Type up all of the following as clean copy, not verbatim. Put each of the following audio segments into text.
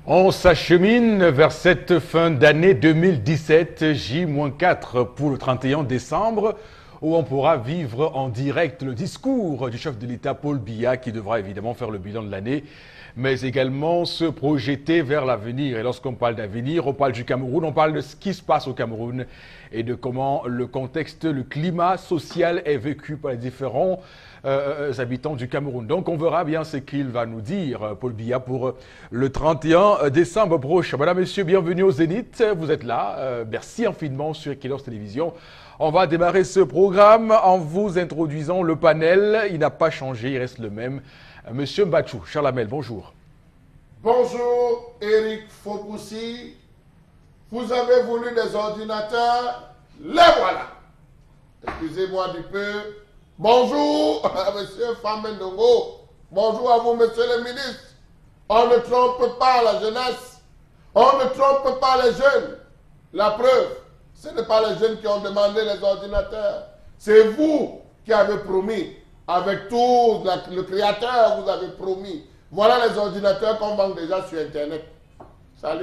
On s'achemine vers cette fin d'année 2017, J-4 pour le 31 décembre, où on pourra vivre en direct le discours du chef de l'État Paul Biya, qui devra évidemment faire le bilan de l'année, mais également se projeter vers l'avenir. Et lorsqu'on parle d'avenir, on parle du Cameroun, on parle de ce qui se passe au Cameroun et de comment le contexte, le climat social est vécu par les différents habitants du Cameroun. Donc on verra bien ce qu'il va nous dire, Paul Biya, pour le 31 décembre prochain. Madame, Messieurs, bienvenue au Zénith. Vous êtes là. Merci infiniment sur Equilox Télévision. On va démarrer ce programme en vous introduisant le panel. Il n'a pas changé, il reste le même. Monsieur Mbachou, Charles Hamel, bonjour. Bonjour, Eric Fopoussi. Vous avez voulu des ordinateurs, les voilà. Excusez-moi du peu. Bonjour, monsieur Famendongo. Bonjour à vous, monsieur le ministre. On ne trompe pas la jeunesse. On ne trompe pas les jeunes. La preuve, ce n'est pas les jeunes qui ont demandé les ordinateurs. C'est vous qui avez promis. Avec tout le créateur, vous avez promis. Voilà les ordinateurs qu'on vend déjà sur Internet. Salut.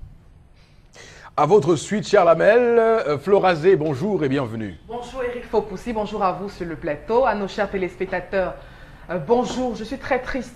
À votre suite, Charles Hamel, Florazé, bonjour et bienvenue. Bonjour Eric Fopoussi, bonjour à vous sur le plateau, à nos chers téléspectateurs. Bonjour, je suis très triste.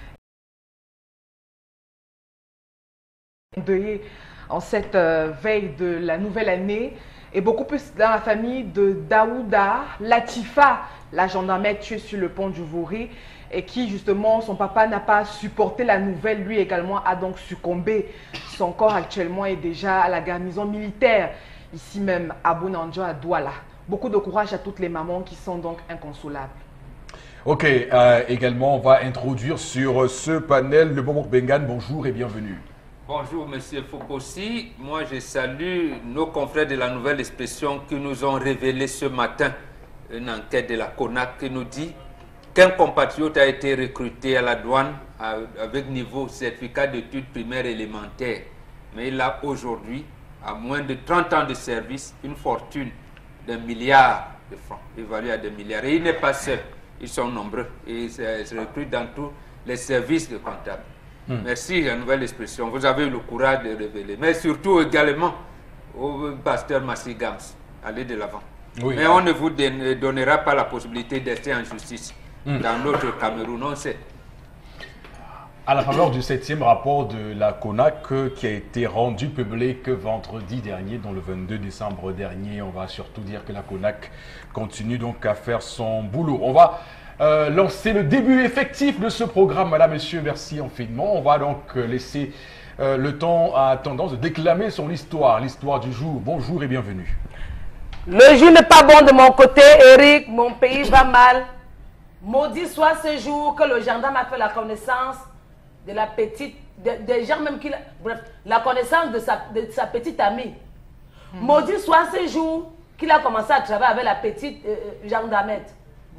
Endeuillée en cette veille de la nouvelle année et beaucoup plus dans la famille de Daouda Latifa, la gendarmerie tuée sur le pont du Vouri et qui justement, son papa n'a pas supporté la nouvelle, lui également a donc succombé. Son corps actuellement est déjà à la garnison militaire, ici même à Bounandjo, à Douala. Beaucoup de courage à toutes les mamans qui sont donc inconsolables. Ok, également on va introduire sur ce panel le Momok Bengan, bonjour et bienvenue. Bonjour Monsieur Fopossi, moi je salue nos confrères de la Nouvelle Expression qui nous ont révélé ce matin une enquête de la CONAC qui nous dit qu'un compatriote a été recruté à la douane avec niveau certificat d'études primaires élémentaires. Mais il a aujourd'hui, à moins de 30 ans de service, une fortune d'1 milliard de francs, évaluée à 2 milliards. Et il n'est pas seul, ils sont nombreux et ils se recrutent dans tous les services de comptables. Merci, la Nouvelle Expression. Vous avez eu le courage de révéler. Mais surtout également au pasteur Massi Gams. Allez de l'avant. Oui, mais on ne vous donnera pas la possibilité d'être en justice. Dans l'autre Cameroun, on sait. À la faveur du 7e rapport de la CONAC qui a été rendu public vendredi dernier, donc le 22 décembre dernier, on va surtout dire que la CONAC continue donc à faire son boulot. On va lancer le début effectif de ce programme. Madame, Monsieur, merci infiniment. On va donc laisser le temps à Tendance de déclamer son histoire, l'histoire du jour. Bonjour et bienvenue. Le jour n'est pas bon de mon côté, Eric. Mon pays va mal. Maudit soit ce jour que le gendarme a fait la connaissance de la petite, des gens même qui, bref, la connaissance de sa petite amie. Maudit soit ce jour qu'il a commencé à travailler avec la petite gendarmette.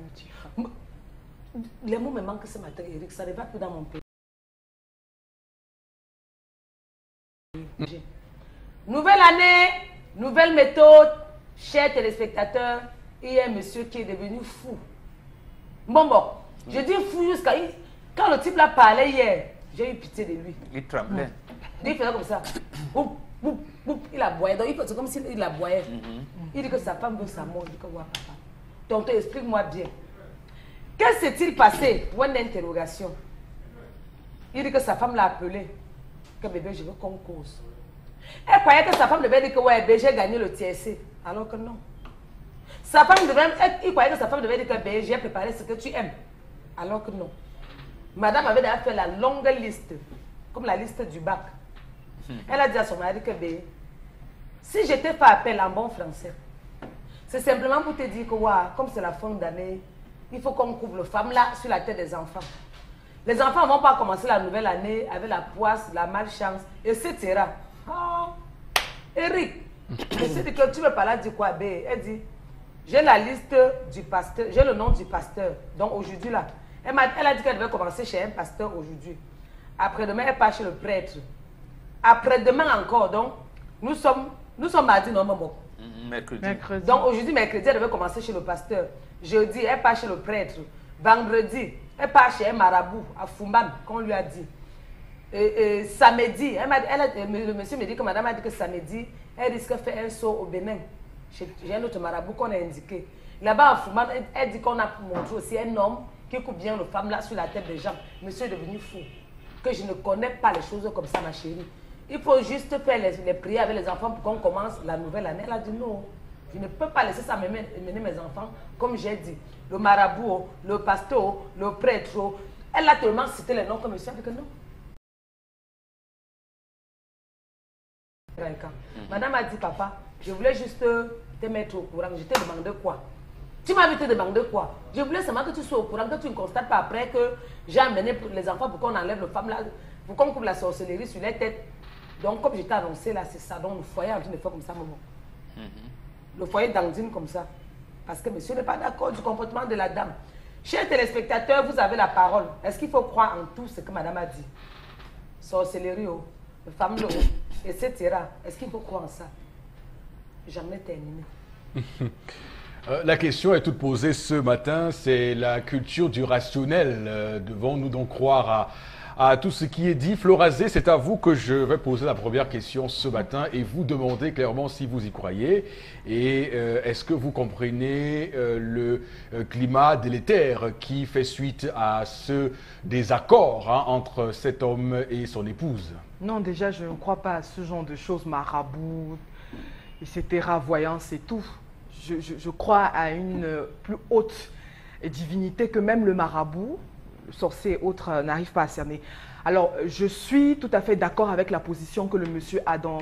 Les mots me manquent ce matin, Eric, ça ne va plus dans mon pays. Nouvelle année, nouvelle méthode, chers téléspectateurs, il y a un monsieur qui est devenu fou. Bon, je dis fou jusqu'à... Quand le type l'a parlé hier, j'ai eu pitié de lui. Il tremblait. Il faisait comme ça. Boum, boum, boum, il aboyait. Donc, c'est comme s'il aboyait. Il dit que sa femme veut sa mort. Il dit que ouais, papa. Tonton, explique-moi bien. Qu'est-ce qui s'est-il passé? Une interrogation. Il dit que sa femme l'a appelé. Que bébé, je veux qu'on cause. Elle croyait que sa femme devait dire que ouais, bébé, j'ai gagné le TSC. Alors que non. Sa femme il croyait que sa femme devait dire que bébé, j'ai préparé ce que tu aimes. Alors que non. Madame avait déjà fait la longue liste, comme la liste du bac. Elle a dit à son mari que bébé, si je t'ai fait appel en bon français, c'est simplement pour te dire que ouais, comme c'est la fin d'année, il faut qu'on couvre le femme là sur la tête des enfants. Les enfants ne vont pas commencer la nouvelle année avec la poisse, la malchance, etc. Oh, Eric, je dis que tu veux parler de quoi, bé? Elle dit, j'ai la liste du pasteur, j'ai le nom du pasteur. Donc aujourd'hui là, elle a dit qu'elle devait commencer chez un pasteur aujourd'hui. Après-demain, elle part chez le prêtre. Après-demain encore, donc, nous sommes mardi, non, maman. Mercredi. Donc aujourd'hui, mercredi, elle devait commencer chez le pasteur. Jeudi, elle part chez le prêtre. Vendredi, elle part chez un marabout à Fumban, qu'on lui a dit. Samedi, le monsieur me dit que madame a dit que samedi, elle risque de faire un saut au Bénin. J'ai un autre marabout qu'on a indiqué. Là-bas, à Fouman, elle dit qu'on a montré aussi un homme qui coupe bien le femme là sur la tête des gens. Monsieur est devenu fou. Que je ne connais pas les choses comme ça, ma chérie. Il faut juste faire les prières avec les enfants pour qu'on commence la nouvelle année. Elle a dit non, je ne peux pas laisser ça mener mes enfants. Comme j'ai dit, le marabout, le pasteur, le prêtre, elle a tellement cité les noms que monsieur a dit que non. Madame a dit, papa, je voulais juste te mettre au courant. Je t'ai demandé quoi? Tu m'as te demander quoi? Je voulais seulement que tu sois au courant, que tu ne constates pas après que j'ai amené les enfants pour qu'on enlève le femme là, pour qu'on coupe la sorcellerie sur les têtes. Donc, comme je t'ai annoncé là, c'est ça. Donc, le foyer est en train de faire comme ça, maman. Le foyer dandine comme ça. Parce que monsieur n'est pas d'accord du comportement de la dame. Chers téléspectateurs, vous avez la parole. Est-ce qu'il faut croire en tout ce que madame a dit? Sorcellerie, le fameux, etc. Est-ce qu'il faut croire en ça? J'en ai terminé. La question est toute posée ce matin, c'est la culture du rationnel. Devons-nous donc croire à tout ce qui est dit? Florazé, c'est à vous que je vais poser la première question ce matin et vous demander clairement si vous y croyez. Et est-ce que vous comprenez le climat délétère qui fait suite à ce désaccord entre cet homme et son épouse? Non, déjà, je ne crois pas à ce genre de choses, marabout, etc., voyance et tout. Je crois à une plus haute divinité que même le marabout, le sorcier et autres n'arrivent pas à cerner. Alors, je suis tout à fait d'accord avec la position que le monsieur a dans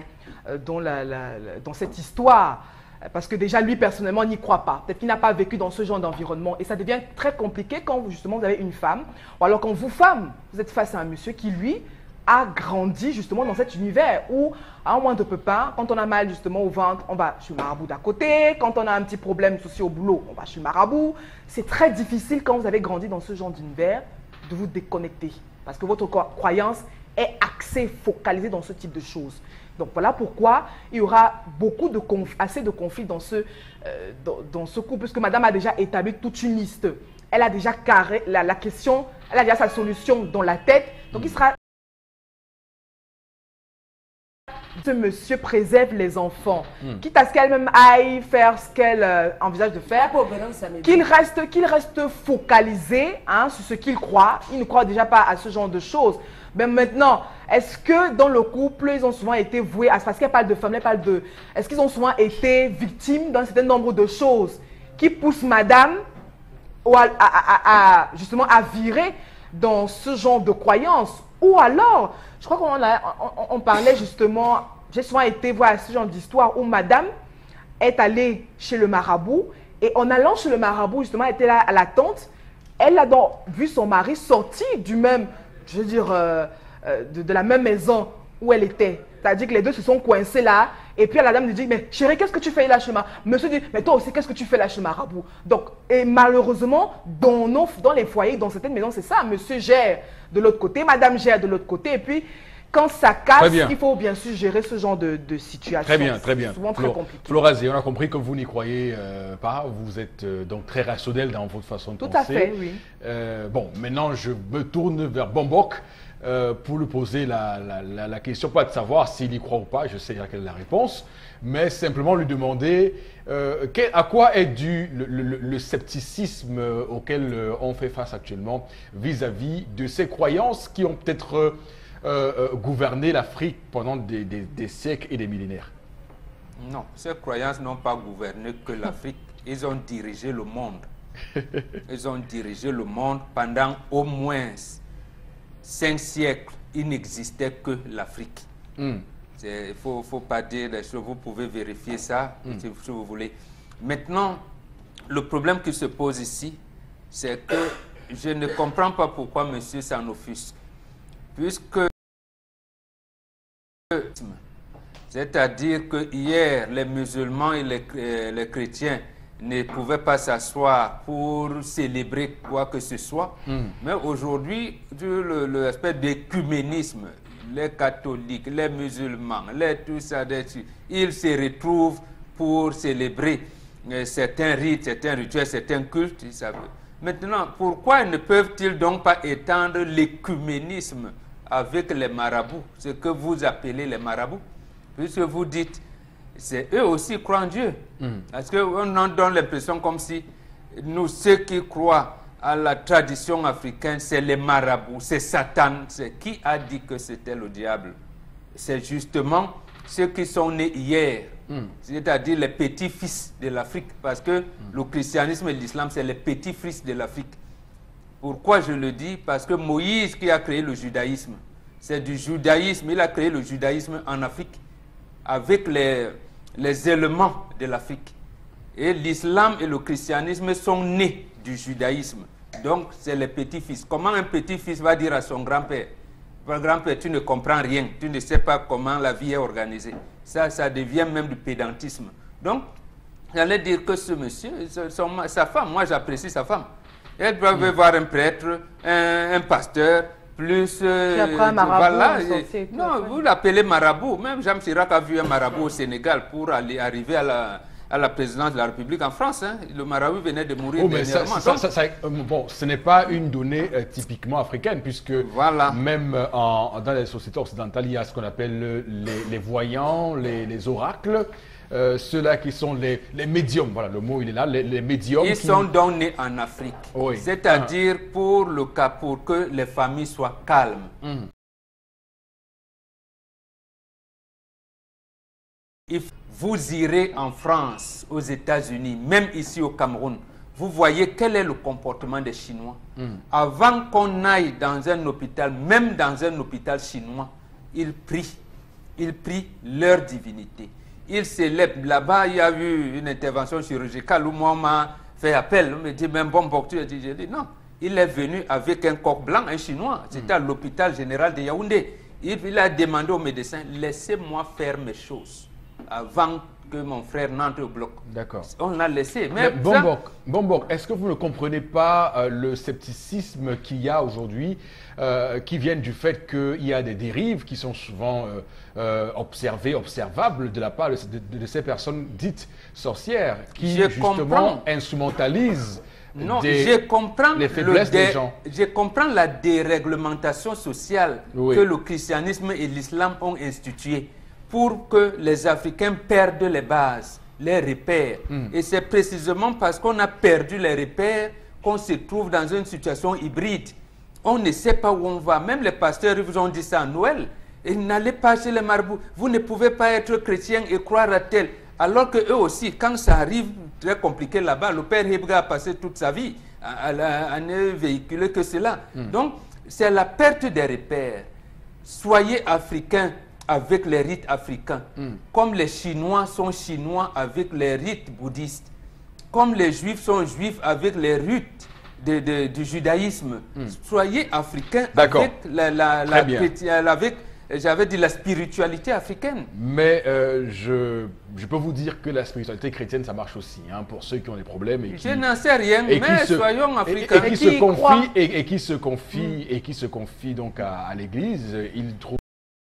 cette histoire. Parce que déjà, lui, personnellement, n'y croit pas. Peut-être qu'il n'a pas vécu dans ce genre d'environnement. Et ça devient très compliqué quand, justement, vous avez une femme. Ou alors, quand vous, femme, vous êtes face à un monsieur qui, lui, a grandi justement dans cet univers où, à un moment de pépin, quand on a mal justement au ventre, on va chez le marabout d'à côté. Quand on a un petit problème souci au boulot, on va chez le marabout. C'est très difficile quand vous avez grandi dans ce genre d'univers de vous déconnecter. Parce que votre croyance est axée, focalisée dans ce type de choses. Donc voilà pourquoi il y aura assez de conflits dans ce couple. Parce que madame a déjà établi toute une liste. Elle a déjà carré la question, elle a déjà sa solution dans la tête. Donc il sera... Ce monsieur préserve les enfants, quitte à ce qu'elle-même aille faire ce qu'elle envisage de faire, qu'il reste focalisé sur ce qu'il croit. Il ne croit déjà pas à ce genre de choses. Mais maintenant, est-ce que dans le couple, ils ont souvent été voués à... Parce qu'elle parle de femmes, elle parle de... Est-ce qu'ils ont souvent été victimes d'un certain nombre de choses qui poussent madame justement à virer dans ce genre de croyances? Ou alors, je crois qu'on parlait justement, j'ai souvent été voir ce genre d'histoire où madame est allée chez le marabout et en allant chez le marabout, justement, elle était là à la tente, elle a donc vu son mari sortir du même, je veux dire, de la même maison où elle était. C'est-à-dire que les deux se sont coincés là et puis la dame lui dit, mais chérie, qu'est-ce que tu fais là chez marabout? Monsieur dit, mais toi aussi, qu'est-ce que tu fais là chez marabout? Donc, et malheureusement, dans les foyers, dans certaines maisons, c'est ça, monsieur gère de l'autre côté, madame gère de l'autre côté, et puis quand ça casse, il faut bien sûr gérer ce genre de situation. Très bien, très bien. C'est souvent très compliqué. Florazé, on a compris que vous n'y croyez pas, vous êtes donc très rationnel dans votre façon de penser. Tout à fait, oui. Bon, maintenant je me tourne vers Bombok pour lui poser la question, pas de savoir s'il y croit ou pas, je sais quelle est la réponse, mais simplement lui demander à quoi est dû le scepticisme auquel on fait face actuellement vis-à-vis de ces croyances qui ont peut-être gouverné l'Afrique pendant des siècles et des millénaires. Non, ces croyances n'ont pas gouverné que l'Afrique, ils ont dirigé le monde. Ils ont dirigé le monde pendant au moins 5 siècles. Il n'existait que l'Afrique. Il ne faut pas dire les choses, vous pouvez vérifier ça si vous voulez. Maintenant, le problème qui se pose ici, c'est que je ne comprends pas pourquoi monsieur s'en offusque. Puisque, c'est-à-dire que hier, les musulmans et les chrétiens ne pouvaient pas s'asseoir pour célébrer quoi que ce soit. Mais aujourd'hui, l'aspect d'écuménisme, les catholiques, les musulmans, tout ça, ils se retrouvent pour célébrer certains rites, certains rituels, certains cultes. Maintenant, pourquoi ne peuvent-ils donc pas étendre l'écuménisme avec les marabouts, ce que vous appelez les marabouts, puisque vous dites, c'est eux aussi croient en Dieu. Parce qu'on en donne l'impression comme si nous, ceux qui croient à la tradition africaine, c'est les marabouts, c'est Satan. C'est qui a dit que c'était le diable? C'est justement ceux qui sont nés hier, c'est-à-dire les petits-fils de l'Afrique, parce que le christianisme et l'islam, c'est les petits-fils de l'Afrique. Pourquoi je le dis? Parce que Moïse qui a créé le judaïsme, c'est du judaïsme, il a créé le judaïsme en Afrique, avec les éléments de l'Afrique. Et l'islam et le christianisme sont nés du judaïsme. Donc, c'est les petits-fils. Comment un petit-fils va dire à son grand-père, grand-père, tu ne comprends rien, tu ne sais pas comment la vie est organisée. Ça devient même du pédantisme. Donc, j'allais dire que ce monsieur, sa femme, moi j'apprécie sa femme. Elle peut voir un prêtre, un pasteur, plus... un marabout, voilà. Non, vous l'appelez marabout. Même Jean Chirac a vu un marabout au Sénégal pour arriver à la présidence de la République en France. Hein. Le marabout venait de mourir dernièrement. Bon, ce n'est pas une donnée typiquement africaine, puisque même dans les sociétés occidentales, il y a ce qu'on appelle les voyants, les oracles. Ceux-là qui sont les médiums, voilà, le mot il est là, les médiums. Ils sont donc nés en Afrique, c'est-à-dire pour que les familles soient calmes. Vous irez en France, aux États-Unis, même ici au Cameroun, vous voyez quel est le comportement des Chinois. Avant qu'on aille dans un hôpital, même dans un hôpital chinois, ils prient leur divinité. Il célèbre. Là-bas, il y a eu une intervention chirurgicale où moi, on m'a fait appel. On me dit, même bon, j'ai dit, non. Il est venu avec un coq blanc, un chinois. C'était à l'hôpital général de Yaoundé. Il a demandé au médecin, laissez-moi faire mes choses avant que mon frère n'entre au bloc. D'accord. On l'a laissé. Mais Bombok, est-ce que vous ne comprenez pas le scepticisme qu'il y a aujourd'hui, qui viennent du fait qu'il y a des dérives qui sont souvent observables de la part de ces personnes dites sorcières, qui justement instrumentalisent les faiblesses des gens. Je comprends la déréglementation sociale que le christianisme et l'islam ont instituée pour que les Africains perdent les bases, les repères. Et c'est précisément parce qu'on a perdu les repères qu'on se trouve dans une situation hybride. On ne sait pas où on va. Même les pasteurs, ils vous ont dit ça à Noël. Et n'allez pas chez les marabouts. Vous ne pouvez pas être chrétien et croire à tel. Alors que eux aussi, quand ça arrive très compliqué là-bas, le père Hebga a passé toute sa vie à ne véhiculer que cela. Donc, c'est la perte des repères. Soyez africains avec les rites africains, comme les Chinois sont chinois avec les rites bouddhistes, comme les Juifs sont juifs avec les rites du judaïsme. Soyez africains avec j'avais dit la spiritualité africaine. Mais je peux vous dire que la spiritualité chrétienne, ça marche aussi, hein, pour ceux qui ont des problèmes. Je n'en sais rien, mais soyons africains. Et qui se confient donc à l'Église, ils trouvent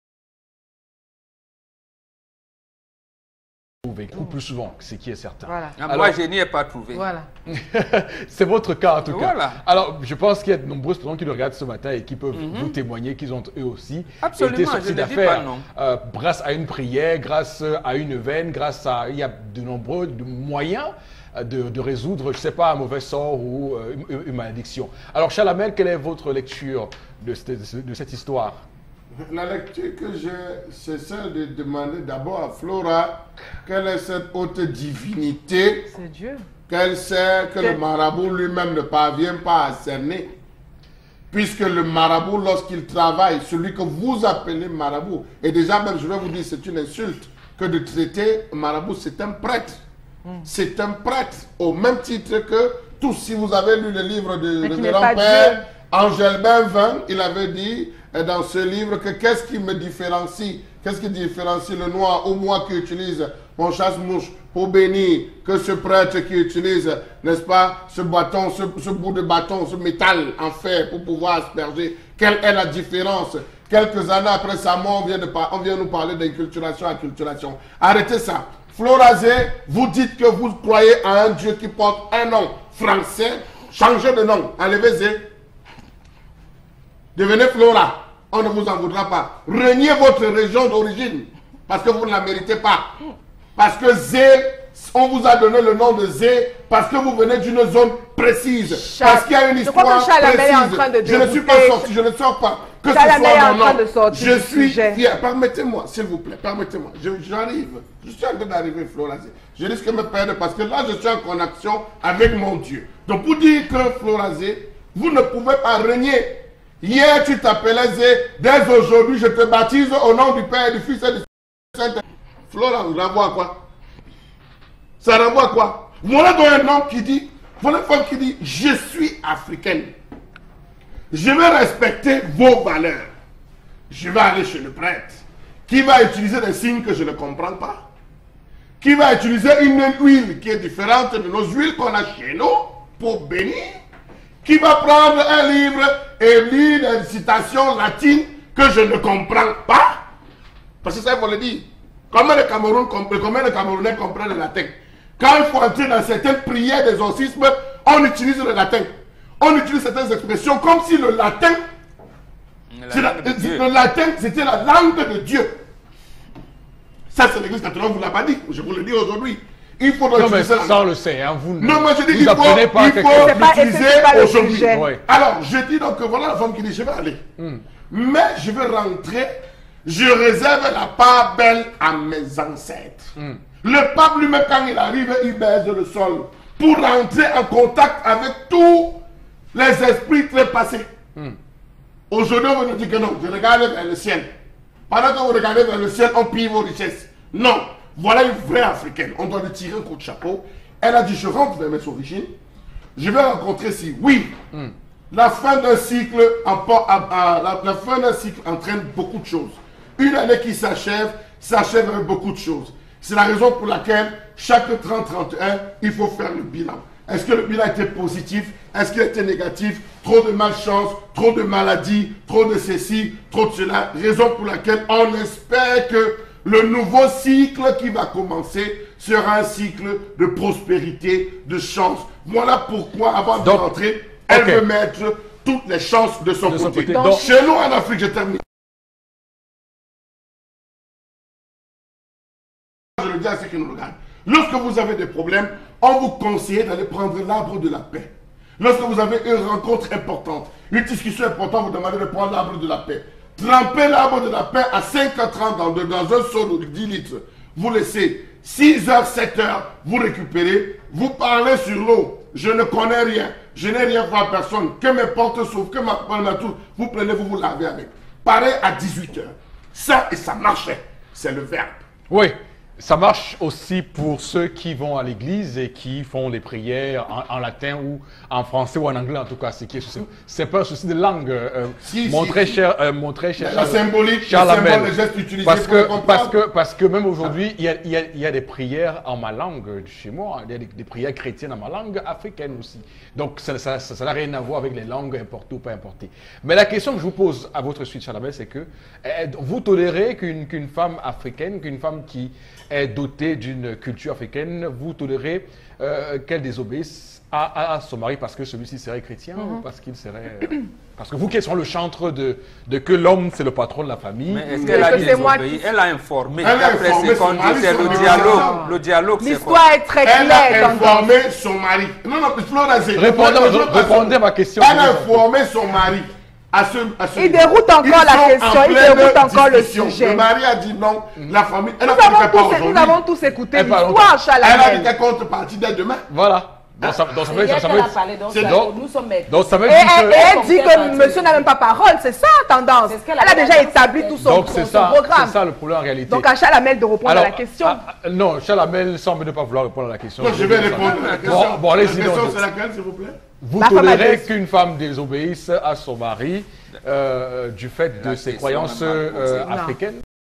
beaucoup plus souvent, ce qui est certain. Voilà. Alors, moi, je n'y ai pas trouvé. Voilà. C'est votre cas en tout cas. Voilà. Alors, je pense qu'il y a de nombreuses personnes qui nous regardent ce matin et qui peuvent vous témoigner qu'ils ont eux aussi été sortis d'affaires grâce à une prière, grâce à une veine, il y a de nombreux moyens de résoudre, je ne sais pas, un mauvais sort ou une malédiction. Alors, Chalamel, quelle est votre lecture de cette histoire? La lecture que j'ai, c'est celle de demander d'abord à Flora quelle est cette haute divinité qu'elle sait que le marabout lui-même ne parvient pas à cerner. Puisque le marabout, lorsqu'il travaille, celui que vous appelez marabout, et déjà même je vais vous dire, c'est une insulte que de traiter marabout, c'est un prêtre. C'est un prêtre, au même titre que tous. Si vous avez lu le livre de révérend père Angèle Benvin, il avait dit dans ce livre que qu'est-ce qui me différencie, qu'est-ce qui différencie le noir ou moi qui utilise mon chasse-mouche pour bénir que ce prêtre qui utilise, n'est-ce pas, ce bâton, ce bout de bâton, ce métal en fer pour pouvoir asperger. Quelle est la différence? Quelques années après sa mort, on vient nous parler d'inculturation, acculturation. Arrêtez ça. Florazé, vous dites que vous croyez à un Dieu qui porte un nom français. Changez de nom. Enlevez-y. Devenez Flora. on ne vous en voudra pas. Reniez votre région d'origine, parce que vous ne la méritez pas. Parce que Zé, on vous a donné le nom de Zé, parce que vous venez d'une zone précise. Parce qu'il y a une histoire précise. Je ne suis pas sorti, je ne sors pas. Que ce soit mon nom, je suis fier. Permettez-moi, s'il vous plaît, permettez-moi. J'arrive. Je suis en train d'arriver, Florazé. Je risque de me perdre parce que là, je suis en connexion avec mon Dieu. Donc, pour dire que, Florazé, vous ne pouvez pas régner. Hier, tu t'appelais Zé. Dès aujourd'hui, je te baptise au nom du Père, du Fils et du Saint-Esprit. Flora, ça renvoie à quoi? Ça renvoie à quoi? Voilà donc un homme qui dit, voilà une femme qui dit, je suis africaine. Je vais respecter vos valeurs. Je vais aller chez le prêtre qui va utiliser des signes que je ne comprends pas. Qui va utiliser une huile qui est différente de nos huiles qu'on a chez nous pour bénir. Qui va prendre un livre et lire des citations latines que je ne comprends pas. Parce que ça, il faut le dire. Comment les Camerounais comprennent le latin? Quand il faut entrer dans certaines prières d'exorcisme, on utilise le latin. On utilise certaines expressions comme si le latin, c'était la langue de Dieu. Ça, c'est l'église catholique, on ne vous l'a pas dit. Je vous le dis aujourd'hui. Il faut non, mais ça, on le sait. Hein, vous non, mais je dis qu'il faut l'utiliser aujourd'hui. Ouais. Alors, je dis donc que voilà la femme qui dit, je vais aller. Mais je vais rentrer. Je réserve la part belle à mes ancêtres. Le pape lui-même, quand il arrive, il baise le sol pour rentrer en contact avec tous les esprits trépassés. Aujourd'hui, on nous dit que non, je regarde vers le ciel. Pendant que vous regardez vers le ciel, on pille vos richesses. Non, voilà une vraie africaine. On doit lui tirer un coup de chapeau. Elle a dit, je rentre vers mes origines. Je vais rencontrer si, oui, la fin d'un cycle entraîne beaucoup de choses. Une année qui s'achève avec beaucoup de choses. C'est la raison pour laquelle chaque 30-31, il faut faire le bilan. Est-ce que le bilan était positif? Est-ce qu'il était négatif? Trop de malchance, trop de maladies, trop de ceci, trop de cela. Raison pour laquelle on espère que le nouveau cycle qui va commencer sera un cycle de prospérité, de chance. Voilà pourquoi, avant de rentrer, elle veut mettre toutes les chances de son côté. Donc, chez nous en Afrique, je termine. Je le dis à ceux qui nous regardent. Lorsque vous avez des problèmes, on vous conseille d'aller prendre l'arbre de la paix. Lorsque vous avez une rencontre importante, une discussion importante, vous demandez de prendre l'arbre de la paix. Trempez l'arbre de la paix à 5h30 dans un seau de 10 litres. Vous laissez 6h, 7h, vous récupérez, vous parlez sur l'eau. Je ne connais rien, je n'ai rien fait à personne. Que mes portes s'ouvrent, que ma tour, vous prenez, vous vous lavez avec. Pareil à 18h. Ça, et ça marchait. C'est le verbe. Oui. Ça marche aussi pour ceux qui vont à l'église et qui font les prières en latin ou en français ou en anglais en tout cas. C'est pas un souci de langue. Mon très cher la symbolique, Charles le geste utilisé parce que même aujourd'hui, il y a des prières en ma langue chez moi. Il y a des prières chrétiennes en ma langue africaine aussi. Donc ça n'a rien à voir avec les langues importées ou pas importées. Mais la question que je vous pose à votre suite, Charles, c'est que vous tolérez qu'une femme africaine, qu'une femme qui est dotée d'une culture africaine, vous tolérez qu'elle désobéisse à son mari parce que celui-ci serait chrétien ou parce qu'il serait... Parce que vous qui êtes sur le chantre de que l'homme c'est le patron de la famille... Mais est-ce qu'elle a désobéi? Elle a informé. D'après ce qu'on dit, c'est le dialogue. L'histoire est très claire. Elle a informé son mari. Non, répondez à ma question. Elle a informé son mari. Il déroute encore la question, il déroute encore le sujet. Le mari a dit non, la famille... Nous avons tous écouté l'histoire, Charles. Elle a dit qu'elle compte partir dès demain. Voilà. Donc ça veut dire que elle dit que monsieur n'a même pas parole, c'est ça la tendance. Elle a déjà établi tout son programme. C'est ça le problème en réalité. Donc à Charles Hamel de répondre à la question. Non, Charles Hamel semble ne pas vouloir répondre à la question. Non, je vais répondre à la question. Bon, allez-y. La question c'est laquelle, s'il vous plaît? Vous tolérez qu'une femme désobéisse à son mari du fait de ses croyances africaines?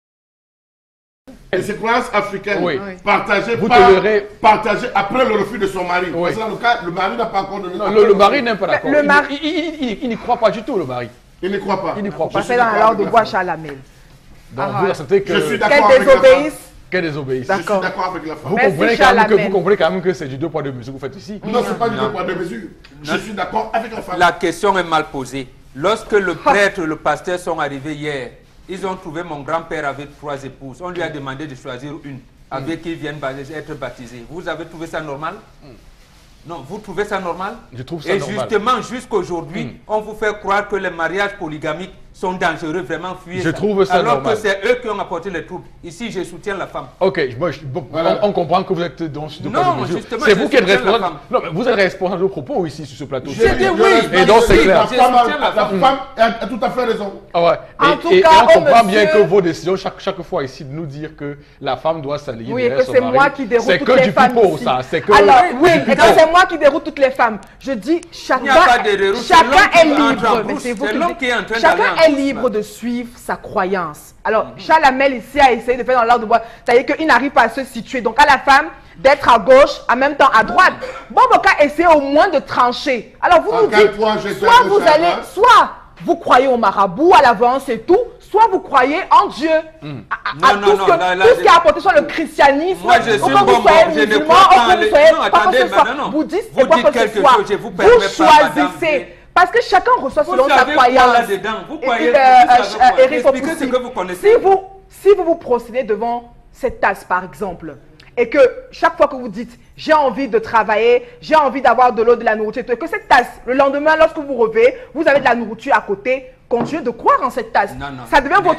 Et ses croyances africaines partagées après le refus de son mari. Parce que dans le cas, le mari n'a pas encore donné... Non, le mari n'est pas d'accord. Il n'y croit pas du tout, le mari. Il n'y croit pas. Il n'y croit pas. C'est dans la langue de bois Charles Hamel. Donc vous acceptez que... Je suis d'accord avec la femme. Qu'elle désobéisse. Je suis d'accord avec la femme. Vous comprenez quand même que c'est du deux poids deux mesures que vous faites ici? Non, ce n'est pas du deux poids deux mesures. Je suis d'accord avec la femme. La question est mal posée. Lorsque le prêtre et le pasteur sont arrivés hier, ils ont trouvé mon grand-père avec 3 épouses. On lui a demandé de choisir une avec qui ils viennent être baptisés. Vous avez trouvé ça normal? Non, vous trouvez ça normal? Je trouve ça normal. Et justement, jusqu'aujourd'hui, on vous fait croire que les mariages polygamiques sont dangereux, vraiment fuyez. Je trouve ça alors normal. que c'est eux qui ont apporté les troubles. Ici, je soutiens la femme. Ok, Voilà. on comprend que vous êtes dans ce Non, point de mesure. justement, C'est je vous qui êtes soutiens la responsable. femme. Non, mais vous êtes responsable de vos propos ici sur ce plateau. J'ai dit oui. Et donc c'est clair. La femme soutiens la a tout à fait raison. Ah ouais. En tout Et cas, on comprend bien monsieur- que vos décisions, chaque fois ici, de nous dire que la femme doit s'allier Oui, et derrière que son c'est mari, moi qui déroute c'est toutes que les du femmes pipeau, ici. ça. C'est que Alors, oui, du et pipeau. que c'est moi qui déroute toutes les femmes. Je dis, Il n'y a pas de déroute, c'est l'homme chacun qui est entre en libre. brousse, C'est vous c'est qui l'homme dites. qui est en train Chacun d'aller en est brousse, libre là. de suivre sa croyance. Alors, Chalamel ici a essayé de faire dans l'ordre de bois. C'est-à-dire qu'il n'arrive pas à se situer. Donc, à la femme d'être à gauche, en même temps à droite. Boboka essaie au moins de trancher. Alors, vous En nous quel dites, point j'étais soit à vous gauche, à allez, droite? soit vous croyez au marabout, à l'avance et tout, soit vous croyez en Dieu. À Non, tout non, ce non, que- là, tout ce qui a apporté sur le christianisme, Moi, je suis ou que vous bonbon, soyez je ne musulman, crois pas ou que les- vous soyez non, pas que attendez, ce soit madame, non. bouddhiste, Vous et quoi dites que ce quelque soit. chose, je vous permets Vous pas, madame. choisissez. Parce que chacun reçoit Vous selon sa savez quoi croyance. là-dedans? Vous croyez Eric expliquez Opoussi, ce que vous connaissez. si vous procédez devant cette tasse, par exemple, et que chaque fois que vous dites « j'ai envie de travailler, j'ai envie d'avoir de l'eau, de la nourriture », et que cette tasse, le lendemain, lorsque vous revez, vous avez de la nourriture à côté, continuez de croire en cette tasse. Non, non. Ça devient Mais- votre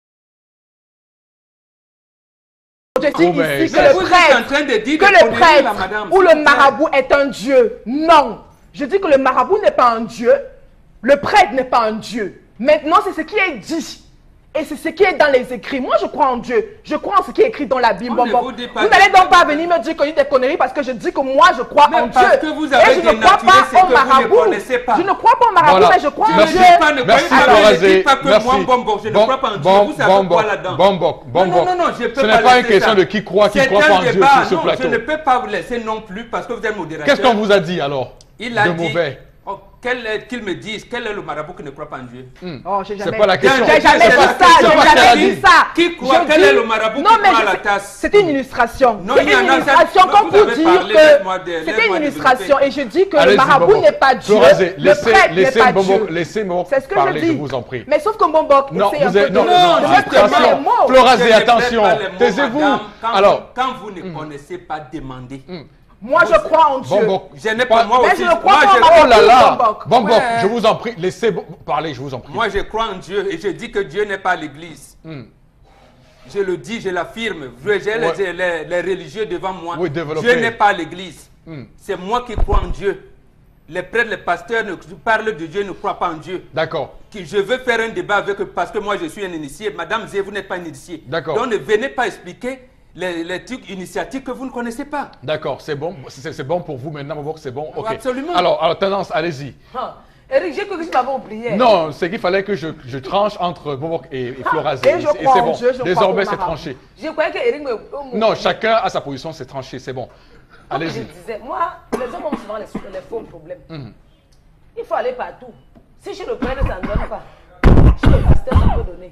objectif mais ici ça- que vous le êtes en prêtre, train de dire que des le conneries, prêtre là, madame, ou s'il le vous plaît. marabout est un dieu. Non. Je dis que le marabout n'est pas un dieu. Le prêtre n'est pas un dieu. Maintenant, c'est ce qui est dit. Et c'est ce qui est dans les écrits. Moi, je crois en Dieu. Je crois en ce qui est écrit dans la Bible. On ne Bon, vous dit pas vous de- n'allez donc pas venir me dire que je dis des conneries parce que je dis que moi, je crois Mais en parce Dieu. que vous avez Et je ne crois dénaturé ce pas au que vous ne marabout. connaissez pas. Je ne crois pas au marabout, Voilà. mais je crois en Merci. Dieu. Ne croyez Merci, pas, ne Florazé. dites pas que Merci. moi, Bombo, je ne crois pas en Dieu. Vous savez quoi là-dedans? Bombok. Non, non, je peux Ce pas n'est pas une laisser question ça. de qui croit C'est pas en un Dieu débat. sur ce Non, plateau. je ne peux pas vous laisser non plus parce que vous êtes modérateur. Qu'est-ce qu'on vous a dit alors Il a de dit, mauvais? qu'ils me disent, quel est le marabout qui ne croit pas en Dieu? Oh, j'ai C'est jamais- pas la question. J'ai jamais C'est dit la ça. question. J'ai C'est pas ce qu'elle a jamais dit. dit ça. Qui croit? Je Quel dis- est le marabout Non, qui mais croit à la je- tasse? C'était une illustration. Non, C'est il y en une a- illustration vous comme avez pour dire parlé, que laisse-moi c'était une illustration. développer. Et je dis que le Allez-y, marabout Bombok. n'est pas Dieu. Florazé, Le prêtre n'est pas Dieu. laissez-moi C'est ce que parler, je je dis. vous en prie. Mais sauf que Bombok Non, essaie un vous peu êtes, de non, de non, mettre les attention. mots. Florazé, Je ne attention. plaide pas les mots, Taisez-vous. madame. Alors, Quand vous ne connaissez pas, demandez. Moi, je crois en Dieu. Bombok. Je n'ai pas moi Mais aussi. je ne crois Moi, pas je- en Oh là là, Bombok. Bombok, Ouais. je vous en prie, laissez parler, je vous en prie. Moi, je crois en Dieu et je dis que Dieu n'est pas l'église. Je le dis, je l'affirme. J'ai les religieux devant moi. Oui, développez. Dieu n'est pas l'église. C'est moi qui crois en Dieu. Les prêtres, les pasteurs parlent de Dieu, ne croient pas en Dieu. D'accord. Je veux faire un débat avec eux parce que moi je suis un initié. Madame Zé, vous n'êtes pas un initié. D'accord. Donc ne venez pas expliquer les trucs initiatiques que vous ne connaissez pas. D'accord, c'est bon. C'est bon pour vous maintenant, Bombok, c'est bon. Ok. Absolument. Alors, tendance, allez-y. Ah, Eric, j'ai cru que tu m'avais oublié. Non, c'est qu'il fallait que je tranche entre Bombok et Florazé. Et je crois c'est en bon. Dieu, je crois Désormais, au c'est marabout. tranché. Je croyais que Eric me... Non, chacun a sa position, c'est tranché, c'est bon. Comme je Allez-y. disais, moi, les hommes ont souvent les faux problèmes. Il faut aller partout. Si chez le prêtre, ça ne donne pas. Chez le pasteur, ça peut donner.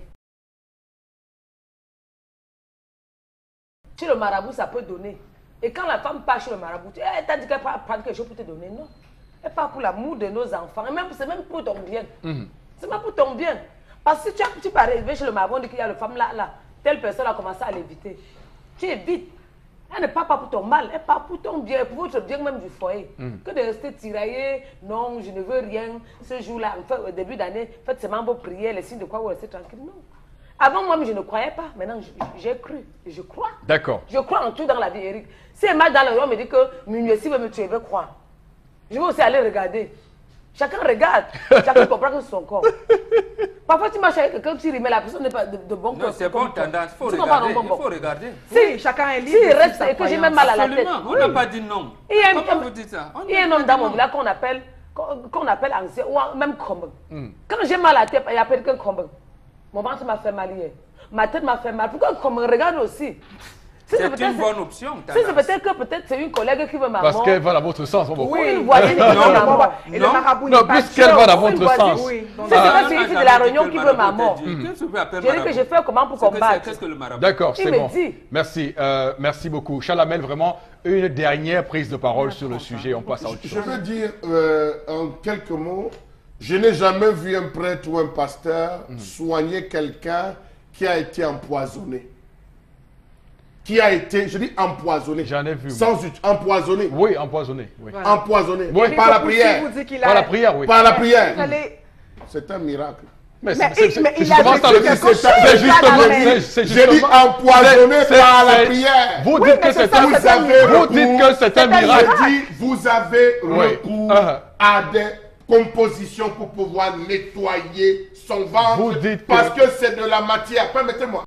Chez le marabout, ça peut donner. Et quand la femme part chez le marabout, elle t'a dit qu'elle va prendre quelque chose pour te donner. Non. Elle part pour l'amour de nos enfants. Et même, c'est même pour ton bien. C'est même pour ton bien. Parce que si tu peux arriver chez le marabout, on dit qu'il y a une femme là, telle personne a commencé à l'éviter. Tu évites. Elle ne part pas pour ton mal, elle part pour ton bien, pour votre bien même du foyer. Que de rester tiraillé, non, je ne veux rien. Ce jour-là, enfin, au début d'année, faites seulement vos prières, les signes de quoi vous restez tranquille. Non. Avant, moi, je ne croyais pas. Maintenant, j'ai cru. Et je crois. D'accord. Je crois en tout dans la vie, Eric. Si elle m'a dans le roi, me dit que Minuessi veut me tuer, je vais croire. Je vais aussi aller regarder. Chacun regarde. Chacun comprend que c'est son corps. Parfois, tu marches avec quelqu'un, tu remets la personne n'est pas de bon Non, cœur. c'est bon tendance. Il faut Tu comprends, regarder. non, Il bon, faut bon. regarder. Si, chacun est libre. Si il de reste suivre sa et que j'ai croyance. même mal à la tête. Absolument. On n'a pas dit non. Il y a un- Comment vous dites ça? Il y a un homme dans mon village qu'on appelle ancien, ou même Kombe. Quand j'ai mal à la tête, il appelle quelqu'un Kombe. Mon ventre m'a fait mal hier. Ma tête m'a fait mal. Pourquoi Kombe regarde aussi? Si C'est peut-être- une bonne option. Si c'est tendance. peut-être c'est une collègue qui veut ma Parce mort. qu'elle va dans votre sens, Bombok. Oui, Une voisine qui veut Non, ma mort. Et non. le marabout Non, n'est pas puisqu'elle Dieu. va dans Une votre voisine, sens. Oui, donc- Si c'est Ah, pas on celui n'a qui de jamais la dit réunion que qui le veut ma marabout mort. était Dieu. Qu'est-ce que vous appelez J'ai dit que marabout? je fais comment pour combattre. Qu'est-ce que le marabout? D'accord, Il c'est me bon. dit. Merci, merci beaucoup. Chalamel, vraiment, une dernière prise de parole sur le sujet. On passe à autre Je chose. veux dire en quelques mots Je n'ai jamais vu un prêtre ou un pasteur soigner quelqu'un qui a été empoisonné. Qui a été, je dis empoisonné. J'en ai vu. Sans empoisonné. Oui, empoisonné. Oui. Voilà. Empoisonné. Oui. Par la prière. Vous dit qu'il Par la prière, oui. Par la prière. Fallait- C'est un miracle. Mais Mais c'est il a justement dit ça le quelque but. chose, C'est justement. mais- c'est J'ai dit justement- empoisonné c'est- par la c'est- prière. Vous Oui, dites mais que c'est c'est ça, un c'est un miracle. miracle. Vous dites que c'est un miracle. Je dis, vous avez Oui. recours Ah. à des compositions pour pouvoir nettoyer son ventre. Vous dites que- parce que c'est de la matière. Permettez-moi.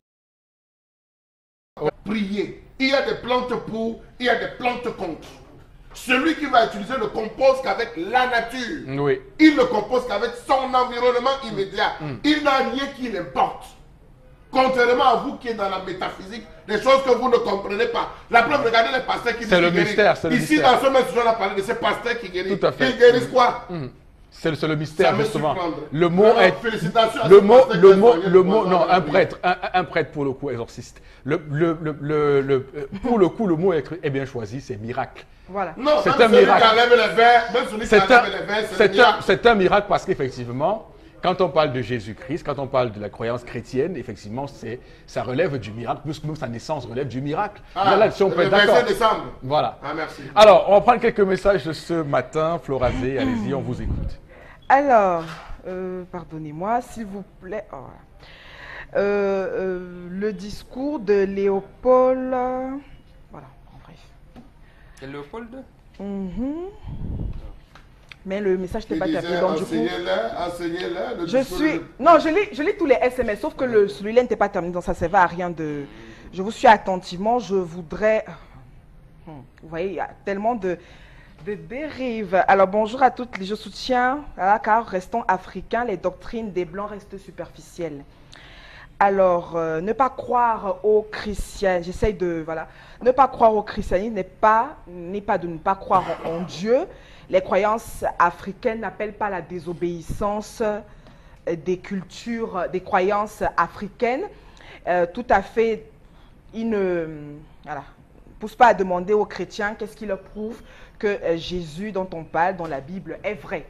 Prier. Il y a des plantes pour, il y a des plantes contre. Celui qui va utiliser ne compose qu'avec la nature. Oui. Il ne compose qu'avec son environnement immédiat. Il n'a rien qui l'importe. Contrairement à vous qui êtes dans la métaphysique, des choses que vous ne comprenez pas. La preuve, regardez les pasteurs qui C'est disent le qu'ils guérissent. mystère, c'est le Ici, mystère. dans ce même sujet, on a parlé de ces pasteurs qui guérissent. Tout à fait. Ils guérissent quoi? C'est le Ça mystère, me justement. surprendrait. Le mot Alors, est. félicitations à Le ce mot, pasteur qui le a mot, soigné le le mot, voisin non, dans la un prière. prêtre, un prêtre pour le coup, exorciste. Pour le coup, le mot est bien choisi, c'est miracle. Voilà. Non, C'est même un celui miracle. qui enlève les verres, même celui qui C'est un, enlève les verres, c'est le miracle. c'est un miracle parce qu'effectivement, quand on parle de Jésus-Christ, quand on parle de la croyance chrétienne, effectivement, ça relève du miracle, plus que même sa naissance relève du miracle. Ah, Là-dessus, on peut le être d'accord. 25 décembre. Voilà. Ah, merci. Alors, on va prendre quelques messages de ce matin. Florazé, allez-y, on vous écoute. Alors, pardonnez-moi, s'il vous plaît. Oh, voilà. Le discours de Léopold. Voilà, en bref. Et Léopold? Mhm. Mais le message n'était Il pas disait, terminé, donc du coup. enseignez-le. Je suis. Non, je lis tous les SMS, sauf que celui-là n'était pas terminé, donc ça ne servait à rien de. Je vous suis attentivement, je voudrais. Vous voyez, il y a tellement de dérives. Alors, bonjour à toutes, je soutiens, voilà, car restons africains, les doctrines des Blancs restent superficielles. Alors, ne pas croire aux chrétiens, j'essaye de. Voilà. Ne pas croire au christianisme n'est pas de ne pas croire en Dieu. Les croyances africaines n'appellent pas la désobéissance des cultures, des croyances africaines. Tout à fait, ils ne poussent pas à demander aux chrétiens qu'est-ce qui leur prouve que Jésus dont on parle dans la Bible est vrai.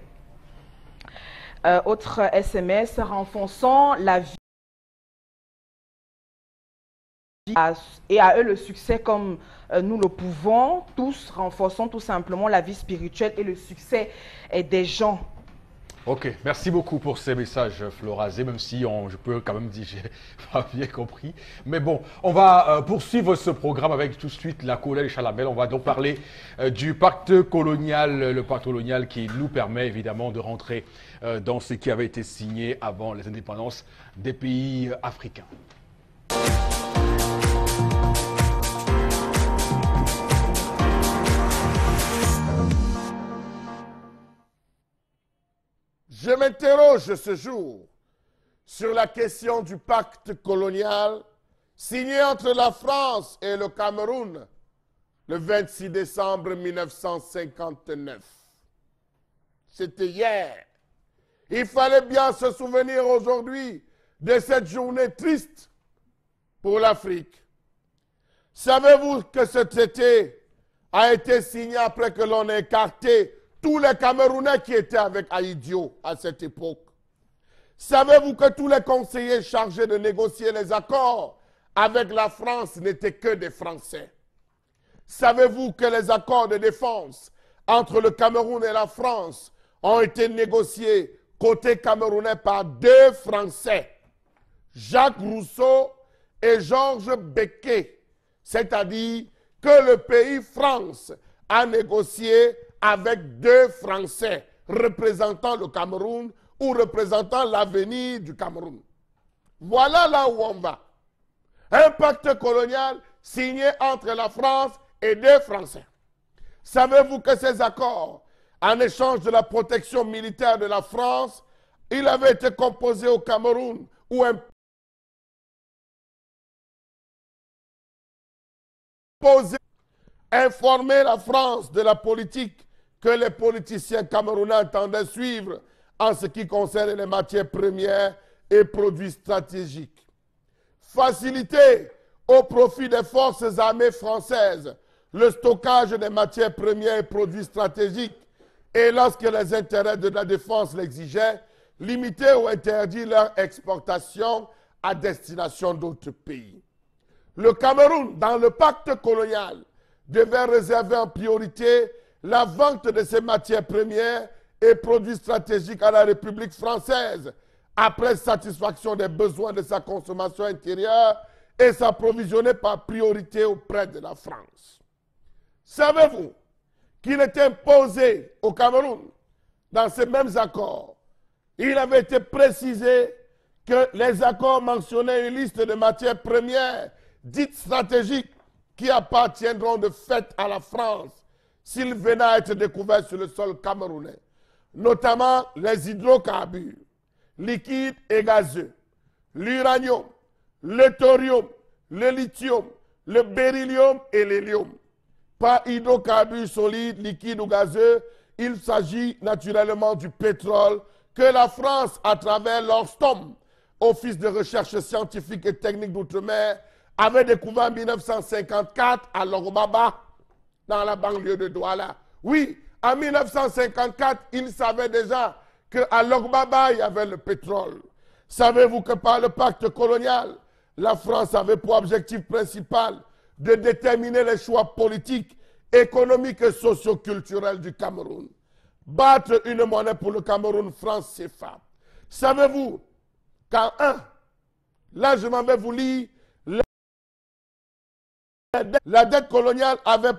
Autre SMS, renforçant la vie et à eux le succès comme nous le pouvons, tous renforçons tout simplement la vie spirituelle et le succès des gens. Ok, merci beaucoup pour ces messages, Florazé, même si je peux quand même dire que j'ai pas bien compris. Mais bon, on va poursuivre ce programme avec tout de suite la Colèle Chalamel. On va donc parler du pacte colonial, le pacte colonial qui nous permet évidemment de rentrer dans ce qui avait été signé avant les indépendances des pays africains. Je m'interroge ce jour sur la question du pacte colonial signé entre la France et le Cameroun le 26 décembre 1959. C'était hier. Il fallait bien se souvenir aujourd'hui de cette journée triste pour l'Afrique. Savez-vous que ce traité a été signé après que l'on ait écarté tous les Camerounais qui étaient avec Aïdio à cette époque? Savez-vous que tous les conseillers chargés de négocier les accords avec la France n'étaient que des Français? Savez-vous que les accords de défense entre le Cameroun et la France ont été négociés côté camerounais par deux Français, Jacques Rousseau et Georges Becquet, c'est-à-dire que le pays France a négocié avec deux Français représentant le Cameroun ou représentant l'avenir du Cameroun. Voilà là où on va. Un pacte colonial signé entre la France et deux Français. Savez-vous que ces accords, en échange de la protection militaire de la France, il avait été composé au Cameroun où informer la France de la politique que les politiciens camerounais entendaient suivre en ce qui concerne les matières premières et produits stratégiques. Faciliter au profit des forces armées françaises le stockage des matières premières et produits stratégiques et lorsque les intérêts de la défense l'exigeaient, limiter ou interdire leur exportation à destination d'autres pays. Le Cameroun, dans le pacte colonial, devait réserver en priorité la vente de ses matières premières et produits stratégiques à la République française, après satisfaction des besoins de sa consommation intérieure et s'approvisionner par priorité auprès de la France. Savez-vous qu'il est imposé au Cameroun, dans ces mêmes accords, il avait été précisé que les accords mentionnaient une liste de matières premières dites stratégiques qui appartiendront de fait à la France s'ils venaient à être découverts sur le sol camerounais, notamment les hydrocarbures, liquides et gazeux, l'uranium, le thorium, le lithium, le beryllium et l'hélium. Par hydrocarbures solides, liquides ou gazeux, il s'agit naturellement du pétrole que la France, à travers l'ORSTOM, Office de recherche scientifique et technique d'outre-mer, avait découvert en 1954 à Logbaba, dans la banlieue de Douala. Oui, en 1954, il savait déjà qu'à Logbaba, il y avait le pétrole. Savez-vous que par le pacte colonial, la France avait pour objectif principal de déterminer les choix politiques, économiques et socio-culturels du Cameroun? Battre une monnaie pour le Cameroun, France CFA. Savez-vous qu'en là je m'en vais vous lire, la dette coloniale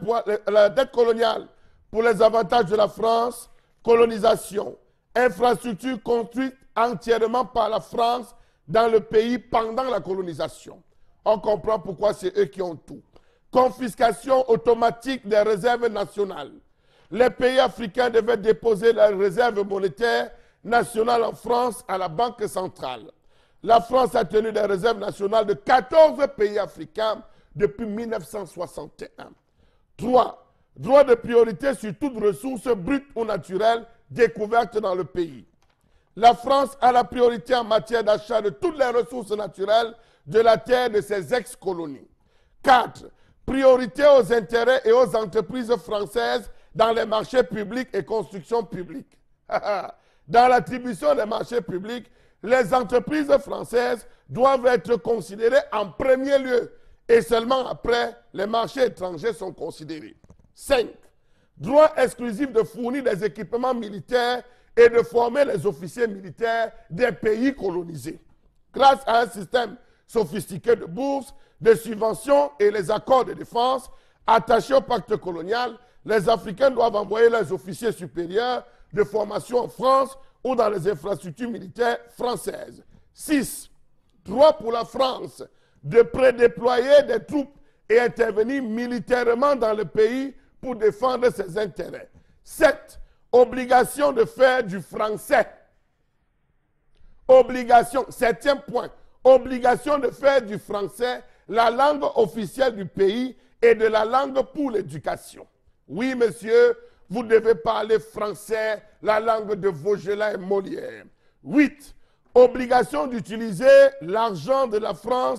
pour les avantages de la France, colonisation, infrastructure construite entièrement par la France dans le pays pendant la colonisation. On comprend pourquoi c'est eux qui ont tout. Confiscation automatique des réserves nationales. Les pays africains devaient déposer leurs réserves monétaires nationales en France à la Banque centrale. La France a tenu des réserves nationales de 14 pays africains depuis 1961. 3. Droit de priorité sur toute ressource brute ou naturelle découverte dans le pays. La France a la priorité en matière d'achat de toutes les ressources naturelles de la terre de ses ex-colonies. 4. Priorité aux intérêts et aux entreprises françaises dans les marchés publics et constructions publiques. Dans l'attribution des marchés publics, les entreprises françaises doivent être considérées en premier lieu et seulement après, les marchés étrangers sont considérés. 5. Droit exclusif de fournir des équipements militaires et de former les officiers militaires des pays colonisés. Grâce à un système sophistiqué de bourses, de subventions et les accords de défense attachés au pacte colonial, les Africains doivent envoyer leurs officiers supérieurs de formation en France ou dans les infrastructures militaires françaises. 6. Droit pour la France de prédéployer des troupes et intervenir militairement dans le pays pour défendre ses intérêts. 7. Obligation de faire du français. Obligation, 7e point, obligation de faire du français la langue officielle du pays et de la langue pour l'éducation. Oui, monsieur, vous devez parler français, la langue de Vaugelas et Molière. 8. Obligation d'utiliser l'argent de la France.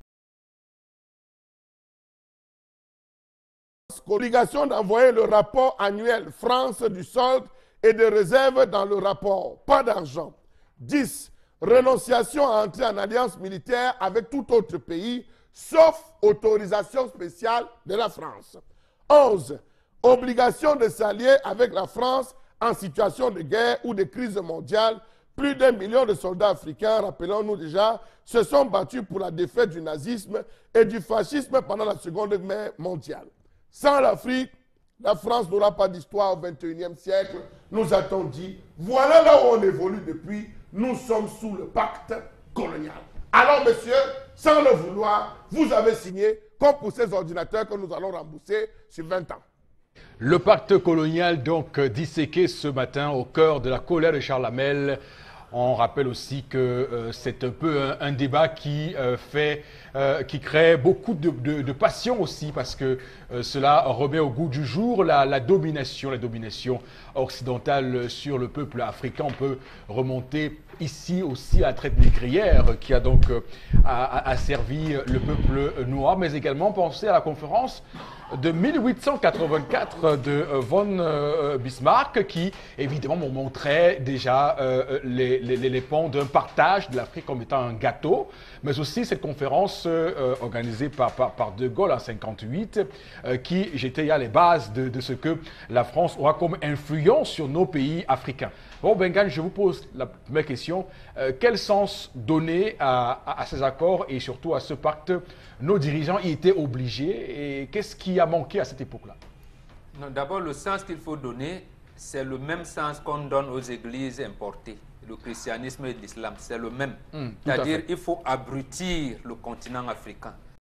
Obligation d'envoyer le rapport annuel France du solde et de réserve dans le rapport. Pas d'argent. 10. Renonciation à entrer en alliance militaire avec tout autre pays, sauf autorisation spéciale de la France. 11. Obligation de s'allier avec la France en situation de guerre ou de crise mondiale. Plus d'1 million de soldats africains, rappelons-nous déjà, se sont battus pour la défaite du nazisme et du fascisme pendant la Seconde Guerre mondiale. Sans l'Afrique, la France n'aura pas d'histoire au XXIe siècle, nous a-t-on dit. Voilà là où on évolue depuis. Nous sommes sous le pacte colonial. Alors, monsieur, sans le vouloir, vous avez signé, comme pour ces ordinateurs que nous allons rembourser sur 20 ans. Le pacte colonial, donc, disséqué ce matin au cœur de la colère de Charles Hamel. On rappelle aussi que c'est un peu un débat qui crée beaucoup de passion aussi, parce que cela remet au goût du jour la domination occidentale sur le peuple africain. On peut remonter ici aussi à la traite négrière qui a donc asservi le peuple noir, mais également penser à la conférence de 1884 de von Bismarck qui, évidemment, montrait déjà les ponts d'un partage de l'Afrique comme étant un gâteau, mais aussi cette conférence organisée par De Gaulle en 1958 qui jetait les bases de ce que la France aura comme influence sur nos pays africains. Bon, Mbengue, je vous pose la première question. Quel sens donner à ces accords et surtout à ce pacte? Nos dirigeants y étaient obligés et qu'est-ce qui a manqué à cette époque-là? D'abord, le sens qu'il faut donner, c'est le même sens qu'on donne aux églises importées, le christianisme et l'islam, c'est le même. C'est-à-dire qu'il faut abrutir le continent africain.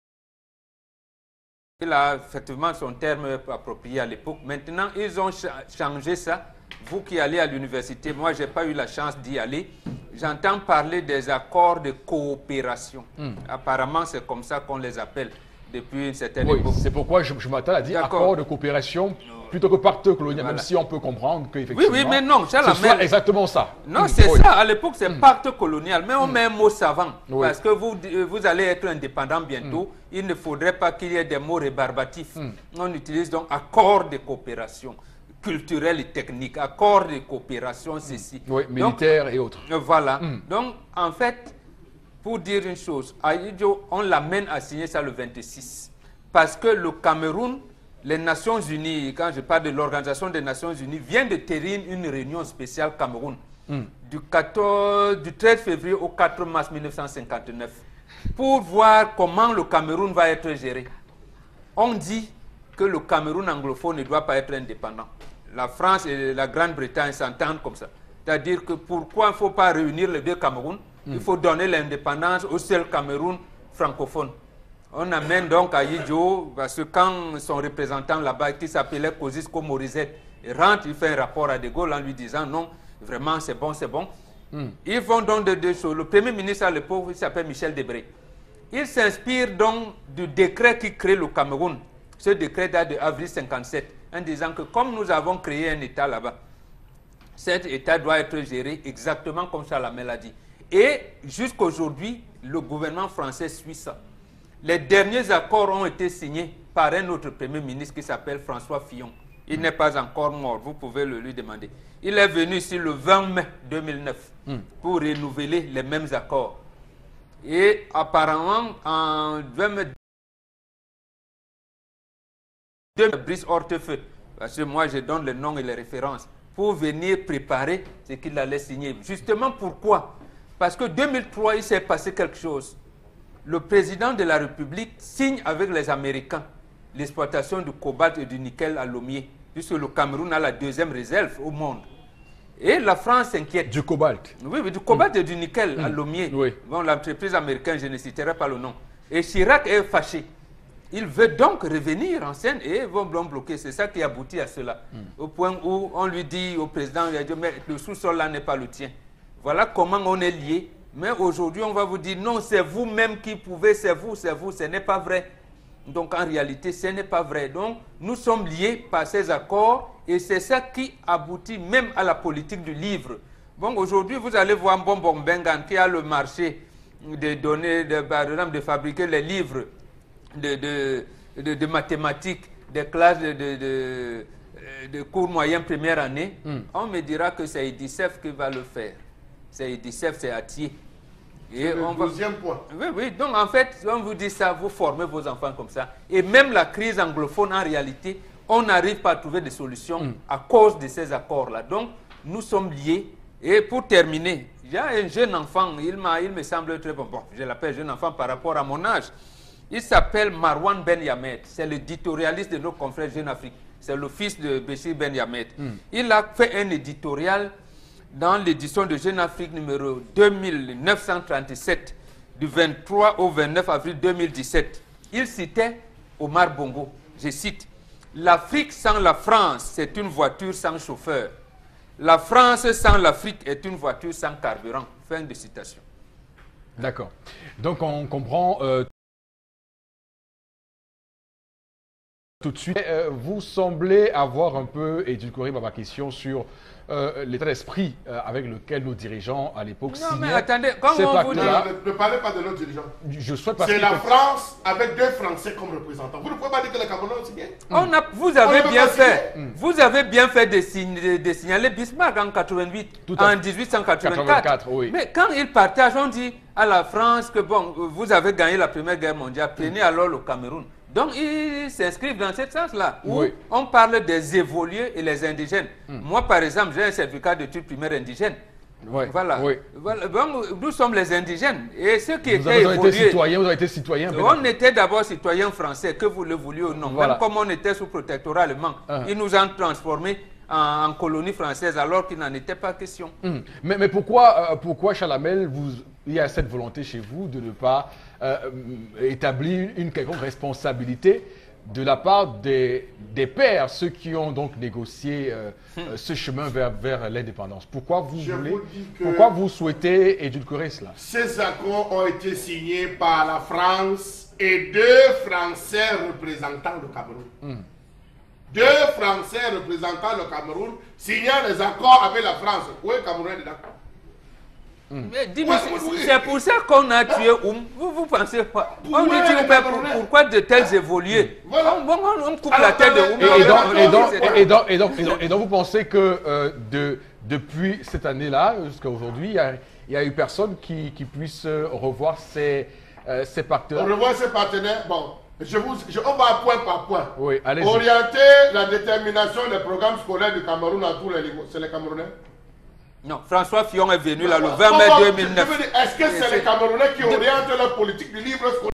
Il a effectivement son terme approprié à l'époque. Maintenant, ils ont changé ça. Vous qui allez à l'université, moi, je n'ai pas eu la chance d'y aller. J'entends parler des accords de coopération. Apparemment, c'est comme ça qu'on les appelle depuis une certaine époque. C'est pourquoi je m'attends à dire accord de coopération plutôt que pacte colonial, même si on peut comprendre qu'effectivement, oui, mais non, c'est la même. Exactement ça. Non, c'est ça. À l'époque, c'est pacte colonial, mais on met un mot savant. Parce que vous allez être indépendant bientôt. Il ne faudrait pas qu'il y ait des mots rébarbatifs. On utilise donc accord de coopération culturelle et technique, accord de coopération, ceci. Oui, militaire et autres. Voilà. Donc, en fait, pour dire une chose, Ahidjo, on l'amène à signer ça le 26. Parce que le Cameroun, les Nations Unies, quand je parle de l'Organisation des Nations Unies, vient de tenir une réunion spéciale Cameroun du 13 février au 4 mars 1959 pour voir comment le Cameroun va être géré. On dit que le Cameroun anglophone ne doit pas être indépendant. La France et la Grande-Bretagne s'entendent comme ça. C'est-à-dire que pourquoi il ne faut pas réunir les deux Camerouns? Il faut donner l'indépendance au seul Cameroun francophone. On amène donc Ahidjo, parce que quand son représentant là-bas, qui s'appelait Kosciusko Morizet, rentre, il fait un rapport à De Gaulle en lui disant non, vraiment c'est bon, c'est bon. Ils vont donc de deux choses. Le premier ministre à l'époque, il s'appelle Michel Debré. Il s'inspire donc du décret qui crée le Cameroun. Ce décret date de avril 57, en disant que comme nous avons créé un État là-bas, cet État doit être géré exactement comme Chalamel a dit. Et jusqu'aujourd'hui, le gouvernement français suit ça. Les derniers accords ont été signés par un autre Premier ministre qui s'appelle François Fillon. Il n'est pas encore mort, vous pouvez le lui demander. Il est venu ici le 20 mai 2009 pour renouveler les mêmes accords. Et apparemment, en 2002, Brice Hortefeux, parce que moi je donne les noms et les références, pour venir préparer ce qu'il allait signer. Justement pourquoi? Parce que 2003, il s'est passé quelque chose. Le président de la République signe avec les Américains l'exploitation du cobalt et du nickel à Lomé, puisque le Cameroun a la deuxième réserve au monde. Et la France s'inquiète. Du cobalt? Oui, du cobalt et du nickel à Lomé. Bon, l'entreprise américaine, je ne citerai pas le nom. Et Chirac est fâché. Il veut donc revenir en scène et ils vont bloquer. C'est ça qui aboutit à cela. Au point où on lui dit au président, mais le sous-sol là n'est pas le tien. Voilà comment on est lié. Mais aujourd'hui, on va vous dire, non, c'est vous-même qui pouvez, c'est vous, ce n'est pas vrai. Donc en réalité, ce n'est pas vrai. Donc nous sommes liés par ces accords et c'est ça qui aboutit même à la politique du livre. Bon, aujourd'hui, vous allez voir Mbombo Mbengue qui a le marché de donner, de fabriquer les livres de mathématiques, des classes de cours moyens première année. On me dira que c'est Edicef qui va le faire. C'est Edicef, c'est Atier. Et le deuxième point. Oui, donc en fait, on vous dit ça, vous formez vos enfants comme ça. Et même la crise anglophone, en réalité, on n'arrive pas à trouver des solutions à cause de ces accords-là. Donc, nous sommes liés. Et pour terminer, il y a un jeune enfant, il me semble très bon. Bon, je l'appelle jeune enfant par rapport à mon âge. Il s'appelle Marwan Ben Yamed. C'est l'éditorialiste de nos confrères Jeune Afrique. C'est le fils de Béchir Ben Yamed. Il a fait un éditorial dans l'édition de Jeune Afrique numéro 2937 du 23 au 29 avril 2017. Il citait Omar Bongo. Je cite, « L'Afrique sans la France, c'est une voiture sans chauffeur. La France sans l'Afrique est une voiture sans carburant. » Fin de citation. D'accord. Donc on comprend... Tout de suite, vous semblez avoir un peu édulcoré ma question sur l'état d'esprit avec lequel nos dirigeants à l'époque Non, mais signaient attendez, quand ces on vous dit... pactes-là. Ne parlez pas de nos dirigeants. Je souhaite pas C'est la France avec 2 Français comme représentants. Vous ne pouvez pas dire que les Camerounais ont signé. Vous avez On bien ne peut pas fait. signer. Vous avez bien fait de signaler Bismarck en 88, Tout à en fait. 1884. 84, oui. Mais quand il partagent, on dit à la France que bon, vous avez gagné la Première Guerre mondiale, prenez alors le Cameroun. Donc ils s'inscrivent dans ce sens-là, où Oui. on parle des évolués et les indigènes. Moi, par exemple, j'ai un certificat d'études primaires indigènes. Ouais, Voilà. oui. Voilà. Bon, nous sommes les indigènes. Et ceux qui Vous étaient avez été évolués... citoyen, vous avez été citoyen. On était d'abord citoyens français, que vous le vouliez ou non. Voilà. Même comme on était sous protectorat allemand, ils nous ont transformés en colonie française alors qu'il n'en était pas question. Mais pourquoi Chalamel, il y a cette volonté chez vous de ne pas établir une quelconque responsabilité de la part des pères, ceux qui ont donc négocié ce chemin vers l'indépendance? Pourquoi vous Je voulez, vous dis que- pourquoi vous souhaitez édulcorer cela? Ces accords ont été signés par la France et 2 Français représentant le Cameroun. 2 Français représentant le Cameroun signant les accords avec la France. Oui, Cameroun est d'accord. Mais dis-moi, Oui. c'est pour ça qu'on a tué Oum. Vous pensez pas? On lui dit, les mais Camerounais. pourquoi de tels évolués? Voilà. On coupe Alors, la tête de Oum. Et donc, vous pensez que depuis cette année-là, jusqu'à aujourd'hui, il y a eu personne qui puisse revoir ces On pactes-là? revoit ses partenaires. Bon, on va point par point. Oui, allez-y. Orienter la détermination des programmes scolaires du Cameroun à tous les niveaux. C'est les Camerounais. Non, François Fillon est venu là le 20 mai Je veux 2009. dire, est-ce que c'est les Camerounais qui orientent leur politique du livre scolaire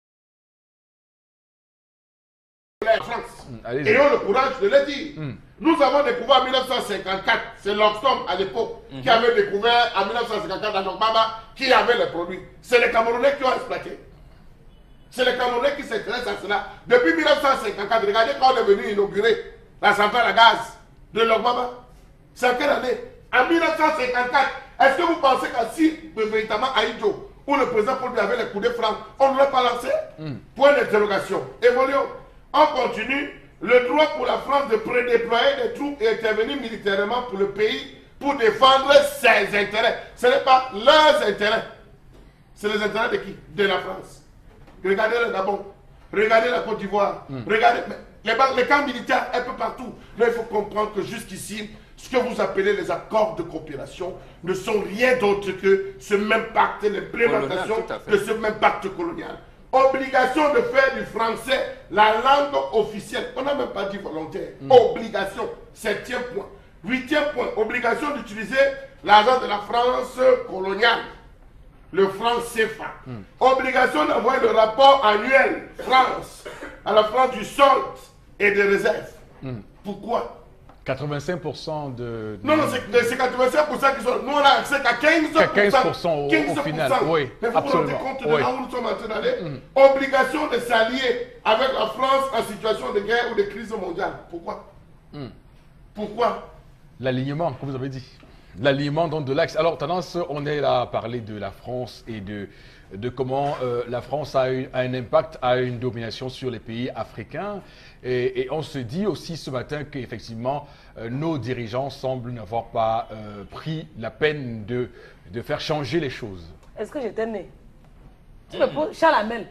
en France? Allez-y. Ayons le courage de le dire. Nous avons découvert en 1954, c'est l'Oxfam à l'époque qui avait découvert en 1954 à Nokbaba qui avait les produits. C'est les Camerounais qui ont exploité. C'est les Camerounais qui s'intéressent à cela. Depuis 1954, regardez quand on est venu inaugurer la centrale à gaz de Nokbaba. C'est en quelle année? En 1954. Est-ce que vous pensez qu'assis véritablement à Idjo, où le président Paul Biya avait les coups de franc, on ne l'a pas lancé? Point d'interrogation. Évoluons. On continue. Le droit pour la France de prédéployer des troupes et intervenir militairement pour le pays pour défendre ses intérêts. Ce n'est pas leurs intérêts. C'est les intérêts de qui? De la France. Regardez le Gabon. Regardez la Côte d'Ivoire. Regardez les camps militaires un peu partout. Là, il faut comprendre que jusqu'ici, ce que vous appelez les accords de coopération ne sont rien d'autre que ce même pacte, l'implémentation Colonial, tout à fait. de ce même pacte colonial. Obligation de faire du français la langue officielle. On n'a même pas dit volontaire. Obligation. 7e point. 8e point. Obligation d'utiliser l'argent de la France coloniale. Le franc CFA. Obligation d'envoyer le rapport annuel France à la France du solde et des réserves. Pourquoi? 85% de... Non, c'est 85% qui sont. Nous, on a accès qu'à 15%. 15% au final, oui, Mais vous absolument, vous rendez compte de oui. là où nous sommes en train d'aller? Obligation de s'allier avec la France en situation de guerre ou de crise mondiale. Pourquoi? Pourquoi? L'alignement, comme vous avez dit. L'alignement donc de l'axe. Alors, tendance, on est là à parler de la France et de comment la France a un impact, a une domination sur les pays africains. Et on se dit aussi ce matin qu'effectivement, nos dirigeants semblent n'avoir pas pris la peine de faire changer les choses. Est-ce que j'étais né? Tu me poses Chalamel.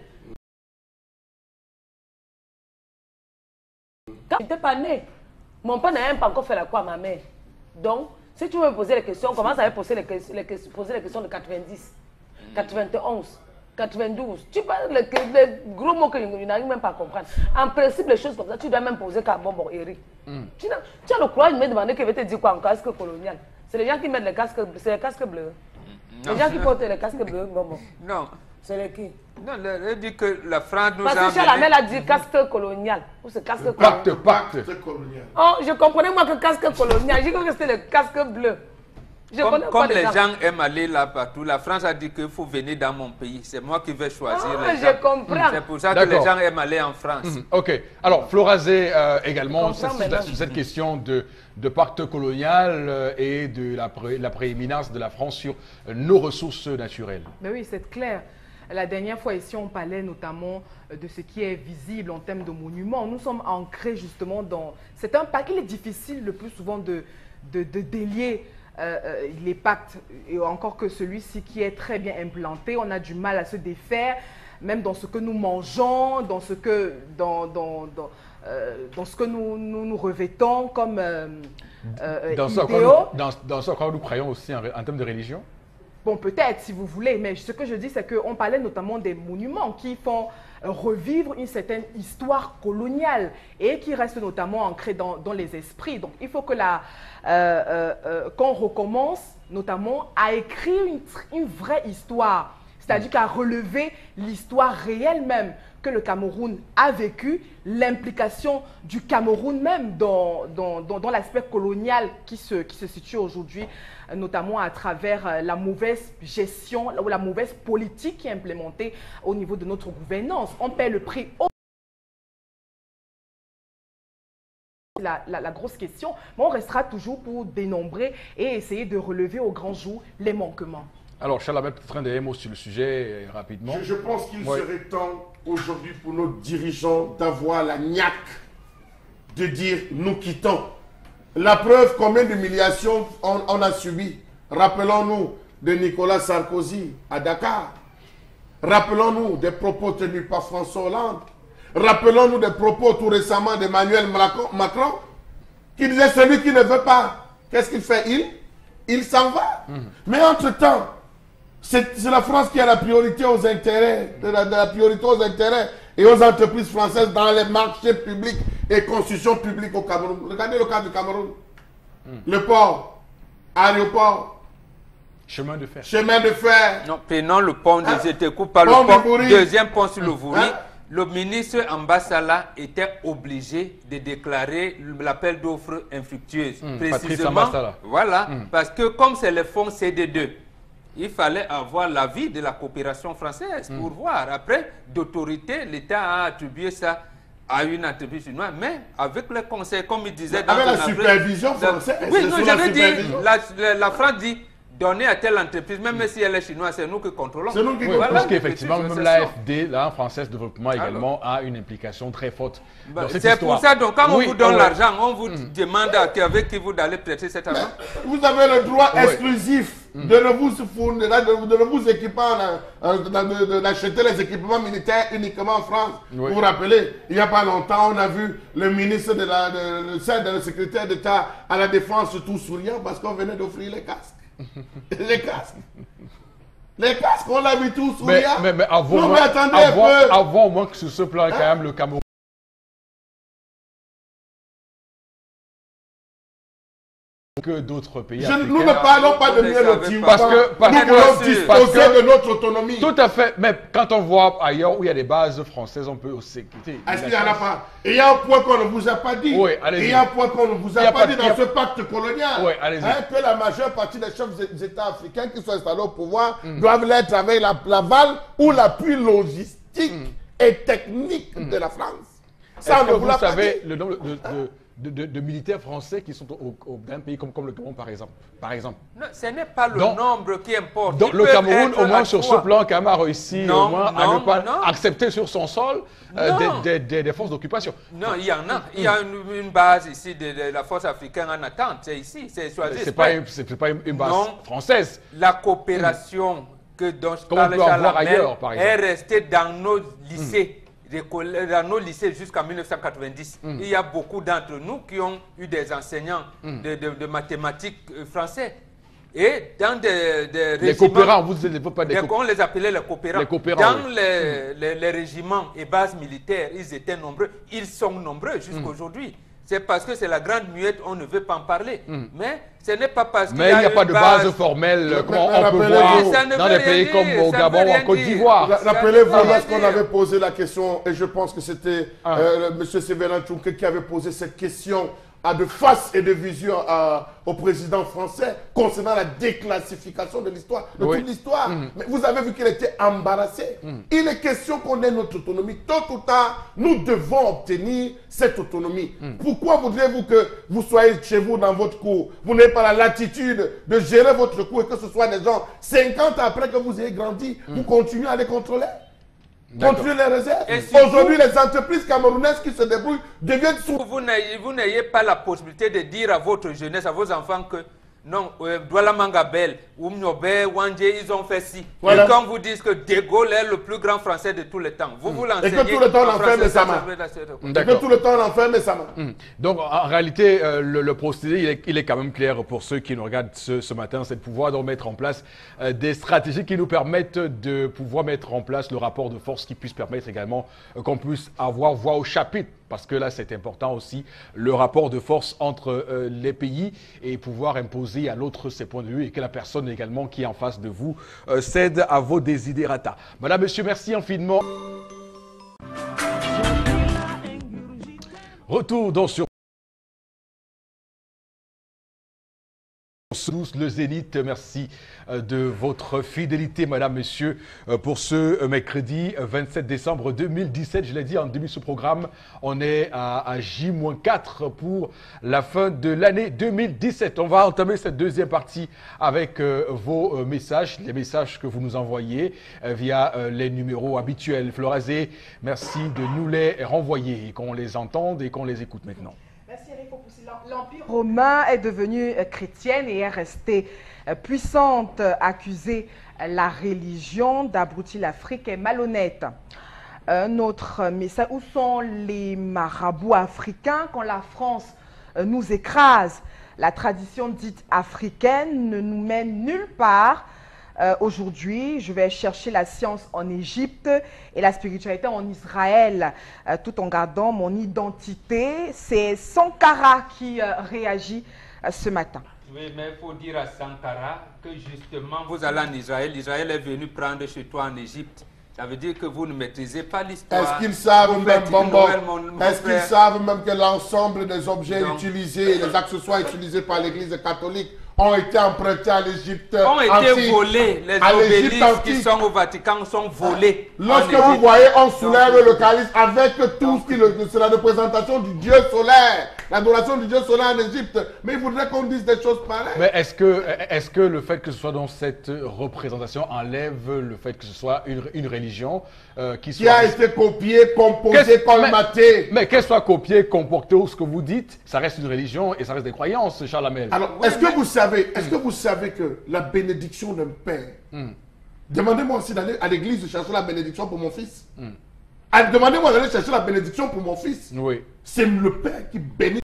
Quand je n'étais pas né, mon père n'a même pas encore fait la croix à ma mère. Donc, si tu veux me poser les questions, commence à me poser les questions de 90, 91, 92. Tu parles les gros mots que je n'arrive même pas à comprendre. En principe, les choses comme ça, tu dois même poser qu'à bon, Eric. Tu as le courage de me demander qu'il veut te dire quoi en casque colonial. C'est les gens qui mettent les casques bleus. C'est les casques bleus. Non. Les gens qui portent les casques bleus, bon. Non. C'est les qui? Non, elle dit que la France nous Parce a que Chalamel a dit casque colonial. Ou c'est casque colonial. Pacte colonial. Oh, je comprenais moi que casque colonial. J'ai cru que c'était le casque bleu. Je connais pas Comme les gens. gens aiment aller là partout, la France a dit qu'il faut venir dans mon pays. C'est moi qui vais choisir Ah, les je gens. comprends. C'est pour ça que les D'accord. gens aiment aller en France. Ok. Alors, Florazé également, Je comprends sur maintenant. cette question de pacte colonial et de la prééminence de la France sur nos ressources naturelles. Mais oui, c'est clair. La dernière fois ici, on parlait notamment de ce qui est visible en termes de monuments. Nous sommes ancrés justement dans... C'est un pacte. Il est difficile le plus souvent de délier les pactes, et encore que celui-ci qui est très bien implanté, on a du mal à se défaire, même dans ce que nous mangeons, dans ce que, dans ce que nous revêtons comme idéaux. Dans ce quoi nous croyons aussi en termes de religion? Bon, peut-être, si vous voulez, mais ce que je dis, c'est qu'on parlait notamment des monuments qui font revivre une certaine histoire coloniale et qui restent notamment ancrés dans les esprits. Donc, il faut que qu'on recommence notamment à écrire une vraie histoire, c'est-à-dire qu'à relever l'histoire réelle même que le Cameroun a vécu, l'implication du Cameroun même dans l'aspect colonial qui se situe aujourd'hui, notamment à travers la mauvaise gestion ou la mauvaise politique qui est implémentée au niveau de notre gouvernance. On paie le prix haut. La grosse question, mais on restera toujours pour dénombrer et essayer de relever au grand jour les manquements. Alors, Charles, peut-être un dernier mot sur le sujet, rapidement. Je pense qu'il serait temps aujourd'hui pour nos dirigeants d'avoir la niaque de dire « nous quittons ». La preuve, combien d'humiliations on a subi. Rappelons-nous de Nicolas Sarkozy à Dakar. Rappelons-nous des propos tenus par François Hollande. Rappelons-nous des propos tout récemment d'Emmanuel Macron, qui disait celui qui ne veut pas, qu'est-ce qu'il fait? Il s'en va. Mais entre-temps, c'est la France qui a la priorité aux intérêts, la priorité aux intérêts et aux entreprises françaises dans les marchés publics et constructions publiques au Cameroun. Regardez le cas du Cameroun. Le port, aéroport, chemin de fer. Chemin de fer. Non, prenons le pont de Zétékou par le pont, deuxième pont sur le Vouri. Le ministre Ambassala était obligé de déclarer l'appel d'offres infructueuse. Précisément, voilà, parce que comme c'est le fonds CD2, il fallait avoir l'avis de la coopération française pour voir. Après, d'autorité, l'État a attribué ça à une entreprise chinoise, mais avec le conseil, comme il disait... Avec la supervision française. Oui, non, j'avais dit, la France dit, donner à telle entreprise, même si elle est chinoise, c'est nous qui contrôlons. C'est nous qui contrôlons. Parce qu'effectivement, même l'AFD, l'Agence française de développement également, a une implication très forte dans cette histoire. C'est pour ça, donc, quand on vous donne l'argent, on vous demande avec qui vous allez prêter cet argent. Vous avez le droit exclusif de ne vous équiper, d'acheter les équipements militaires uniquement en France. Vous vous rappelez, il n'y a pas longtemps, on a vu le ministre le secrétaire d'État à la Défense tout souriant parce qu'on venait d'offrir les casques. Les casques. Les casques, on l'a vu tous souriant. Mais avant, non, mais attendez un peu. Avant, au moins que sur ce plan, quand même, le Cameroun. Que d'autres pays africains. Nous ne parlons pas de mieux le parce que nous voulons disposer de notre autonomie. Tout à fait. Mais quand on voit ailleurs où il y a des bases françaises, on peut aussi quitter. Est-ce qu'il n'y en a pas? Et il y a un point qu'on ne vous a pas dit. Oui, allez-y. Il y a un point qu'on ne vous a pas dit dans ce pacte colonial. Oui, allez-y. Que la majeure partie des chefs d'État africains qui sont installés au pouvoir doivent l'être avec l'aval ou l'appui logistique et technique de la France. Ça, on ne vous l'a pas dit. Le nombre de militaires français qui sont dans un pays comme le Cameroun, par exemple. Non, ce n'est pas le nombre qui importe. Donc le Cameroun, au moins sur ce plan, quand même, a réussi au moins à ne pas accepter sur son sol des forces d'occupation. Non, il y en a. Il y a une base ici de la force africaine en attente. C'est ici, c'est choisi. C'est pas une base française. La coopération dont je parlais ailleurs, par exemple, est restée dans nos lycées. Dans nos lycées jusqu'en 1990. Il y a beaucoup d'entre nous qui ont eu des enseignants de mathématiques français. Et dans des les coopérants, vous ne pas des on les appelait les coopérants. Dans les régiments et bases militaires, ils étaient nombreux. Ils sont nombreux jusqu'aujourd'hui. C'est parce que c'est la grande muette, on ne veut pas en parler. Mais ce n'est pas parce qu'il n'y a pas de base formelle, comme on peut voir dans des pays comme au Gabon ou en Côte d'Ivoire. Rappelez-vous lorsqu'on avait posé la question, et je pense que c'était M. Séverin Tchouké qui avait posé cette question de face et de vision au président français concernant la déclassification de l'histoire, de toute l'histoire. Mais vous avez vu qu'il était embarrassé. Il est question qu'on ait notre autonomie. Tôt ou tard, nous devons obtenir cette autonomie. Pourquoi voudriez-vous que vous soyez chez vous dans votre cour? Vous n'avez pas la latitude de gérer votre cour et que ce soit des gens 50 ans après que vous ayez grandi, vous continuez à les contrôler? Contrôler les réserves. Aujourd'hui, les entreprises camerounaises qui se débrouillent deviennent sous. Vous n'ayez pas la possibilité de dire à votre jeunesse, à vos enfants que non, Douala Mangabel, Oumniobe, Wandje, ils ont fait ci. Voilà. Et quand vous dites que De Gaulle est le plus grand français de tous les temps, vous l'enseignez. Et que tout le temps on enferme sa main. Et que tout le temps on enferme sa main. Donc en réalité, le procédé, il est quand même clair pour ceux qui nous regardent ce matin, c'est de pouvoir donc mettre en place des stratégies qui nous permettent de pouvoir mettre en place le rapport de force qui puisse permettre également qu'on puisse avoir voix au chapitre. Parce que là, c'est important aussi, le rapport de force entre les pays et pouvoir imposer à l'autre ses points de vue et que la personne également qui est en face de vous cède à vos desiderata. Madame, monsieur, merci infiniment. Retour dans sur le Zénith, merci de votre fidélité, madame, monsieur, pour ce mercredi 27 décembre 2017. Je l'ai dit en début de ce programme, on est à J-4 pour la fin de l'année 2017. On va entamer cette deuxième partie avec vos messages, les messages que vous nous envoyez via les numéros habituels. Florazé, merci de nous les renvoyer et qu'on les entende et qu'on les écoute maintenant. Merci Eric Fopoussi. L'Empire romain est devenu chrétienne et est restée puissante, accusée la religion d'abrutir l'Afrique est malhonnête. Un autre message, où sont les marabouts africains quand la France nous écrase? La tradition dite africaine ne nous mène nulle part. Aujourd'hui, je vais chercher la science en Égypte et la spiritualité en Israël, tout en gardant mon identité. C'est Sankara qui réagit ce matin. Oui, mais il faut dire à Sankara que justement, vous allez en Israël, Israël est venu prendre chez toi en Égypte. Ça veut dire que vous ne maîtrisez pas l'histoire. Est-ce qu'ils savent même, est-ce qu'ils savent même que l'ensemble des objets utilisés, les accessoires utilisés par l'Église catholique ont été empruntés à l'Égypte antique. Ont été volés. Les obélisques qui sont au Vatican sont volés. Lorsque vous voyez, on soulève le calice avec tout ce qui c'est la représentation du Dieu solaire, l'adoration du Dieu solaire en Égypte. Mais il faudrait qu'on dise des choses pareilles. Mais est-ce que le fait que ce soit dans cette représentation enlève le fait que ce soit une religion qui a été copiée, composée, colmatée? Mais qu'elle soit copiée, comportée ou ce que vous dites, ça reste une religion et ça reste des croyances, Charles Hamel. Alors, est-ce que vous savez que la bénédiction d'un père, demandez-moi aussi d'aller à l'église chercher la bénédiction pour mon fils. Demandez-moi d'aller chercher la bénédiction pour mon fils. Oui. C'est le père qui bénit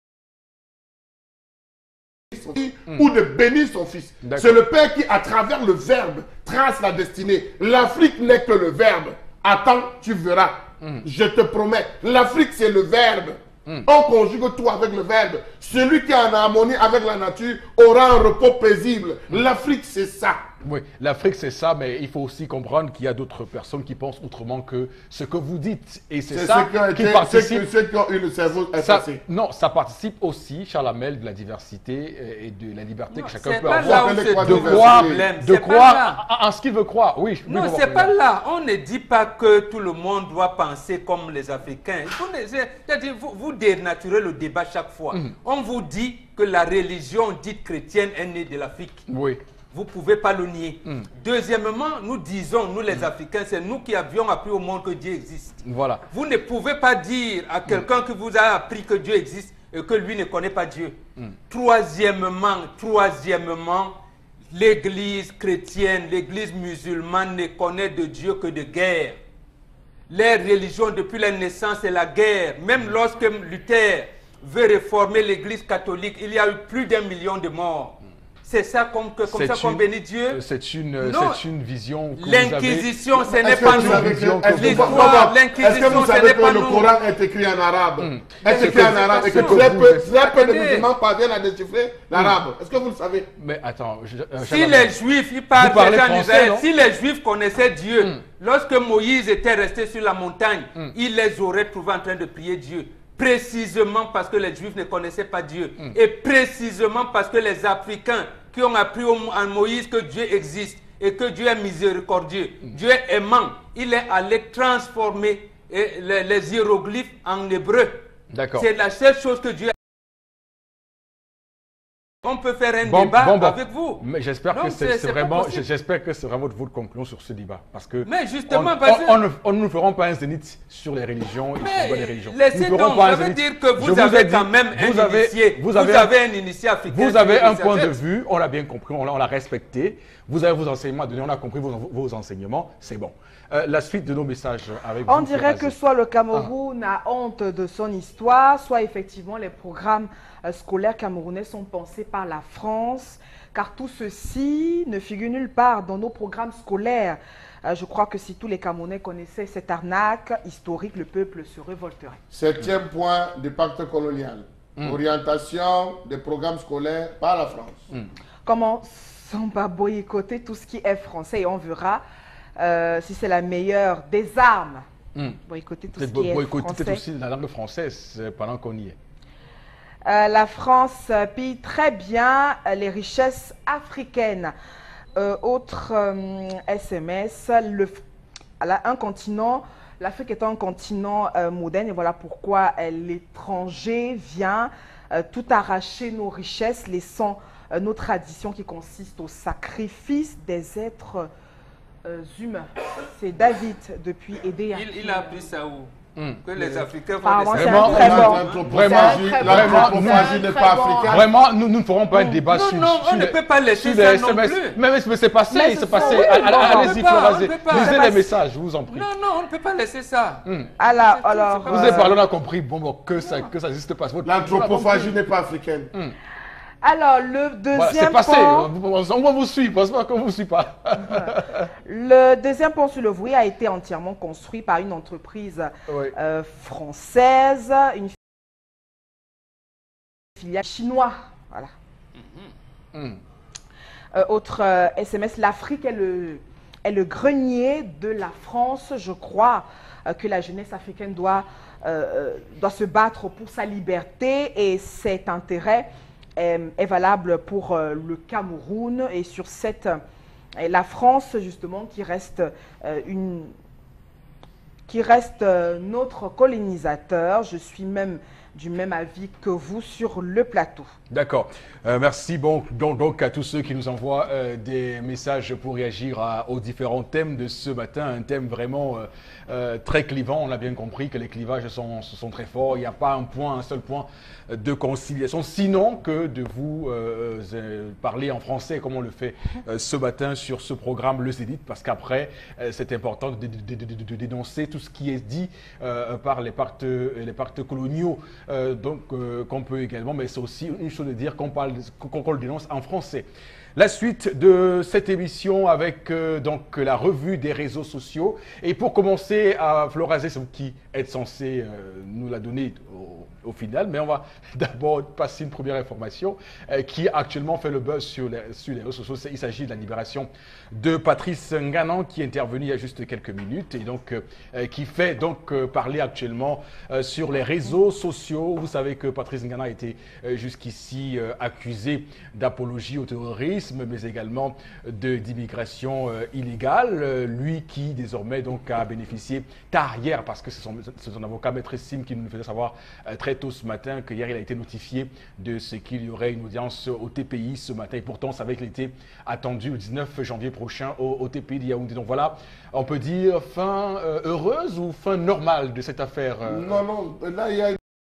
son fils ou de bénir son fils. C'est le père qui, à travers le verbe, trace la destinée. L'Afrique n'est que le verbe. Attends, tu verras. Je te promets. L'Afrique, c'est le verbe. On conjugue tout avec le verbe. Celui qui est en harmonie avec la nature aura un repos paisible. L'Afrique, c'est ça. Oui, l'Afrique, c'est ça, mais il faut aussi comprendre qu'il y a d'autres personnes qui pensent autrement que ce que vous dites. Et c'est ça qui participe. Ceux qui ont eu le cerveau effacé. Non, ça participe aussi, Charles Hamel, de la diversité et de la liberté que chacun peut avoir de croire en ce qu'il veut croire. Oui, non, c'est pas là. On ne dit pas que tout le monde doit penser comme les Africains. Vous dénaturez le débat chaque fois. On vous dit que la religion dite chrétienne est née de l'Afrique. Oui. Vous ne pouvez pas le nier. Deuxièmement, nous disons, nous les Africains, c'est nous qui avions appris au monde que Dieu existe. Voilà. Vous ne pouvez pas dire à quelqu'un qui vous a appris que Dieu existe et que lui ne connaît pas Dieu. Troisièmement, l'Église chrétienne, l'Église musulmane ne connaît de Dieu que de guerre. Les religions, depuis la naissance, c'est la guerre. Même lorsque Luther veut réformer l'Église catholique, il y a eu plus d'1 million de morts. C'est ça comme ça qu'on bénit Dieu. C'est une vision. L'Inquisition, ce n'est pas nous. L'histoire, est-ce que vous savez que le Coran est écrit en arabe? Est écrit en arabe et que très peu de musulmans parviennent à déchiffrer l'arabe. Est-ce que vous le savez? Mais attends, si les Juifs, ils parlent en Israël, si les Juifs connaissaient Dieu, lorsque Moïse était resté sur la montagne, il les aurait trouvés en train de prier Dieu. précisément parce que les Juifs ne connaissaient pas Dieu. Et précisément parce que les Africains qui ont appris à Moïse que Dieu existe et que Dieu est miséricordieux, Dieu est aimant, il est allé transformer les hiéroglyphes en hébreu. C'est la seule chose que Dieu a. On peut faire un débat avec vous. Mais j'espère que c'est vraiment, votre conclusion sur ce débat. Parce que mais justement, on ne fera pas un zénith sur les religions et sur les religions. Laissez donc, ça veut dire que vous avez quand même un initié. Vous avez un initié africain. Vous avez un point de vue, on l'a bien compris, on l'a respecté. Vous avez vos enseignements à donner, on a compris vos enseignements, c'est bon. La suite de nos messages avec vous. On dirait que soit le Cameroun a honte de son histoire, soit effectivement les programmes scolaires camerounais sont pensés par la France, car tout ceci ne figure nulle part dans nos programmes scolaires. Je crois que si tous les Camerounais connaissaient cette arnaque historique, le peuple se révolterait. 7e point du pacte colonial. Orientation des programmes scolaires par la France. Commençons par boycotter tout ce qui est français et on verra si c'est la meilleure des armes. Boycotter tout ce qui est français. Aussi la langue française pendant qu'on y est. La France pille très bien les richesses africaines. Autre SMS, l'Afrique est un continent moderne et voilà pourquoi l'étranger vient tout arracher nos richesses, laissant nos traditions qui consistent au sacrifice des êtres humains. C'est David depuis Edea. Il a appris ça où? Que les Africains l'anthropophagie n'est pas africaine. Vraiment, nous ne ferons pas un débat sur on ne peut pas laisser ça non plus. Mais c'est passé, c'est passé. Allez-y, Florazé. Lisez les messages, je vous en prie. Non, on ne peut pas laisser ça. Alors, vous avez parlé, on a compris que ça n'existe pas. L'anthropophagie n'est pas africaine. Alors, le deuxième point... C'est passé, on vous suit, parce qu'on ne vous suit pas. Le deuxième pont sur le Voué a été entièrement construit par une entreprise française, une filiale chinoise. Voilà. Autre SMS, l'Afrique est le grenier de la France. Je crois que la jeunesse africaine doit se battre pour sa liberté et cet intérêt est valable pour le Cameroun et sur la France justement qui reste notre colonisateur. Je suis même du même avis que vous sur le plateau. D'accord. Merci donc à tous ceux qui nous envoient des messages pour réagir aux différents thèmes de ce matin. Un thème vraiment très clivant. On a bien compris que les clivages sont très forts. Il n'y a pas un seul point de conciliation, sinon que de vous parler en français comme on le fait ce matin sur ce programme Le Zénith, parce qu'après, c'est important de dénoncer tout ce qui est dit par les pactes coloniaux. Qu'on peut également, mais c'est aussi une chose de dire qu'on le dénonce en français. La suite de cette émission avec donc la revue des réseaux sociaux. Et pour commencer, Florazé, c'est vous qui êtes censé nous la donner au final, mais on va d'abord passer une première information qui actuellement fait le buzz sur les réseaux sociaux. Il s'agit de la libération de Patrice Nganan qui est intervenu il y a juste quelques minutes et donc qui fait donc parler actuellement sur les réseaux sociaux. Vous savez que Patrice Nganan a été jusqu'ici accusé d'apologie au terrorisme, mais également d'immigration illégale. Lui qui désormais donc a bénéficié tard hier, parce que c'est son avocat Maître Sim qui nous faisait savoir très tôt ce matin qu'hier il a été notifié de ce qu'il y aurait une audience au TPI ce matin. Et pourtant, on savait qu'il était attendu le 19 janvier prochain au TPI de Yaoundé. Donc voilà, on peut dire fin heureuse ou fin normale de cette affaire Non, là il y a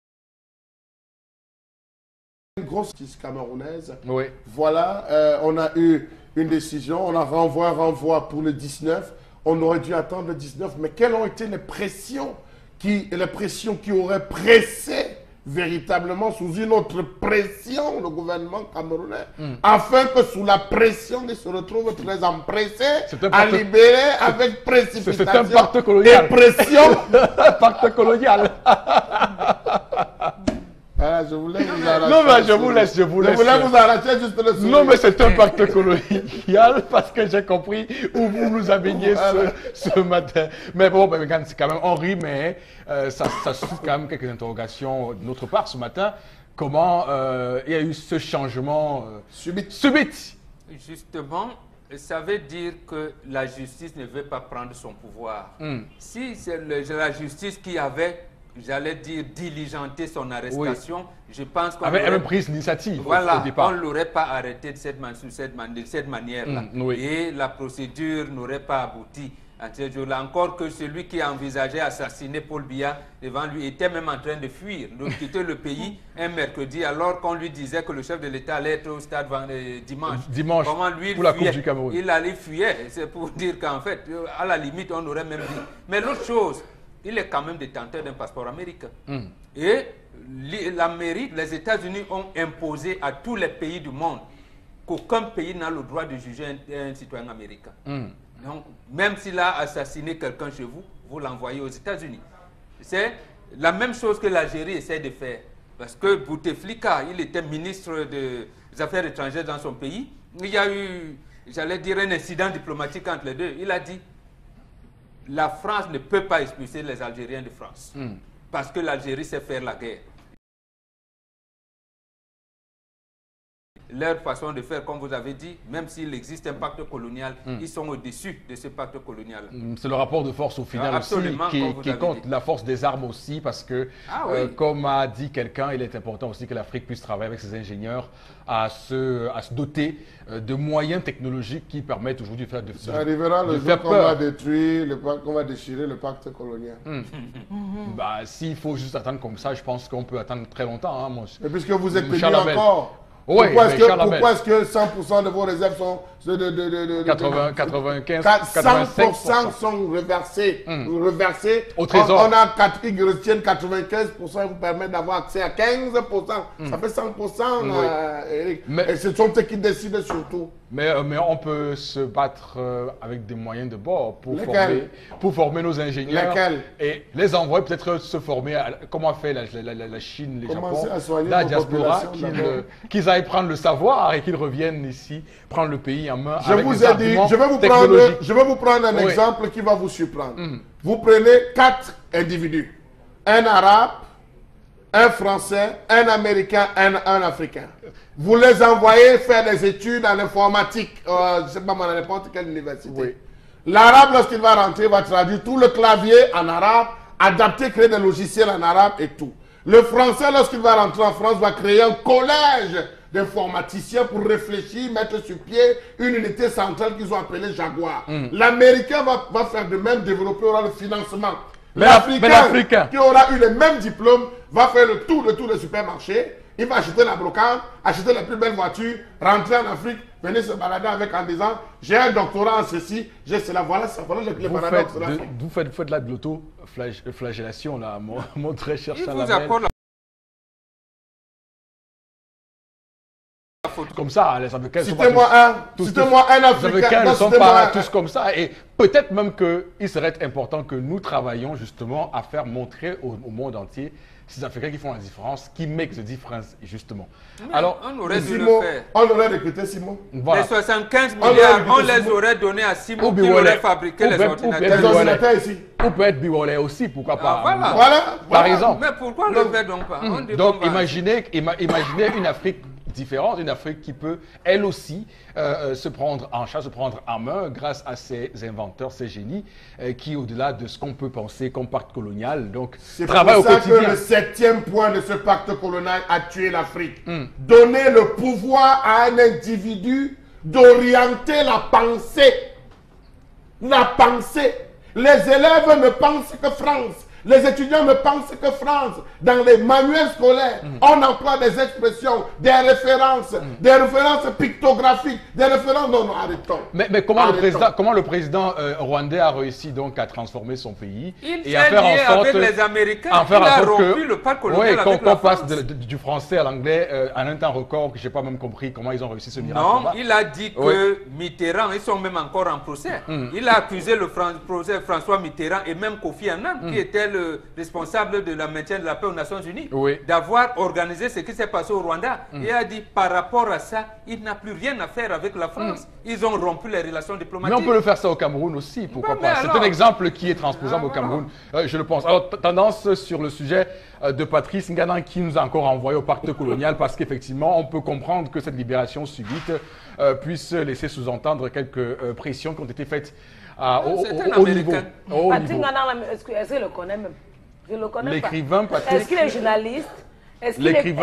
une grosse justice camerounaise. Oui. Voilà, on a eu une décision, on a renvoi pour le 19. On aurait dû attendre le 19, mais quelles ont été les pressions qui auraient pressé véritablement sous une autre pression le gouvernement camerounais, afin que sous la pression il se retrouve très empressé à libérer avec précipitation. C'est un pacte colonial. Et pression. Un pacte colonial. Voilà, je voulais vous arracher. Non, mais je vous laisse. Je voulais vous arracher juste le sourire. Non, mais c'est un pacte colonial parce que j'ai compris où vous nous ameniez ce matin. Mais bon, c'est quand même, on rit, mais ça suscite quand même quelques interrogations de notre part ce matin. Comment il y a eu ce changement subit? Justement, ça veut dire que la justice ne veut pas prendre son pouvoir. Si c'est la justice qui avait, j'allais dire, diligenté son arrestation, je pense qu'on avait même pris l'initiative voilà, au départ. on ne l'aurait pas arrêté de cette manière-là. Oui. Et la procédure n'aurait pas abouti. À ce jour-là, encore que celui qui envisageait assassiner Paul Biya devant lui était même en train de fuir, de quitter le pays un mercredi, alors qu'on lui disait que le chef de l'État allait être au stade dimanche. Comment lui, pour la Coupe du Cameroun. Il allait fuir. C'est pour dire qu'en fait, à la limite, on aurait même dit. Mais l'autre chose, il est quand même détenteur d'un passeport américain. Et l'Amérique, les États-Unis ont imposé à tous les pays du monde qu'aucun pays n'a le droit de juger un citoyen américain. Donc, même s'il a assassiné quelqu'un chez vous, vous l'envoyez aux États-Unis. C'est la même chose que l'Algérie essaie de faire. Parce que Bouteflika, il était ministre des Affaires étrangères dans son pays. Il y a eu, j'allais dire, un incident diplomatique entre les deux. Il a dit, la France ne peut pas expulser les Algériens de France. Parce que l'Algérie sait faire la guerre. Leur façon de faire, comme vous avez dit, même s'il existe un pacte colonial, ils sont au-dessus de ce pacte colonial. C'est le rapport de force au final aussi qui compte, la force des armes aussi, parce que, comme a dit quelqu'un, il est important aussi que l'Afrique puisse travailler avec ses ingénieurs à se doter de moyens technologiques qui permettent aujourd'hui de faire ça arrivera le jour qu'on va détruire, qu'on va déchirer le pacte colonial. Bah, s'il faut juste attendre comme ça, je pense qu'on peut attendre très longtemps. Hein, et puisque vous êtes payé encore. Oui, pourquoi est-ce que 100% de vos réserves sont de 95, 100% sont reversés. Au trésor. On a 4 qui retiennent 95% et vous permettent d'avoir accès à 15%. Ça fait 100%, Eric. Et ce sont eux qui décident surtout. Mais on peut se battre avec des moyens de bord pour former nos ingénieurs. Et les envoyer peut-être se former, comme a fait la Chine, les Japon, la diaspora, qu'ils aillent prendre le savoir et qu'ils reviennent ici, prendre le pays en main. Je vous ai dit, je vais vous prendre un exemple qui va vous surprendre. Vous prenez 4 individus, un arabe, un français, un américain, un africain. Vous les envoyez faire des études en informatique, je ne sais pas, à n'importe quelle université. L'arabe, lorsqu'il va rentrer, va traduire tout le clavier en arabe, adapter, créer des logiciels en arabe et tout. Le français, lorsqu'il va rentrer en France, va créer un collège d'informaticiens pour réfléchir, mettre sur pied une unité centrale qu'ils ont appelée Jaguar. L'américain va faire de même, développer le financement. L'Africain, qui aura eu les mêmes diplômes, va faire le tour de tous les supermarchés. Il va acheter la brocante, acheter la plus belle voiture, rentrer en Afrique, venir se balader avec en disant j'ai un doctorat en ceci, j'ai cela. Voilà le paradoxe de l'Afrique. Vous faites là de l'auto-flagellation, là, mon très cher Chalamel. Comme ça, les Africains citez-moi un Africain. Les Africains ne sont pas tous comme ça. Et peut-être même qu'il serait important que nous travaillions justement à faire montrer au monde entier ces Africains qui font la différence, qui make the difference justement. Mais alors, on aurait dû le faire. On aurait recruté Simon. Voilà. Les 75 milliards, on les aurait donnés à Simon qui aurait fabriqué les ordinateurs. Ici. Ou peut être Biwole aussi, pourquoi pas. Voilà. Par exemple. Mais pourquoi on ne le fait donc pas? Donc imaginez une Afrique différente, une Afrique qui peut, elle aussi, se prendre en charge, se prendre en main grâce à ses inventeurs, ses génies, qui, au-delà de ce qu'on peut penser comme pacte colonial, donc travaillent au quotidien. C'est pour ça que le 7e point de ce pacte colonial a tué l'Afrique. Donner le pouvoir à un individu d'orienter la pensée. La pensée. Les élèves ne pensent que France. Les étudiants ne pensent que France. Dans les manuels scolaires, on emploie des expressions, des références pictographiques, des références... Non, arrêtons. Mais comment le président rwandais a réussi donc à transformer son pays et à faire en sorte... avec les Américains, il a rompu le pacte colonial avec la France. Qu'on passe du français à l'anglais en un temps record, que je n'ai pas même compris comment ils ont réussi ce miracle. Non, il a dit que Mitterrand, ils sont même encore en procès. Il a accusé le François Mitterrand et même Kofi Annan, qui était le responsable de la maintien de la paix aux Nations Unies, Oui. d'avoir organisé ce qui s'est passé au Rwanda. Il a dit par rapport à ça, il n'a plus rien à faire avec la France. Ils ont rompu les relations Mais diplomatiques. on peut le faire ça au Cameroun aussi, pourquoi Mais pas. C'est alors- un exemple qui est transposable Ah, au Cameroun, je le pense. Alors, tendance sur le sujet de Patrice Nganan qui nous a encore envoyé au pacte colonial parce qu'effectivement, on peut comprendre que cette libération subite puisse laisser sous-entendre quelques pressions qui ont été faites c'est un au niveau. Américain. Au Patrick niveau. Nganan, est-ce qu'il le connaît même? Je le connais pas. L'écrivain Patrick. Est-ce qu'il est journaliste? Est-ce qu'il est... L'écrivain.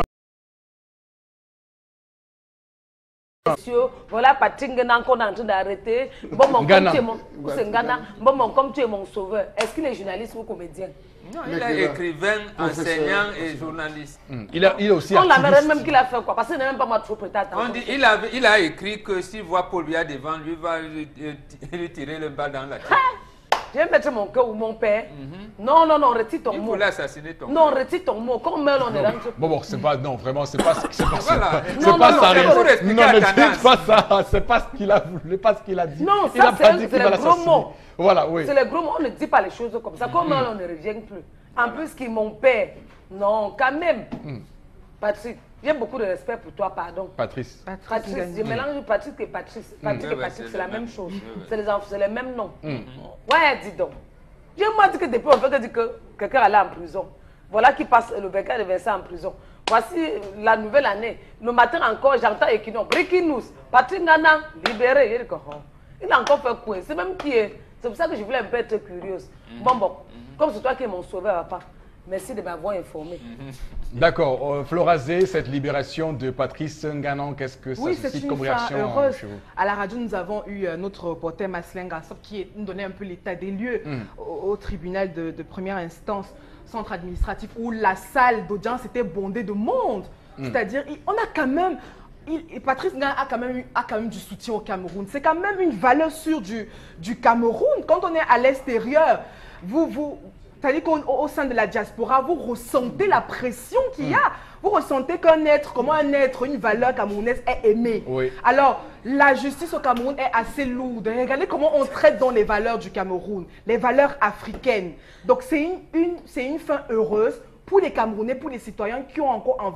Voilà Patrick Nganan qu'on est en train d'arrêter. Bon, mon, Nganan. c'est Nganan. Bon, mon, comme tu es mon sauveur, est-ce qu'il est journaliste ou comédien? Non, il est écrivain, enseignant et journaliste. Il est aussi On l'amène activiste. même qu'il a fait quoi? Parce qu'il n'est même pas moi trop prêté à On dit, il a écrit que s'il voit Paul Biya devant lui, il va lui tirer le bal dans la tête. Je vais mettre mon cœur ou mon père. Non, non, non, retire ton Il mot. voulait assassiner ton Non, père. retire ton mot. Quand on meurt, on est rentré. Bon, c'est pas, non, vraiment, c'est pas, c'est pas, Voilà. c'est Non, pas non, ça. non, rien. pour expliquer Non, la ne tendance. dites pas ça, c'est pas ce qu'il a voulu, pas ce qu'il a dit. Non, Il ça, a c'est pas un- dit c'est qu'il le va gros l'assassiner. mot. Voilà, oui. C'est le gros mot, on ne dit pas les choses comme ça. Comment on ne revient plus? En plus, qui mon père. Non, quand même. Patrick, j'ai beaucoup de respect pour toi, pardon. Patrice. Patrice, je mélange Patrick et Patrice. Patrick et Ouais, Patrick, c'est c'est la le même même. chose. Ouais. C'est les mêmes noms. Ouais, dis donc. Je m'ai dit que depuis, on peut dire que quelqu'un allait en prison. Voilà qui passe le 24 de Vincent en prison. Voici la nouvelle année. Le matin encore, j'entends Equinon. Breaking news. Patrick Nganan, libéré. Je dis que, oh, il a encore fait quoi? C'est même qui est. C'est pour ça que je voulais un peu être curieuse. Bon, comme c'est toi qui es mon sauveur, papa. Merci de m'avoir informé. D'accord. Florazé, cette libération de Patrice Nganan, qu'est-ce que ça Oui, c'est suscite une comme fin réaction heureuse. chez vous? À la radio, nous avons eu notre reporter Maslenga qui nous donnait un peu l'état des lieux au tribunal de première instance, centre administratif, où la salle d'audience était bondée de monde. C'est-à-dire, on a quand même... Patrice Nganan a quand même du soutien au Cameroun. C'est quand même une valeur sûre du Cameroun. Quand on est à l'extérieur, c'est-à-dire qu'au sein de la diaspora, vous ressentez la pression qu'il y a. Vous ressentez qu'un être, comment un être, une valeur camerounaise est aimée. Oui. Alors, la justice au Cameroun est assez lourde. Regardez comment on traite dans les valeurs du Cameroun, les valeurs africaines. Donc, c'est une fin heureuse pour les Camerounais, pour les citoyens qui ont encore envie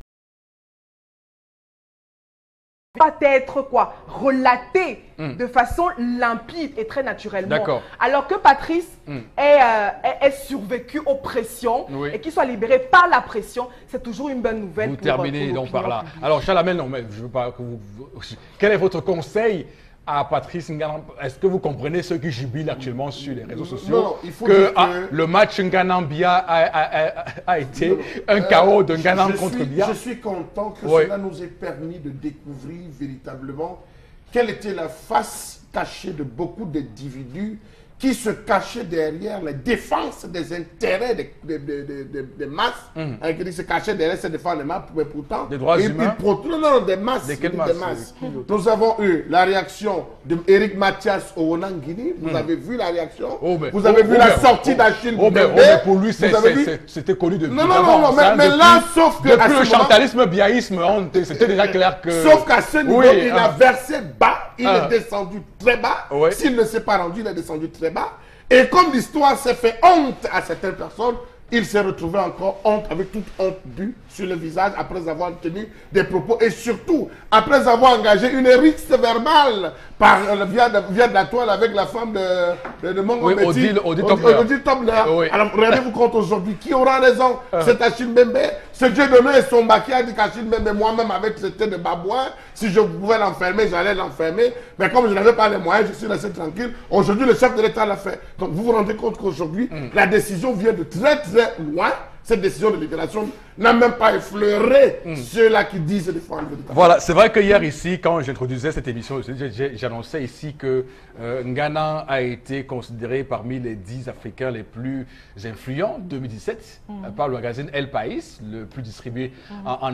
être quoi relaté de façon limpide et très naturellement. D'accord. Alors que Patrice est survécu aux pressions Oui. et qu'il soit libéré par la pression, c'est toujours une bonne nouvelle. Vous pour terminez donc par l'opinion là. publique. Alors, Chalamel, non, mais je veux pas que vous... Quel est votre conseil à Patrice Nganan? Est-ce que vous comprenez ceux qui jubilent actuellement sur les réseaux sociaux Non, il faut que, dire que- le match Nganan-Bia a été un chaos de Nganan contre Bia? Je suis content que Oui. cela nous ait permis de découvrir véritablement quelle était la face cachée de beaucoup d'individus qui se cachaient derrière la défense des intérêts des masses, qui se cachaient derrière se défendre les masses, mais pourtant... Des droits humains? Non, des masses. De quelles des masses? Nous avons eu la réaction d'Éric Mathias au Wonangini. Vous avez vu la réaction? Vous avez vu la sortie d'Achille Mbembe? mais pour lui, Vous avez vu? c'était connu depuis Non, non, avant, non, ça, mais depuis- là, sauf que à depuis le ce moment- chantalisme, biaïsme, c'était déjà clair que... Sauf qu'à ce niveau, Oui, il a versé bas, il Ah. est descendu très bas. Oui. S'il ne s'est pas rendu, il est descendu très bas. Et comme l'histoire s'est fait honte à certaines personnes, il s'est retrouvé encore honte, avec toute honte due sur le visage après avoir tenu des propos et surtout après avoir engagé une rixe verbale via de la toile avec la femme de Mongo Oui, Betty, Odile Tobler. Odile Tobler. Oui. Alors rendez-vous compte aujourd'hui, qui aura raison? C'est Achille Mbembe. Ce Dieu donné et son bas qui a dit qu'Achille Mbembe moi-même avait traité de babouin. Si je pouvais l'enfermer, j'allais l'enfermer. Mais comme je n'avais pas les moyens, je suis resté tranquille. Aujourd'hui, le chef de l'État l'a fait. Donc vous vous rendez compte qu'aujourd'hui, la décision vient de très très loin. Cette décision de libération n'a même pas effleuré ceux-là qui disent défendre l'État. Voilà, c'est vrai que hier ici, quand j'introduisais cette émission, j'annonçais ici que Nganan a été considéré parmi les 10 Africains les plus influents 2017 par le magazine El País, le plus distribué en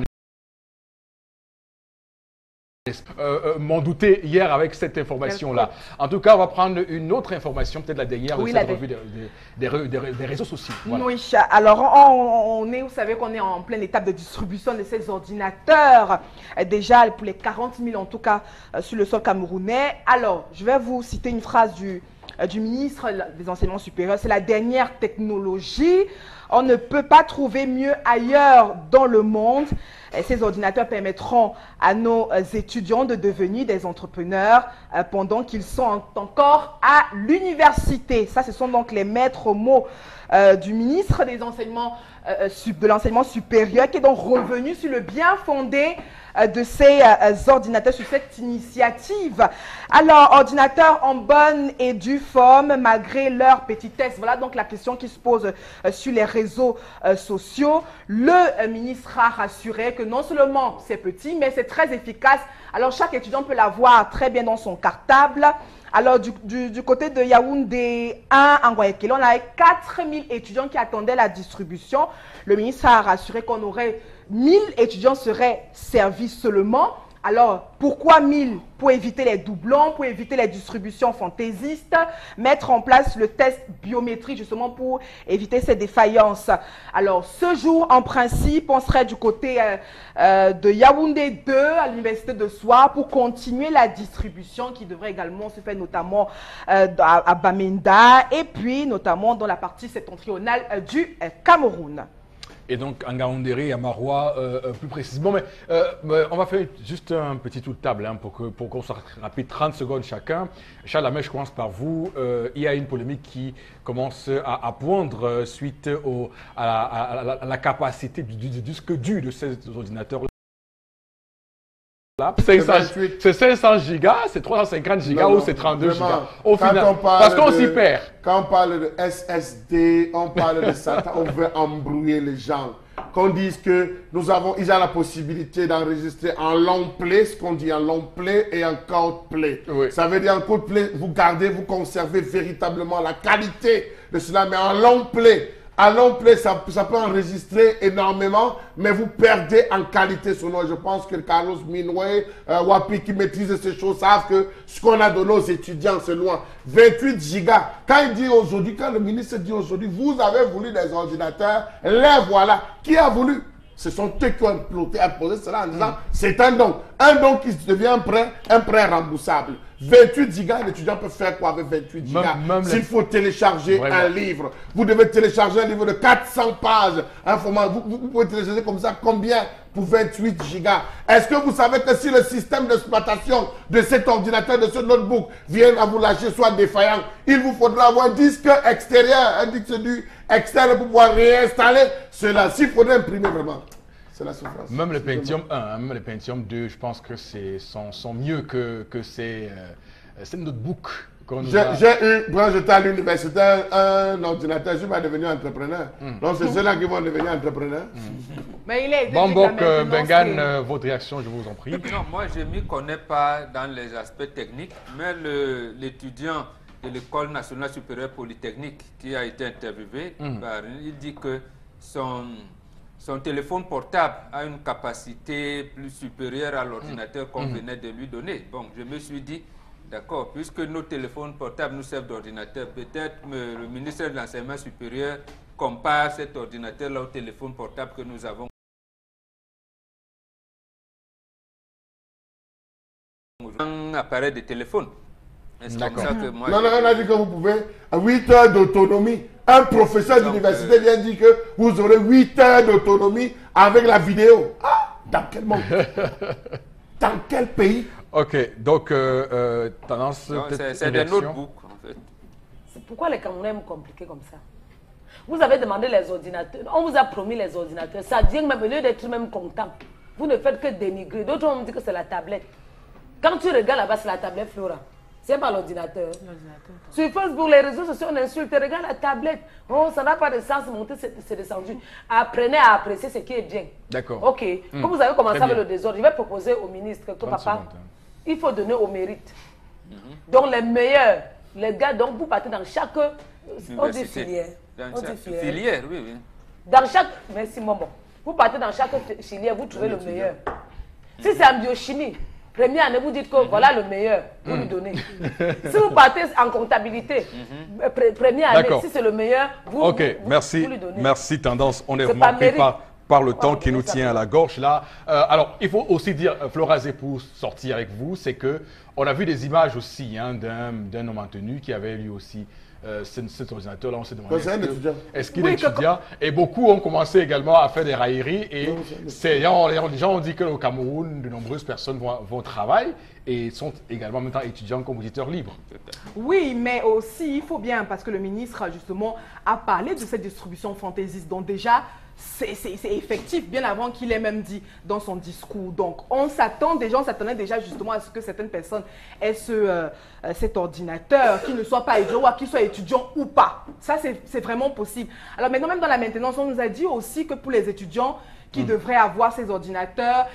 m'en doutais hier avec cette information-là. En tout cas, on va prendre une autre information, peut-être la dernière, Oui, de cette la revue des réseaux sociaux. Voilà. Oui, alors vous savez qu'on est en pleine étape de distribution de ces ordinateurs, déjà pour les 40 000 en tout cas sur le sol camerounais. Alors, je vais vous citer une phrase du du ministre des Enseignements supérieurs. C'est la dernière technologie. On ne peut pas trouver mieux ailleurs dans le monde. Et ces ordinateurs permettront à nos étudiants de devenir des entrepreneurs pendant qu'ils sont encore à l'université. Ça, ce sont donc les maîtres mots du ministre des Enseignements de l'enseignement supérieur qui est donc revenu sur le bien fondé de ces ordinateurs, sur cette initiative. Alors, ordinateurs en bonne et due forme, malgré leur petitesse. Voilà donc la question qui se pose sur les réseaux sociaux. Le ministre a rassuré que non seulement c'est petit, mais c'est très efficace. Alors, chaque étudiant peut l'avoir très bien dans son cartable. Alors, du côté de Yaoundé 1, en Guayaquil, on avait 4000 étudiants qui attendaient la distribution. Le ministre a rassuré qu'on aurait 1000 étudiants seraient servis seulement. Alors, pourquoi 1000? Pour éviter les doublons, pour éviter les distributions fantaisistes, mettre en place le test biométrique justement pour éviter ces défaillances. Alors, ce jour, en principe, on serait du côté de Yaoundé 2 à l'université de Soir pour continuer la distribution qui devrait également se faire notamment à Bamenda et puis notamment dans la partie septentrionale du Cameroun. Et donc, en Gaoundéré et à Marois, plus précisément. Mais on va faire juste un petit tour de table hein, pour qu'on soit rapide, 30 secondes chacun. Charles Lamèche, je commence par vous. Il y a une polémique qui commence à poindre suite à la capacité du disque dur de ces ordinateurs. C'est 500 gigas, c'est 350 gigas ou c'est 32 gigas. Au final, parce qu'on s'y perd. Quand on parle de SSD, on parle de ça, on veut embrouiller les gens. Qu'on dise que ils ont la possibilité d'enregistrer en long play, ce qu'on dit en long play et en court play. Oui. Ça veut dire en court play, vous gardez, vous conservez véritablement la qualité de cela, mais en long play. À long play, ça peut enregistrer énormément, mais vous perdez en qualité sonore. Je pense que Carlos Minoué, Wapi qui maîtrisent ces choses savent que ce qu'on a donné aux étudiants, c'est loin. 28 gigas. Quand il dit aujourd'hui, quand le ministre dit aujourd'hui, vous avez voulu des ordinateurs, les voilà. Qui a voulu? Ce sont eux qui ont imposé cela en disant c'est un don. Un don qui devient un prêt remboursable. 28 gigas, l'étudiant peut faire quoi avec 28 gigas? S'il faut télécharger un livre, vous devez télécharger un livre de 400 pages. Un format, vous pouvez télécharger comme ça combien pour 28 gigas? Est-ce que vous savez que si le système d'exploitation de cet ordinateur, de ce notebook, vient à vous lâcher, soit défaillant, il vous faudra avoir un disque extérieur, un disque dur externe pour pouvoir réinstaller cela. S'il faudrait imprimer vraiment. C'est la souffrance. Même le Pentium 1, même le Pentium 2, je pense que sont mieux que ces notebooks. J'ai eu, quand j'étais à l'université, un ordinateur, je suis pas devenu entrepreneur. Donc c'est ceux-là qui vont devenir entrepreneurs. Mais il est Bambok, Bengan, votre réaction, je vous en prie. Non, moi je ne m'y connais pas dans les aspects techniques, mais l'étudiant de l'École nationale supérieure polytechnique qui a été interviewé, il dit que son téléphone portable a une capacité plus supérieure à l'ordinateur qu'on venait de lui donner. Bon, je me suis dit, d'accord, puisque nos téléphones portables nous servent d'ordinateur, peut-être le ministère de l'Enseignement supérieur compare cet ordinateur-là au téléphone portable que nous avons. Un appareil de téléphone. C'est comme ça que moi... Non, on a dit que vous pouvez, à 8 heures d'autonomie. Un professeur d'université vient dire que vous aurez 8 heures d'autonomie avec la vidéo. Ah, dans quel monde? Dans quel pays? Ok, donc tendance... C'est des notebooks, en fait. Pourquoi les Camerounais sont compliqués comme ça? Vous avez demandé les ordinateurs, on vous a promis les ordinateurs. Ça dit même, au lieu d'être même content, vous ne faites que dénigrer. D'autres vont me dire que c'est la tablette. Quand tu regardes là-bas, c'est la tablette Flora. C'est pas l'ordinateur. Sur Facebook, les réseaux sociaux, on insulte. Regarde la tablette. Oh, ça n'a pas de sens, monter, c'est descendu. Apprenez à apprécier ce qui est bien. D'accord. Ok. Comme vous avez commencé avec le désordre, je vais proposer au ministre que papa, il faut donner au mérite. Donc les meilleurs, les gars, donc vous partez dans chaque... On dit filière. Filière, oui, oui. Dans chaque... Merci, maman. Vous partez dans chaque filière, vous trouvez le meilleur. Si c'est en biochimie, première année, vous dites que voilà le meilleur, vous lui donnez. Si vous partez en comptabilité, première année, si c'est le meilleur, vous lui donnez. Merci, tendance. On est remarqué par le temps qui nous tient à la gorge là. Alors, il faut aussi dire, Flora pour sortir avec vous, c'est que on a vu des images aussi hein, d'un homme en tenue qui avait lui aussi cet ordinateur-là. On s'est demandé est-ce qu'il est étudiant. Et beaucoup ont commencé également à faire des railleries. Et les gens ont dit qu'au Cameroun, de nombreuses personnes vont au travail et sont également en même temps étudiants compositeurs libres. Oui, mais aussi, il faut bien, parce que le ministre justement a parlé de cette distribution fantaisiste. Donc déjà, c'est effectif, bien avant qu'il ait même dit dans son discours. Donc, on s'attendait déjà justement à ce que certaines personnes aient cet ordinateur, qu'il ne soit pas étudiant ou qu'il soit étudiant ou pas. Ça, c'est vraiment possible. Alors maintenant, même dans la maintenance, on nous a dit aussi que pour les étudiants qui devraient avoir ces ordinateurs,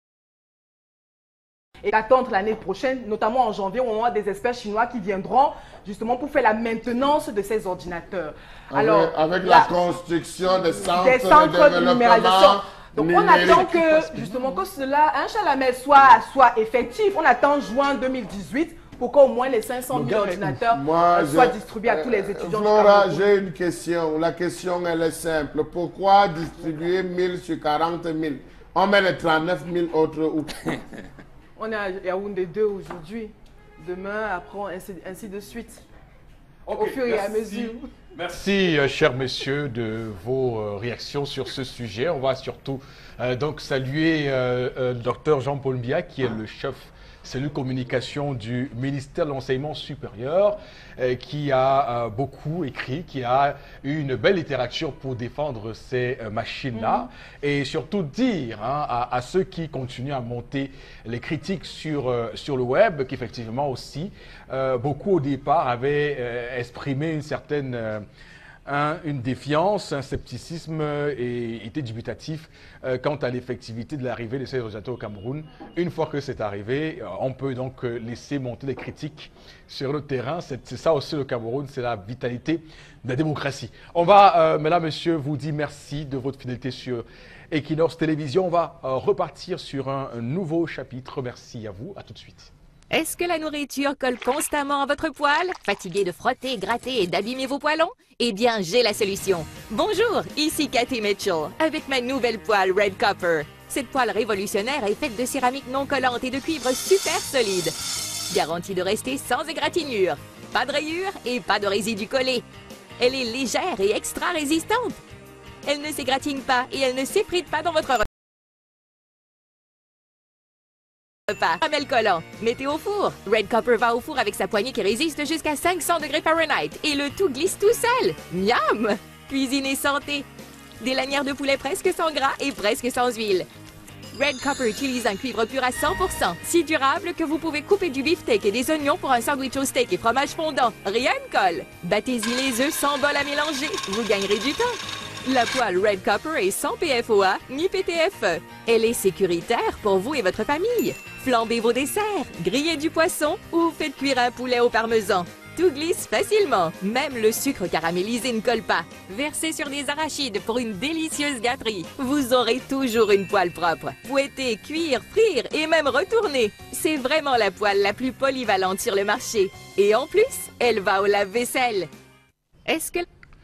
et attendre l'année prochaine, notamment en janvier, où on aura des experts chinois qui viendront justement pour faire la maintenance de ces ordinateurs. Alors, avec la construction des centres de numérisation. Donc on attend que justement que cela, un chalamel soit effectif. On attend juin 2018 pour qu'au moins les 500 000 ordinateurs soient distribués à tous les étudiants. Flora, j'ai une question. La question, elle est simple. Pourquoi distribuer 1000 sur 40 000? On met les 39 000 autres où? On est à Yaoundé 2 aujourd'hui, demain, après, ainsi de suite, au fur et à mesure. Merci, chers messieurs, de vos réactions sur ce sujet. On va surtout donc saluer le docteur Jean-Paul Biya, qui est le chef cellule communication du ministère de l'Enseignement supérieur, qui a beaucoup écrit, qui a eu une belle littérature pour défendre ces machines-là, et surtout dire hein, à ceux qui continuent à monter les critiques sur le web qu'effectivement aussi, beaucoup au départ avaient exprimé une certaine une défiance, un scepticisme et étaient dubitatifs quant à l'effectivité de l'arrivée de ces ordinateurs au Cameroun. Une fois que c'est arrivé, on peut donc laisser monter les critiques sur le terrain. C'est ça aussi le Cameroun, c'est la vitalité de la démocratie. On va, mesdames, messieurs, vous dire merci de votre fidélité sur Equinox Télévision. On va repartir sur un nouveau chapitre. Merci à vous, à tout de suite. Est-ce que la nourriture colle constamment à votre poêle? Fatigué de frotter, gratter et d'abîmer vos poêlons? Eh bien, j'ai la solution. Bonjour, ici Cathy Mitchell, avec ma nouvelle poêle Red Copper. Cette poêle révolutionnaire est faite de céramique non collante et de cuivre super solide. Garantie de rester sans égratignure, pas de rayures et pas de résidus collés. Elle est légère et extra résistante. Elle ne s'égratigne pas et elle ne s'effrite pas dans votre repas. Caramel collant, mettez au four. Red Copper va au four avec sa poignée qui résiste jusqu'à 500 degrés Fahrenheit et le tout glisse tout seul. Miam! Cuisine et santé. Des lanières de poulet presque sans gras et presque sans huile. Red Copper utilise un cuivre pur à 100%, si durable que vous pouvez couper du beefsteak et des oignons pour un sandwich au steak et fromage fondant. Rien ne colle. Battez-y les œufs sans bol à mélanger. Vous gagnerez du temps. La poêle Red Copper est sans PFOA ni PTFE. Elle est sécuritaire pour vous et votre famille. Flambez vos desserts, grillez du poisson ou faites cuire un poulet au parmesan. Tout glisse facilement, même le sucre caramélisé ne colle pas. Versez sur des arachides pour une délicieuse gâterie. Vous aurez toujours une poêle propre. Fouetter, cuire, frire et même retourner. C'est vraiment la poêle la plus polyvalente sur le marché. Et en plus, elle va au lave-vaisselle. Est-ce que...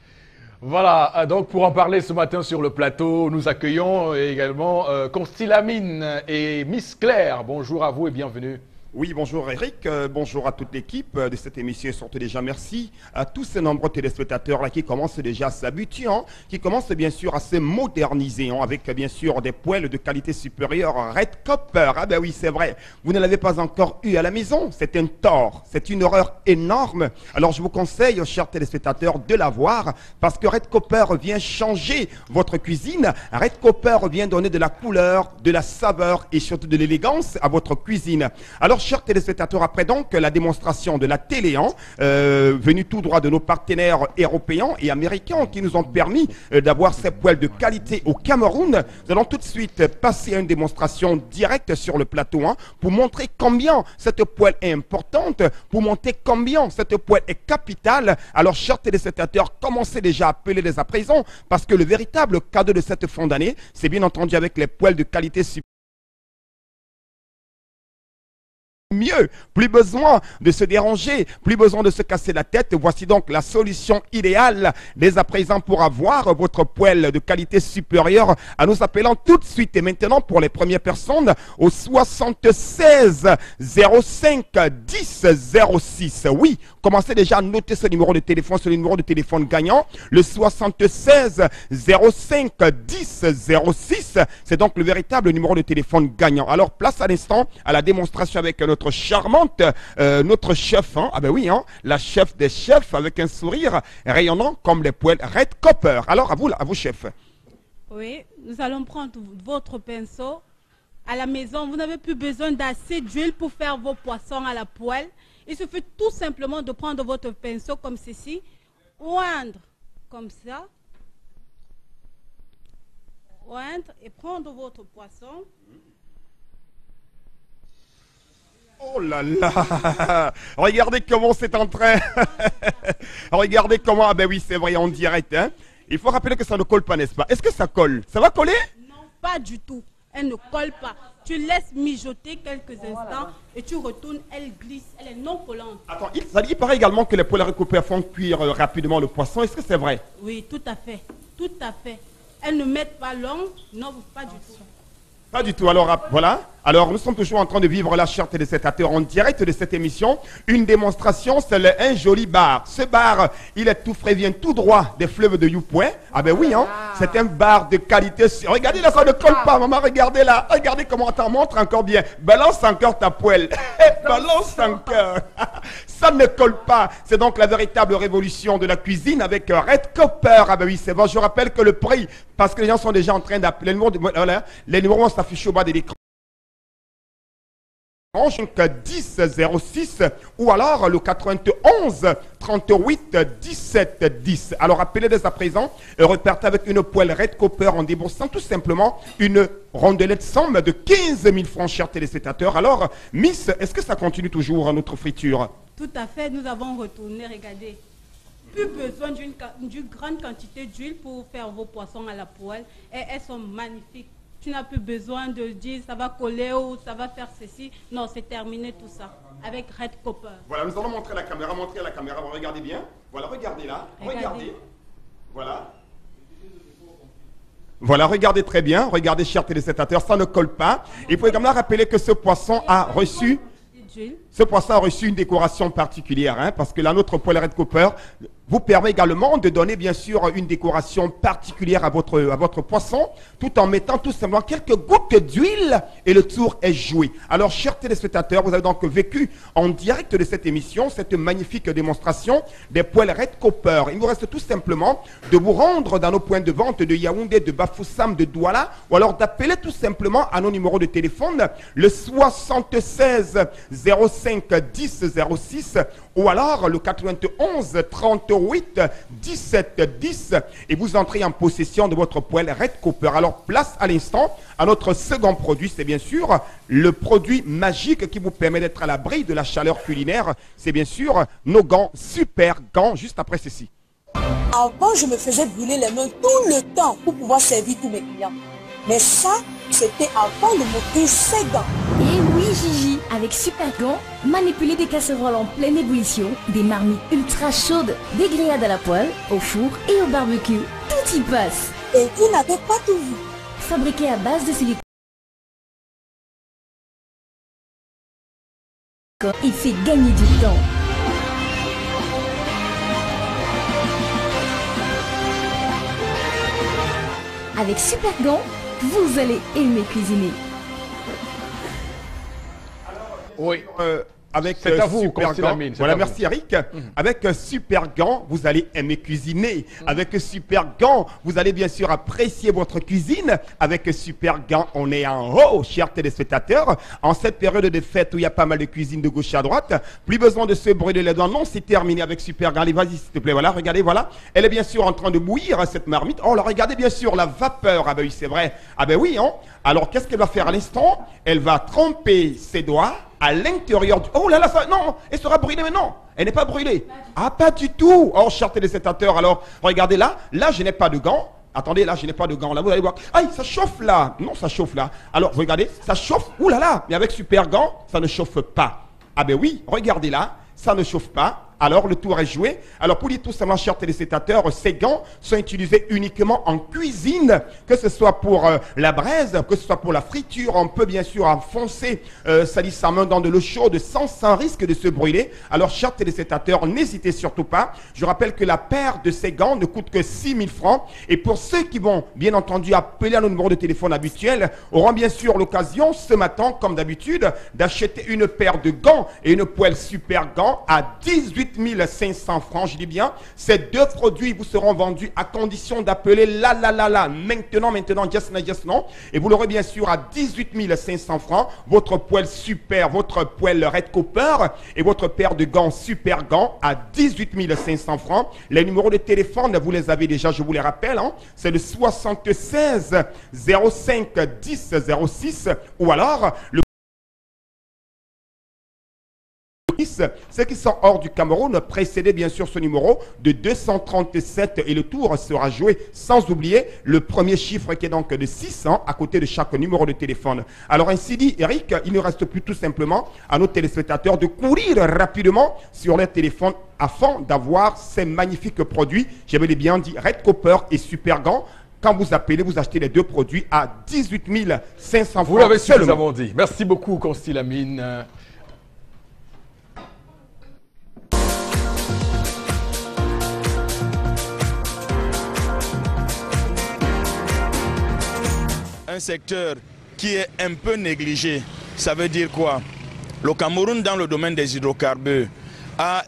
Voilà, donc pour en parler ce matin sur le plateau, nous accueillons également Constilamine et Miss Claire. Bonjour à vous et bienvenue. Oui, bonjour Eric, bonjour à toute l'équipe de cette émission et surtout déjà merci à tous ces nombreux téléspectateurs là qui commencent déjà à s'habituer, qui commencent bien sûr à se moderniser avec bien sûr des poêles de qualité supérieure Red Copper. Ah ben oui, c'est vrai, vous ne l'avez pas encore eu à la maison, c'est un tort, c'est une horreur énorme. Alors je vous conseille, chers téléspectateurs, de l'avoir parce que Red Copper vient changer votre cuisine. Red Copper vient donner de la couleur, de la saveur et surtout de l'élégance à votre cuisine. Alors chers téléspectateurs, après donc la démonstration de la télé, venue tout droit de nos partenaires européens et américains qui nous ont permis d'avoir ces poêles de qualité au Cameroun, nous allons tout de suite passer à une démonstration directe sur le plateau pour montrer combien cette poêle est importante, pour montrer combien cette poêle est capitale. Alors chers téléspectateurs, commencez déjà à appeler dès à présent parce que le véritable cadeau de cette fin d'année, c'est bien entendu avec les poêles de qualité supérieure. mieux, plus besoin de se déranger, plus besoin de se casser la tête. Voici donc la solution idéale dès à présent pour avoir votre poêle de qualité supérieure en nous appelant tout de suite et maintenant pour les premières personnes au 76 05 10 06. Oui, commencez déjà à noter ce numéro de téléphone, ce numéro de téléphone gagnant, le 76 05 10 06. C'est donc le véritable numéro de téléphone gagnant. Alors place à l'instant à la démonstration avec notre charmante, notre chef, hein, ah ben oui, hein, la chef des chefs avec un sourire rayonnant comme les poêles Red Copper. Alors à vous chef. Oui, nous allons prendre votre pinceau. À la maison, vous n'avez plus besoin d'assez d'huile pour faire vos poissons à la poêle. Il suffit tout simplement de prendre votre pinceau comme ceci, oindre comme ça, oindre et prendre votre poisson. Oh là là, regardez comment c'est en train. Regardez comment, ah ben oui c'est vrai, en direct. Hein. Il faut rappeler que ça ne colle pas, n'est-ce pas? Est-ce que ça colle? Ça va coller? Non, pas du tout. Elle ne colle pas. Tu laisses mijoter quelques instants et tu retournes, elle glisse, elle est non collante. Attends, il paraît également que les poêles recoupées font cuire rapidement le poisson. Est-ce que c'est vrai? Oui, tout à fait. Tout à fait. Elles ne mettent pas long, non, pas du tout. Pas du tout. Alors voilà. Alors nous sommes toujours en train de vivre la chère téléspectateur en direct de cette émission. Une démonstration, c'est un joli bar. Ce bar, il est tout frais, vient tout droit des fleuves de Youpoué. Ah ben oui, hein. C'est un bar de qualité. Regardez là, ça ne colle pas, maman. Regardez là. Regardez comment t'en montre encore bien. Balance encore ta poêle. Balance encore. Ça ne colle pas. C'est donc la véritable révolution de la cuisine avec Red Copper. Ah ben oui, c'est bon. Je rappelle que le prix, parce que les gens sont déjà en train d'appeler. Les numéros vont s'afficher au bas de l'écran. 10 06 ou alors le 91 38 17 10. Alors appelez dès à présent et repartez avec une poêle Red Copper en déboursant tout simplement une rondelette somme de 15 000 francs, chers téléspectateurs. Alors, Miss, est-ce que ça continue toujours notre friture? Tout à fait, nous avons retourné, regardez. Plus besoin d'une grande quantité d'huile pour faire vos poissons à la poêle et elles sont magnifiques. Tu n'as plus besoin de dire ça va coller ou ça va faire ceci. Non, c'est terminé tout ça avec Red Copper. Voilà, nous allons montrer à la caméra, regardez bien. Voilà, regardez là, regardez. Voilà. Voilà, regardez très bien, regardez chers téléspectateurs, ça ne colle pas. Il faut également rappeler que ce poisson a reçu une décoration particulière, hein, parce que là, notre poêle Red Copper vous permet également de donner bien sûr une décoration particulière à votre poisson, tout en mettant tout simplement quelques gouttes d'huile et le tour est joué. Alors, chers téléspectateurs, vous avez donc vécu en direct de cette émission, cette magnifique démonstration des poêles Red Copper. Il vous reste tout simplement de vous rendre dans nos points de vente de Yaoundé, de Bafoussam, de Douala, ou alors d'appeler tout simplement à nos numéros de téléphone, le 76 05 10 06 ou alors le 91 38 17 10 et vous entrez en possession de votre poêle Red Copper. Alors place à l'instant à notre second produit, c'est bien sûr le produit magique qui vous permet d'être à l'abri de la chaleur culinaire. C'est bien sûr nos gants, super gants, juste après ceci. Avant, je me faisais brûler les mains tout le temps pour pouvoir servir tous mes clients. Mais ça, c'était avant de m'offrir ces gants. Et oui Gigi, avec Super Gants, manipuler des casseroles en pleine ébullition, des marmites ultra chaudes, des grillades à la poêle, au four et au barbecue, tout y passe. Et vous n'avez pas tout vu. Fabriqué à base de silicone, il fait gagner du temps. Avec Super Gants, vous allez aimer cuisiner. Oui. Avec c'est à vous, Super Gants. Lamine, Voilà, à merci vous. Eric. Avec Super Gants, vous allez aimer cuisiner. Avec Super Gants, vous allez bien sûr apprécier votre cuisine. Avec Super Gants, on est en haut, chers téléspectateurs. En cette période de fête où il y a pas mal de cuisine de gauche à droite, plus besoin de se brûler les dents. Non, c'est terminé avec Super Gants. Allez, vas-y, s'il te plaît. Voilà, regardez, voilà. Elle est bien sûr en train de bouillir, cette marmite. Oh, là, regardez bien sûr la vapeur. Ah ben oui, c'est vrai. Ah ben oui, hein. Alors, qu'est-ce qu'elle va faire à l'instant? Elle va tremper ses doigts à l'intérieur du... Oh là là, ça... non, elle sera brûlée, mais non, elle n'est pas brûlée. Ah, pas du tout. Oh, chers téléspectateurs, alors, regardez là, là, je n'ai pas de gants. Attendez, là, je n'ai pas de gants. Là, vous allez voir. Aïe, ça chauffe là. Non, ça chauffe là. Alors, regardez, ça chauffe. Ouh là là. Mais avec super gants, ça ne chauffe pas. Ah ben oui, regardez là. Ça ne chauffe pas. Alors, le tour est joué. Alors, pour dire tout simplement, chers téléspectateurs, ces gants sont utilisés uniquement en cuisine, que ce soit pour la braise, que ce soit pour la friture. On peut bien sûr enfoncer sa main dans de l'eau chaude sans risque de se brûler. Alors, chers téléspectateurs, n'hésitez surtout pas. Je rappelle que la paire de ces gants ne coûte que 6 000 francs. Et pour ceux qui vont, bien entendu, appeler à nos numéros de téléphone habituels, auront bien sûr l'occasion, ce matin, comme d'habitude, d'acheter une paire de gants et une poêle super gants à 18 500 francs, je dis bien. Ces deux produits vous seront vendus à condition d'appeler maintenant, just now. Et vous l'aurez bien sûr à 18 500 francs. Votre poêle super, votre poêle Red Copper et votre paire de gants super gants à 18 500 francs. Les numéros de téléphone, vous les avez déjà, je vous les rappelle. Hein, c'est le 76 05 10 06 ou alors le ceux qui sont hors du Cameroun, précédez bien sûr ce numéro de 237 et le tour sera joué sans oublier le premier chiffre qui est donc de 600 à côté de chaque numéro de téléphone. Alors ainsi dit, Eric, il ne reste plus tout simplement à nos téléspectateurs de courir rapidement sur leur téléphone afin d'avoir ces magnifiques produits, j'avais bien dit Red Copper et Super Gants. Quand vous appelez, vous achetez les deux produits à 18 500 francs. Vous l'avez suffisamment dit. Merci beaucoup, Consti Lamine. Un secteur qui est un peu négligé, ça veut dire quoi? Le Cameroun, dans le domaine des hydrocarbures, a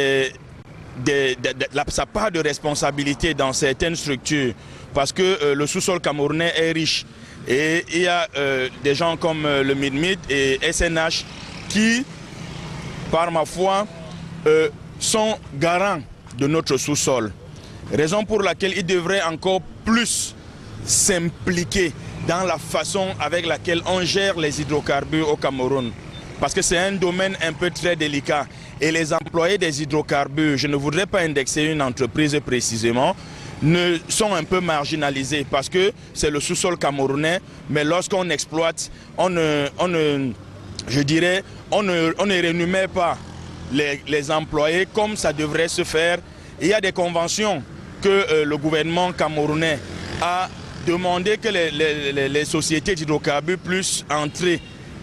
sa part de responsabilité dans certaines structures, parce que le sous-sol camerounais est riche. Et il y a des gens comme le MIDMID et SNH qui, par ma foi, sont garants de notre sous-sol. Raison pour laquelle ils devraient encore plus s'impliquer dans la façon avec laquelle on gère les hydrocarbures au Cameroun. Parce que c'est un domaine un peu très délicat. Et les employés des hydrocarbures, je ne voudrais pas indexer une entreprise précisément, sont un peu marginalisés parce que c'est le sous-sol camerounais, mais lorsqu'on exploite, on ne rémunère pas les employés comme ça devrait se faire. Il y a des conventions que le gouvernement camerounais a demandé que les sociétés d'hydrocarbures puissent entrer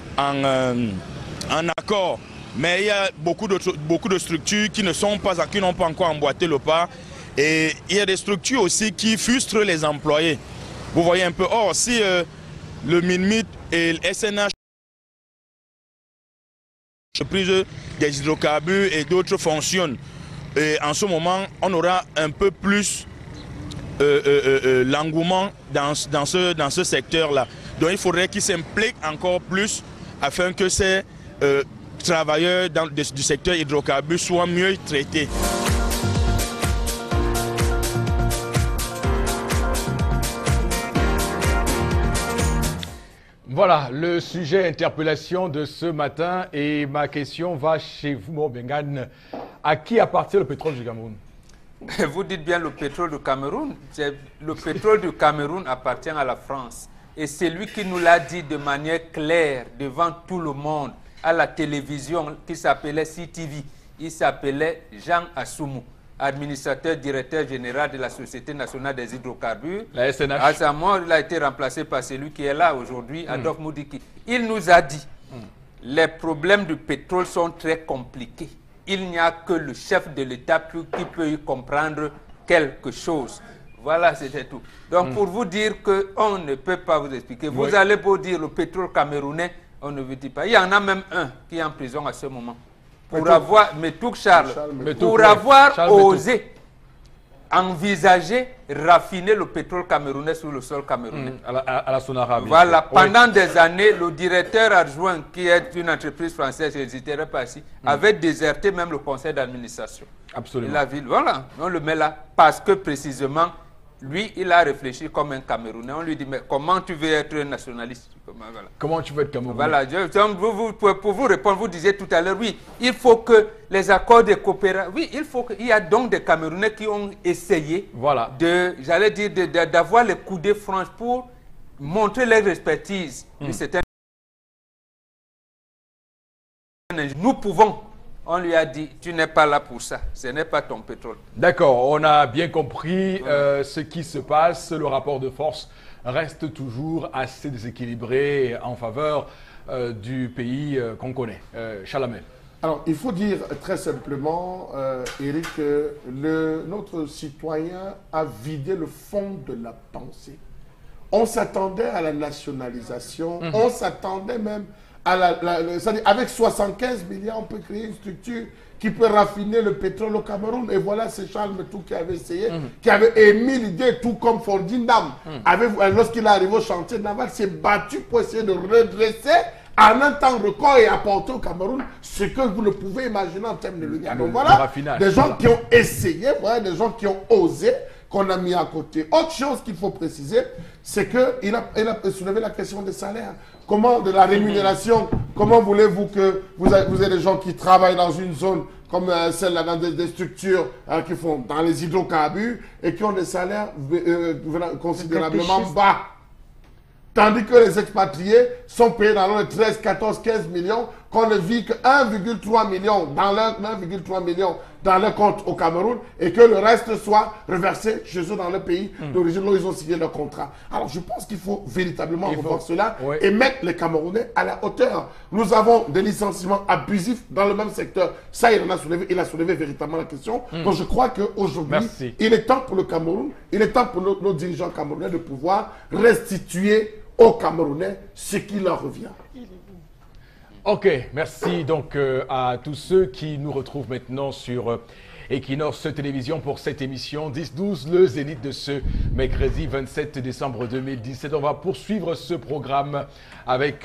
en accord. Mais il y a beaucoup de structures qui n'ont pas encore emboîté le pas. Et il y a des structures aussi qui frustrent les employés. Vous voyez un peu, or si le MINMIT et le SNH, l'entreprise des hydrocarbures et d'autres fonctionnent, et en ce moment, on aura un peu plus l'engouement dans ce secteur-là. Donc il faudrait qu'ils s'impliquent encore plus afin que ces travailleurs du secteur hydrocarbures soient mieux traités. Voilà le sujet interpellation de ce matin et ma question va chez vous, Mobengan. À qui appartient le pétrole du Cameroun? Vous dites bien le pétrole du Cameroun. Le pétrole du Cameroun appartient à la France. Et c'est lui qui nous l'a dit de manière claire devant tout le monde à la télévision qui s'appelait CTV. Il s'appelait Jean Assoumou, administrateur directeur général de la Société nationale des hydrocarbures. La SNH. À sa mort, il a été remplacé par celui qui est là aujourd'hui, Adolphe Moudiki. Il nous a dit les problèmes du pétrole sont très compliqués. Il n'y a que le chef de l'État qui peut y comprendre quelque chose. Voilà, c'était tout. Donc, pour vous dire qu'on ne peut pas vous expliquer, vous allez beau dire le pétrole camerounais, on ne vous dit pas. Il y en a même un qui est en prison à ce moment. Pour avoir, Metouk Charles, pour avoir osé envisager raffiner le pétrole camerounais sur le sol camerounais. À la Sonara. Voilà, pendant des années, le directeur adjoint, qui est une entreprise française, je n'hésiterai pas ici, avait déserté même le conseil d'administration. Absolument. La ville, voilà, on le met là, parce que précisément, lui, il a réfléchi comme un Camerounais. On lui dit, mais comment tu veux être un nationaliste? Voilà. Comment tu veux être Camerounais? Voilà, pour vous répondre, vous disiez tout à l'heure, oui, il faut que les accords de coopération, oui, il y a donc des Camerounais qui ont essayé voilà. j'allais dire, d'avoir les coudées franches pour montrer leur expertise. Nous pouvons. On lui a dit, tu n'es pas là pour ça, ce n'est pas ton pétrole. D'accord, on a bien compris ce qui se passe. Le rapport de force reste toujours assez déséquilibré en faveur du pays qu'on connaît. Chalamel. Alors, il faut dire très simplement, Eric, que notre citoyen a vidé le fond de la pensée. On s'attendait à la nationalisation, on s'attendait même c'est-à-dire avec 75 milliards, on peut créer une structure qui peut raffiner le pétrole au Cameroun. Et voilà, c'est Charles Metou qui avait essayé, qui avait émis l'idée, tout comme Fordinam. Lorsqu'il est arrivé au chantier naval, s'est battu pour essayer de redresser en un temps record et apporter au Cameroun ce que vous ne pouvez imaginer en termes de lumière. Donc voilà, des gens qui ont essayé, voilà, des gens qui ont osé, qu'on a mis à côté. Autre chose qu'il faut préciser, c'est qu'il a soulevé la question des salaires. Comment, de la rémunération, comment voulez-vous que vous ayez des gens qui travaillent dans une zone comme celle-là, dans des structures qui font dans les hydrocarbures et qui ont des salaires considérablement bas. Tandis que les expatriés sont payés dans les 13, 14, 15 millions, qu'on ne vit que 1,3 million dans leur compte au Cameroun et que le reste soit reversé chez eux dans le pays d'origine où ils ont signé leur contrat. Alors je pense qu'il faut véritablement revoir cela et mettre les Camerounais à la hauteur. Nous avons des licenciements abusifs dans le même secteur. Ça, il a soulevé véritablement la question. Donc je crois qu'aujourd'hui, il est temps pour le Cameroun, il est temps pour nos dirigeants camerounais de pouvoir restituer aux Camerounais ce qui leur revient. Ok, merci donc à tous ceux qui nous retrouvent maintenant sur Equinox Télévision pour cette émission 10-12, le zénith de ce mercredi 27 décembre 2017. On va poursuivre ce programme avec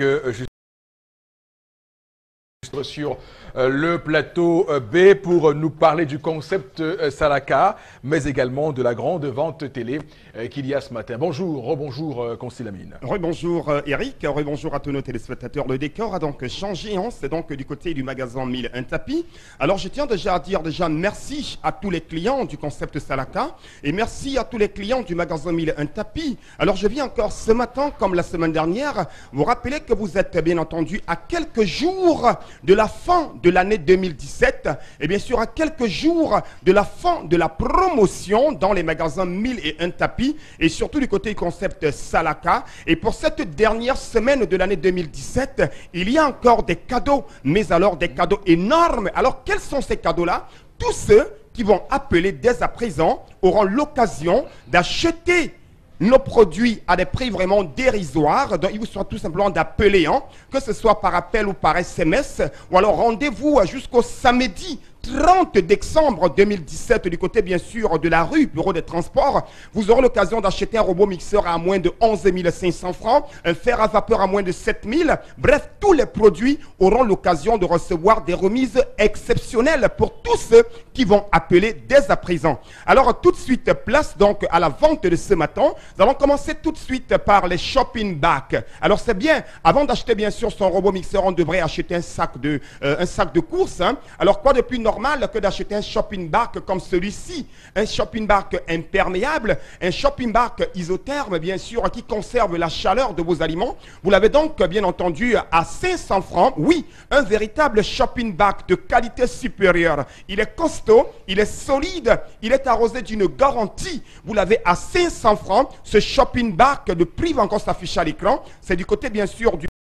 sur le plateau B pour nous parler du concept Salaka, mais également de la grande vente télé qu'il y a ce matin. Bonjour, rebonjour Consilamine. Rebonjour Eric, rebonjour à tous nos téléspectateurs. Le décor a donc changé, hein. C'est donc du côté du magasin 1000 un tapis. Alors je tiens déjà à dire merci à tous les clients du concept Salaka et merci à tous les clients du magasin 1000 un tapis. Alors je viens encore ce matin, comme la semaine dernière, vous rappeler que vous êtes bien entendu à quelques jours de la fin de l'année 2017 et bien sûr à quelques jours de la fin de la promotion dans les magasins 1001 tapis et surtout du côté du concept Salaka. Et pour cette dernière semaine de l'année 2017, il y a encore des cadeaux, mais alors des cadeaux énormes. Alors quels sont ces cadeaux-là? Tous ceux qui vont appeler dès à présent auront l'occasion d'acheter nos produits à des prix vraiment dérisoires. Donc il vous sera tout simplement d'appeler, hein, que ce soit par appel ou par SMS, ou alors rendez-vous jusqu'au samedi 30 décembre 2017 du côté bien sûr de la rue Bureau des Transports. Vous aurez l'occasion d'acheter un robot mixeur à moins de 11 500 francs, un fer à vapeur à moins de 7 000. Bref, tous les produits auront l'occasion de recevoir des remises exceptionnelles pour tous ceux qui vont appeler dès à présent. Alors tout de suite, place donc à la vente de ce matin. Nous allons commencer tout de suite par les shopping bags. Alors c'est bien, avant d'acheter bien sûr son robot mixeur, on devrait acheter un sac de course, hein. Alors quoi de plus normal que d'acheter un shopping bag comme celui-ci, un shopping bag imperméable, un shopping bag isotherme bien sûr qui conserve la chaleur de vos aliments. Vous l'avez donc bien entendu à 500 francs. Oui, un véritable shopping bag de qualité supérieure. Il est costaud, il est solide, il est arrosé d'une garantie. Vous l'avez à 500 francs. Ce shopping bag, le prix va encore s'afficher à l'écran. C'est du côté bien sûr du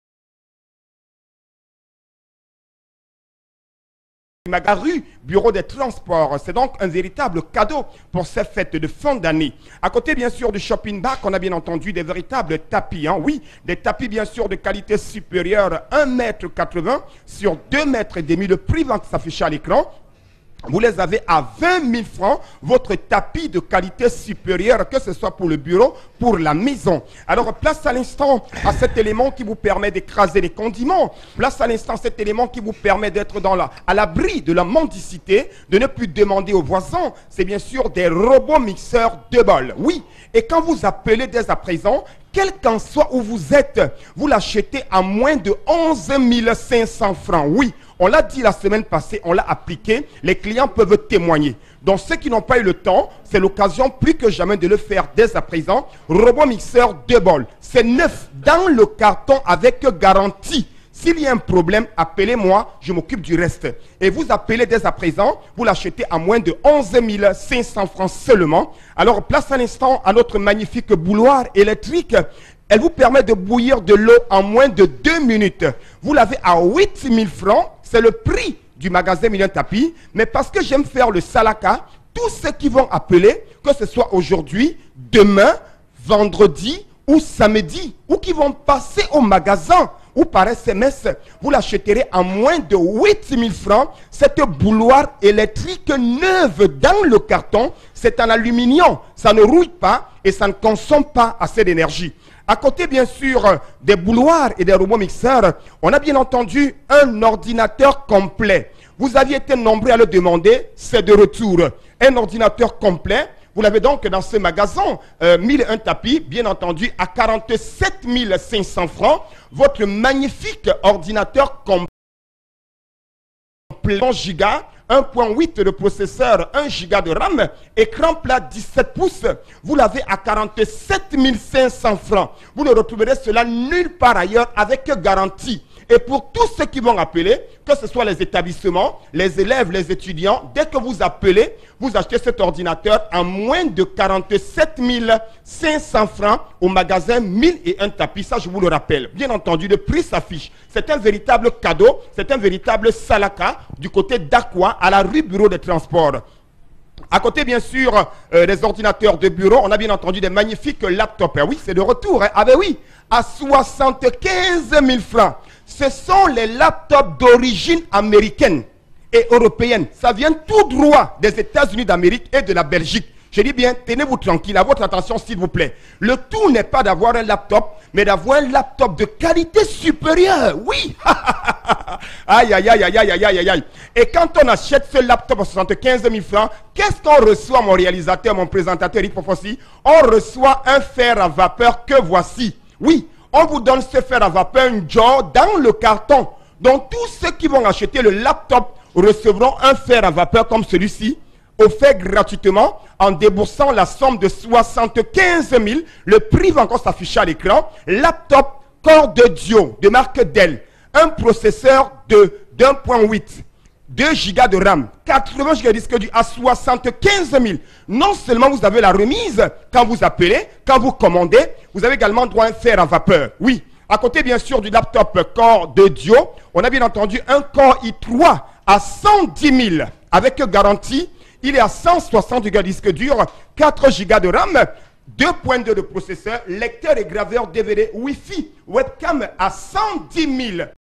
Magaru, Bureau des Transports. C'est donc un véritable cadeau pour ces fêtes de fin d'année. À côté bien sûr du shopping bag, on a bien entendu des véritables tapis, hein. Oui, des tapis bien sûr de qualité supérieure, 1,80 m sur 2,5 m. Le prix va s'afficher à l'écran. Vous les avez à 20 000 francs, votre tapis de qualité supérieure, que ce soit pour le bureau, pour la maison. Alors, place à l'instant à cet élément qui vous permet d'écraser les condiments. Place à l'instant cet élément qui vous permet d'être à l'abri de la mendicité, de ne plus demander aux voisins. C'est bien sûr des robots mixeurs de bol. Oui, et quand vous appelez dès à présent, quel qu'en soit où vous êtes, vous l'achetez à moins de 11 500 francs. Oui, on l'a dit la semaine passée, on l'a appliqué, les clients peuvent témoigner. Donc ceux qui n'ont pas eu le temps, c'est l'occasion plus que jamais de le faire dès à présent. Robot mixeur 2 bols, c'est neuf dans le carton avec garantie. S'il y a un problème, appelez-moi, je m'occupe du reste. Et vous appelez dès à présent, vous l'achetez à moins de 11 500 francs seulement. Alors place un instant à notre magnifique bouilloire électrique. Elle vous permet de bouillir de l'eau en moins de 2 minutes. Vous l'avez à 8 000 francs, c'est le prix du magasin Million Tapis. Mais parce que j'aime faire le salaka, tous ceux qui vont appeler, que ce soit aujourd'hui, demain, vendredi ou samedi, ou qui vont passer au magasin, ou par SMS, vous l'achèterez à moins de 8 000 francs. Cette bouilloire électrique neuve dans le carton, c'est en aluminium. Ça ne rouille pas et ça ne consomme pas assez d'énergie. À côté, bien sûr, des bouilloires et des robots mixeurs, on a bien entendu un ordinateur complet. Vous aviez été nombreux à le demander, c'est de retour. Un ordinateur complet. Vous l'avez donc dans ce magasin, 1001 tapis, bien entendu, à 47 500 francs. Votre magnifique ordinateur complet, 1 Go, 1.8 de processeur, 1 Go de RAM, écran plat 17 pouces. Vous l'avez à 47 500 francs. Vous ne retrouverez cela nulle part ailleurs avec garantie. Et pour tous ceux qui vont appeler, que ce soit les établissements, les élèves, les étudiants, dès que vous appelez, vous achetez cet ordinateur à moins de 47 500 francs au magasin 1001 tapis. Ça, je vous le rappelle. Bien entendu, le prix s'affiche. C'est un véritable cadeau, c'est un véritable salaka du côté d'Aqua à la rue Bureau des Transports. À côté, bien sûr, des ordinateurs de bureau, on a bien entendu des magnifiques laptops. Oui, c'est de retour. Hein. Ah ben oui, à 75 000 francs. Ce sont les laptops d'origine américaine et européenne. Ça vient tout droit des États-Unis d'Amérique et de la Belgique. Je dis bien, tenez-vous tranquille, à votre attention s'il vous plaît. Le tout n'est pas d'avoir un laptop, mais d'avoir un laptop de qualité supérieure. Oui. Aïe, aïe, aïe, aïe, aïe, aïe, aïe. Et quand on achète ce laptop à 75 000 francs, qu'est-ce qu'on reçoit, mon réalisateur, mon présentateur, Hippophossi? On reçoit un fer à vapeur que voici. Oui, on vous donne ce fer à vapeur, un jar dans le carton. Donc tous ceux qui vont acheter le laptop recevront un fer à vapeur comme celui-ci, offert gratuitement en déboursant la somme de 75 000. Le prix va encore s'afficher à l'écran. Laptop Core de Dio de marque Dell. Un processeur de 1.8. 2 Go de RAM, 80 Go de disque dur à 75 000. Non seulement vous avez la remise quand vous appelez, quand vous commandez, vous avez également droit à un fer à vapeur. Oui, à côté bien sûr du laptop Core de Dio, on a bien entendu un Core i3 à 110 000 avec garantie. Il est à 160 Go de disque dur, 4 Go de RAM, 2.2 de processeur, lecteur et graveur DVD, Wi-Fi, webcam à 110 000.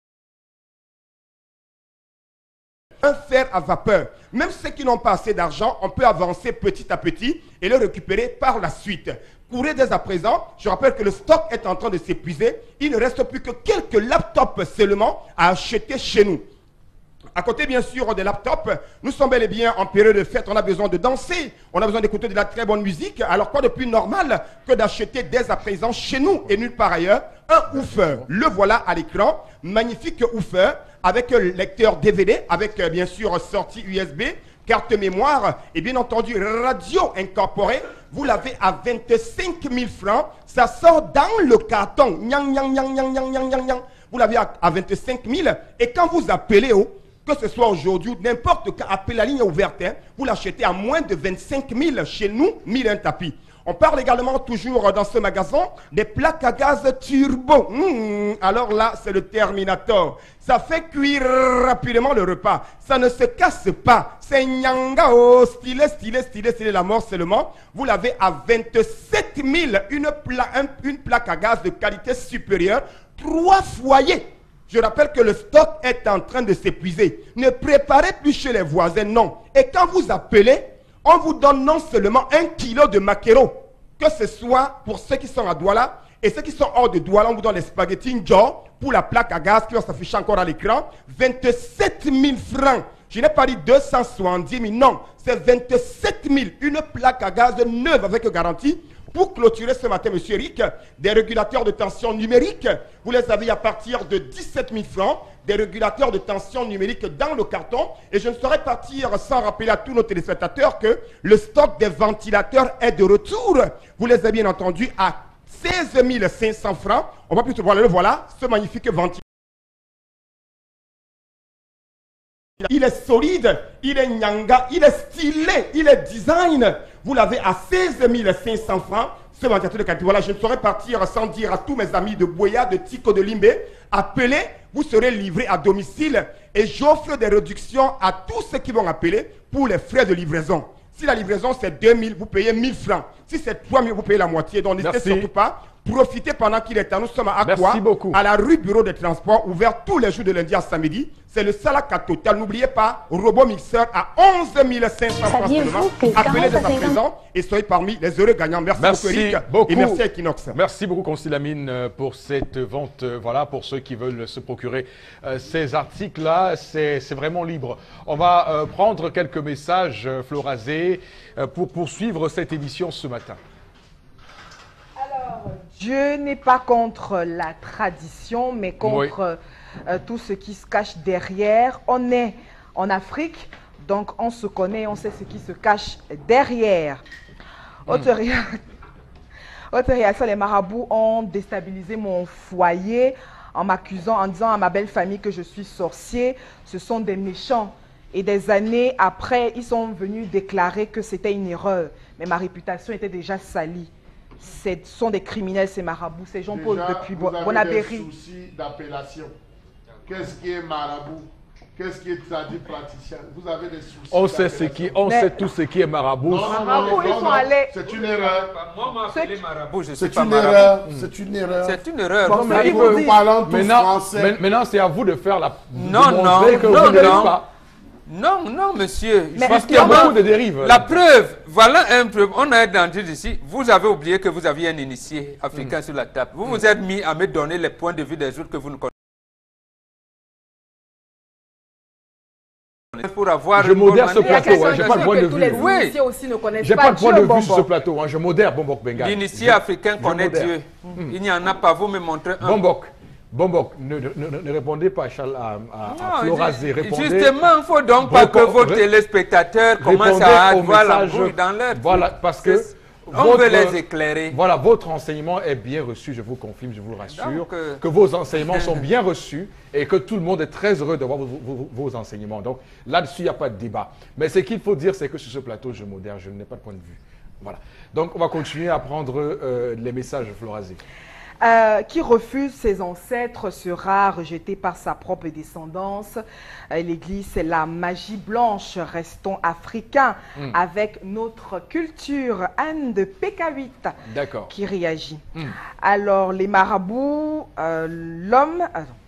Un fer à vapeur. Même ceux qui n'ont pas assez d'argent, on peut avancer petit à petit et le récupérer par la suite. Courez dès à présent. Je rappelle que le stock est en train de s'épuiser. Il ne reste plus que quelques laptops seulement à acheter chez nous. À côté, bien sûr, des laptops, nous sommes bel et bien en période de fête. On a besoin de danser, on a besoin d'écouter de la très bonne musique. Alors, quoi de plus normal que d'acheter dès à présent chez nous et nulle part ailleurs un woofer. Le voilà à l'écran, magnifique woofer avec lecteur DVD, avec bien sûr sortie USB, carte mémoire et bien entendu radio incorporée. Vous l'avez à 25 000 francs. Ça sort dans le carton. Vous l'avez à 25 000 et quand vous appelez que ce soit aujourd'hui, n'importe quand, appelez la ligne ouverte, hein, vous l'achetez à moins de 25 000 chez nous, 1001 tapis. On parle également toujours dans ce magasin des plaques à gaz turbo. Alors là, c'est le Terminator. Ça fait cuire rapidement le repas. Ça ne se casse pas. C'est nyanga, oh, stylé, la mort seulement. Vous l'avez à 27 000. Une plaque à gaz de qualité supérieure. 3 foyers. Je rappelle que le stock est en train de s'épuiser. Ne préparez plus chez les voisins, non. Et quand vous appelez, on vous donne non seulement 1 kilo de maquereau, que ce soit pour ceux qui sont à Douala et ceux qui sont hors de Douala, on vous donne les spaghettis Joe pour la plaque à gaz qui va s'afficher encore à l'écran. 27 000 francs. Je n'ai pas dit 270 000, non. C'est 27 000. Une plaque à gaz neuve avec garantie. Pour clôturer ce matin, monsieur Eric, des régulateurs de tension numérique, vous les avez à partir de 17 000 francs, des régulateurs de tension numérique dans le carton. Et je ne saurais partir sans rappeler à tous nos téléspectateurs que le stock des ventilateurs est de retour. Vous les avez bien entendu à 16 500 francs. On va plutôt voir le voilà, ce magnifique ventilateur. Il est solide, il est nyanga, il est stylé, il est design. Vous l'avez à 16 500 francs. Ce ventilateur de qualité. Voilà, je ne saurais partir sans dire à tous mes amis de Boya, de Tico, de Limbe, appelez, vous serez livré à domicile. Et j'offre des réductions à tous ceux qui vont appeler pour les frais de livraison. Si la livraison c'est 2000, vous payez 1000 francs. Si c'est 3000, vous payez la moitié. Donc n'hésitez surtout pas. Profitez pendant qu'il est temps. Nous sommes à Aqua, à la rue Bureau des Transports, ouvert tous les jours de lundi à samedi. C'est le Salaka Total. N'oubliez pas, robot mixeur à 11 500 francs seulement. Appelez dès à présent et soyez parmi les heureux gagnants. Merci beaucoup, Eric. Et merci à Equinox. Merci beaucoup, Consilamine, pour cette vente. Voilà, pour ceux qui veulent se procurer ces articles-là, c'est vraiment libre. On va prendre quelques messages, Florazé, pour poursuivre cette émission ce matin. Alors, Dieu n'est pas contre la tradition, mais contre tout ce qui se cache derrière. On est en Afrique, donc on se connaît, on sait ce qui se cache derrière. Autre réaction, les marabouts ont déstabilisé mon foyer en m'accusant, en disant à ma belle famille que je suis sorcier. Ce sont des méchants. Et des années après, ils sont venus déclarer que c'était une erreur. Mais ma réputation était déjà salie. Ce sont des criminels, ces marabouts, ces Jean-Paul depuis Bonabéry. Des soucis d'appellation. Qu'est-ce qui est marabout? Qu'est-ce qui est praticien? Vous avez des soucis. On sait tout ce qui est marabout. Marabout, ils sont allés. C'est une erreur. Moi, m'appeler marabout, je suis C'est pas une marabout. erreur. C'est une erreur. C'est une erreur. Bon, mais Nous parlons tous français. Maintenant, c'est à vous de faire la. Non, monsieur. Parce qu'il y a beaucoup de dérives. La preuve, voilà un preuve. On a entendu ici. Vous avez oublié que vous aviez un initié africain sur la table. Vous vous êtes mis à me donner les points de vue des autres que vous ne connaissez pas. Pour avoir je modère ce plateau, j'ai pas de point de vue. Oui. J'ai pas de point de vue sur ce plateau, je modère Bombok Benga. L'initié africain connaît Dieu. Il n'y en a pas, vous me montrez un. Bombok, ne répondez pas à Florazé, répondez. Justement, il ne faut donc pas que vos téléspectateurs commencent à avoir la bouille dans l'air. Voilà, parce que on veut les éclairer. Voilà, votre enseignement est bien reçu, je vous confirme, je vous le rassure, que vos enseignements sont bien reçus et que tout le monde est très heureux d'avoir vos enseignements. Donc là-dessus, il n'y a pas de débat. Mais ce qu'il faut dire, c'est que sur ce plateau, je modère, je n'ai pas de point de vue. Voilà. Donc on va continuer à prendre les messages, Florazé. Qui refuse ses ancêtres sera rejeté par sa propre descendance. L'Église, c'est la magie blanche. Restons africains avec notre culture. Anne de PK8 qui réagit. Alors, les marabouts, l'homme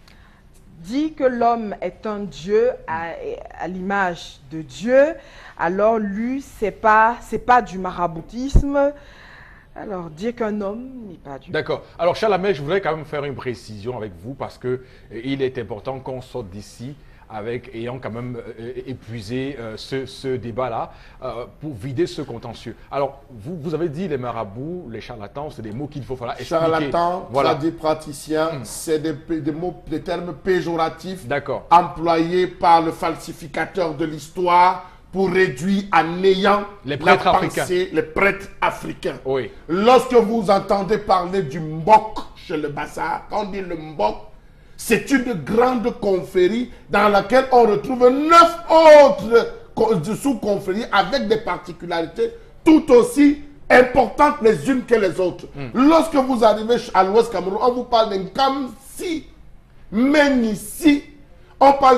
dit que l'homme est un dieu à l'image de Dieu. Alors, lui, c'est pas du maraboutisme. Alors, dire qu'un homme n'est pas du... D'accord. Alors, Chalamé, je voudrais quand même faire une précision avec vous parce qu'il est important qu'on sorte d'ici ayant quand même épuisé ce débat-là pour vider ce contentieux. Alors, vous avez dit les marabouts, les charlatans, c'est des mots qu'il faut expliquer. Charlatan, ça dit praticien, c'est des termes péjoratifs employés par le falsificateur de l'histoire pour réduire à néant les prêtres africains. Les prêtres africains. Oui. Lorsque vous entendez parler du Mbok chez le Bassa, quand on dit le Mbok, c'est une grande confrérie dans laquelle on retrouve 9 autres sous-confréries avec des particularités tout aussi importantes les unes que les autres. Lorsque vous arrivez à l'Ouest Cameroun, on vous parle d'un Kamsi, même ici, on parle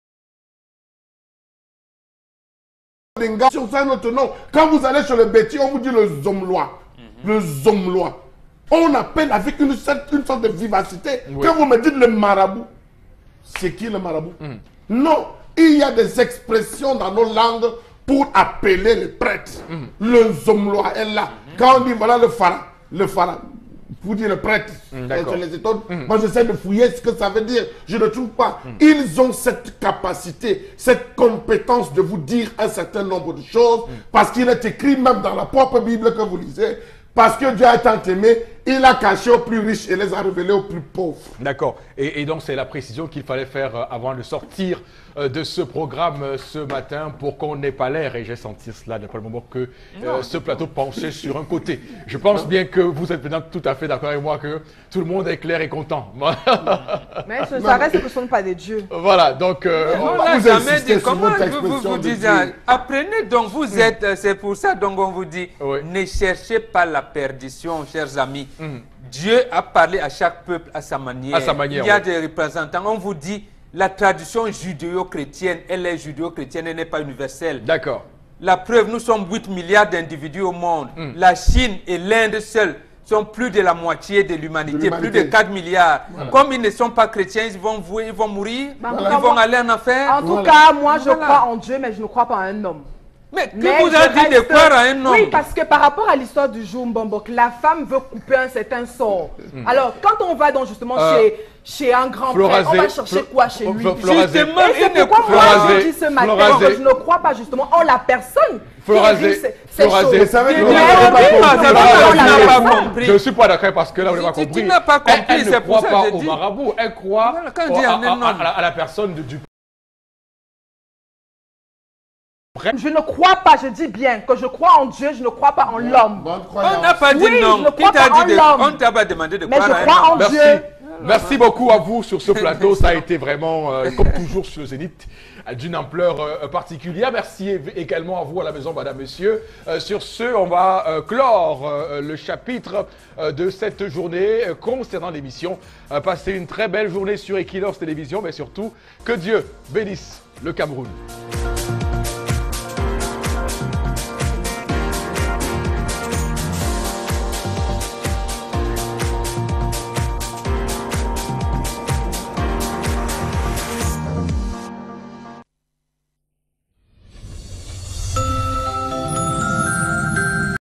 sur un autre nom. Quand vous allez chez le Béti, on vous dit le Zomlois. Le Zomlois. On appelle avec une sorte de vivacité. Quand vous me dites le marabout, c'est qui le marabout? Non, il y a des expressions dans nos langues pour appeler les prêtres. Le Zomlois est là. Quand on dit voilà le phara, vous dites le prêtre, sur les étoiles. Moi, j'essaie de fouiller ce que ça veut dire. Je ne trouve pas. Ils ont cette capacité, cette compétence de vous dire un certain nombre de choses, parce qu'il est écrit même dans la propre Bible que vous lisez, parce que Dieu a tant aimé, il a caché aux plus riches et les a révélés aux plus pauvres. D'accord. Et donc, c'est la précision qu'il fallait faire avant de sortir de ce programme ce matin pour qu'on n'ait pas l'air, et j'ai senti cela depuis le moment que ce plateau penchait sur un côté. Je pense bien que vous êtes maintenant tout à fait d'accord avec moi que tout le monde est clair et content. Mais ça reste que ce ne sont pas des dieux. Voilà, donc... on n'a jamais dit, comment vous dites, apprenez donc, vous êtes, c'est pour ça donc on vous dit, ne cherchez pas la perdition, chers amis. Dieu a parlé à chaque peuple à sa manière. Il y a des représentants, on vous dit, la tradition judéo-chrétienne, elle est judéo-chrétienne, elle n'est pas universelle. D'accord. La preuve, nous sommes 8 milliards d'individus au monde. La Chine et l'Inde seuls sont plus de la moitié de l'humanité, plus de 4 milliards. Voilà. Comme ils ne sont pas chrétiens, ils vont mourir, ils vont aller en enfer. En tout cas, moi je crois en Dieu, mais je ne crois pas en un homme. Mais qui vous a dit de croire à un homme? Oui, parce que par rapport à l'histoire du jour Mbombok, la femme veut couper un certain sort. Alors, quand on va donc justement chez un grand-père, on va chercher quoi chez lui? Justement, et c'est pourquoi moi je dis ce matin que je ne crois pas justement en la personne. Je ne suis pas d'accord parce que là, vous n'avez pas compris. Tu n'as pas compris, elle ne croit pas au marabout, elle croit à la personne du... Je ne crois pas, je dis bien que je crois en Dieu, je ne crois pas en l'homme. On n'a pas dit non. On t'a pas demandé de croire à un homme. Mais je crois en Dieu. Merci beaucoup à vous sur ce plateau. Ça a été vraiment, comme toujours sur le Zénith, d'une ampleur particulière. Merci également à vous à la maison, madame, monsieur. Sur ce, on va clore le chapitre de cette journée concernant l'émission. Passez une très belle journée sur Equinox Télévision, mais surtout, que Dieu bénisse le Cameroun.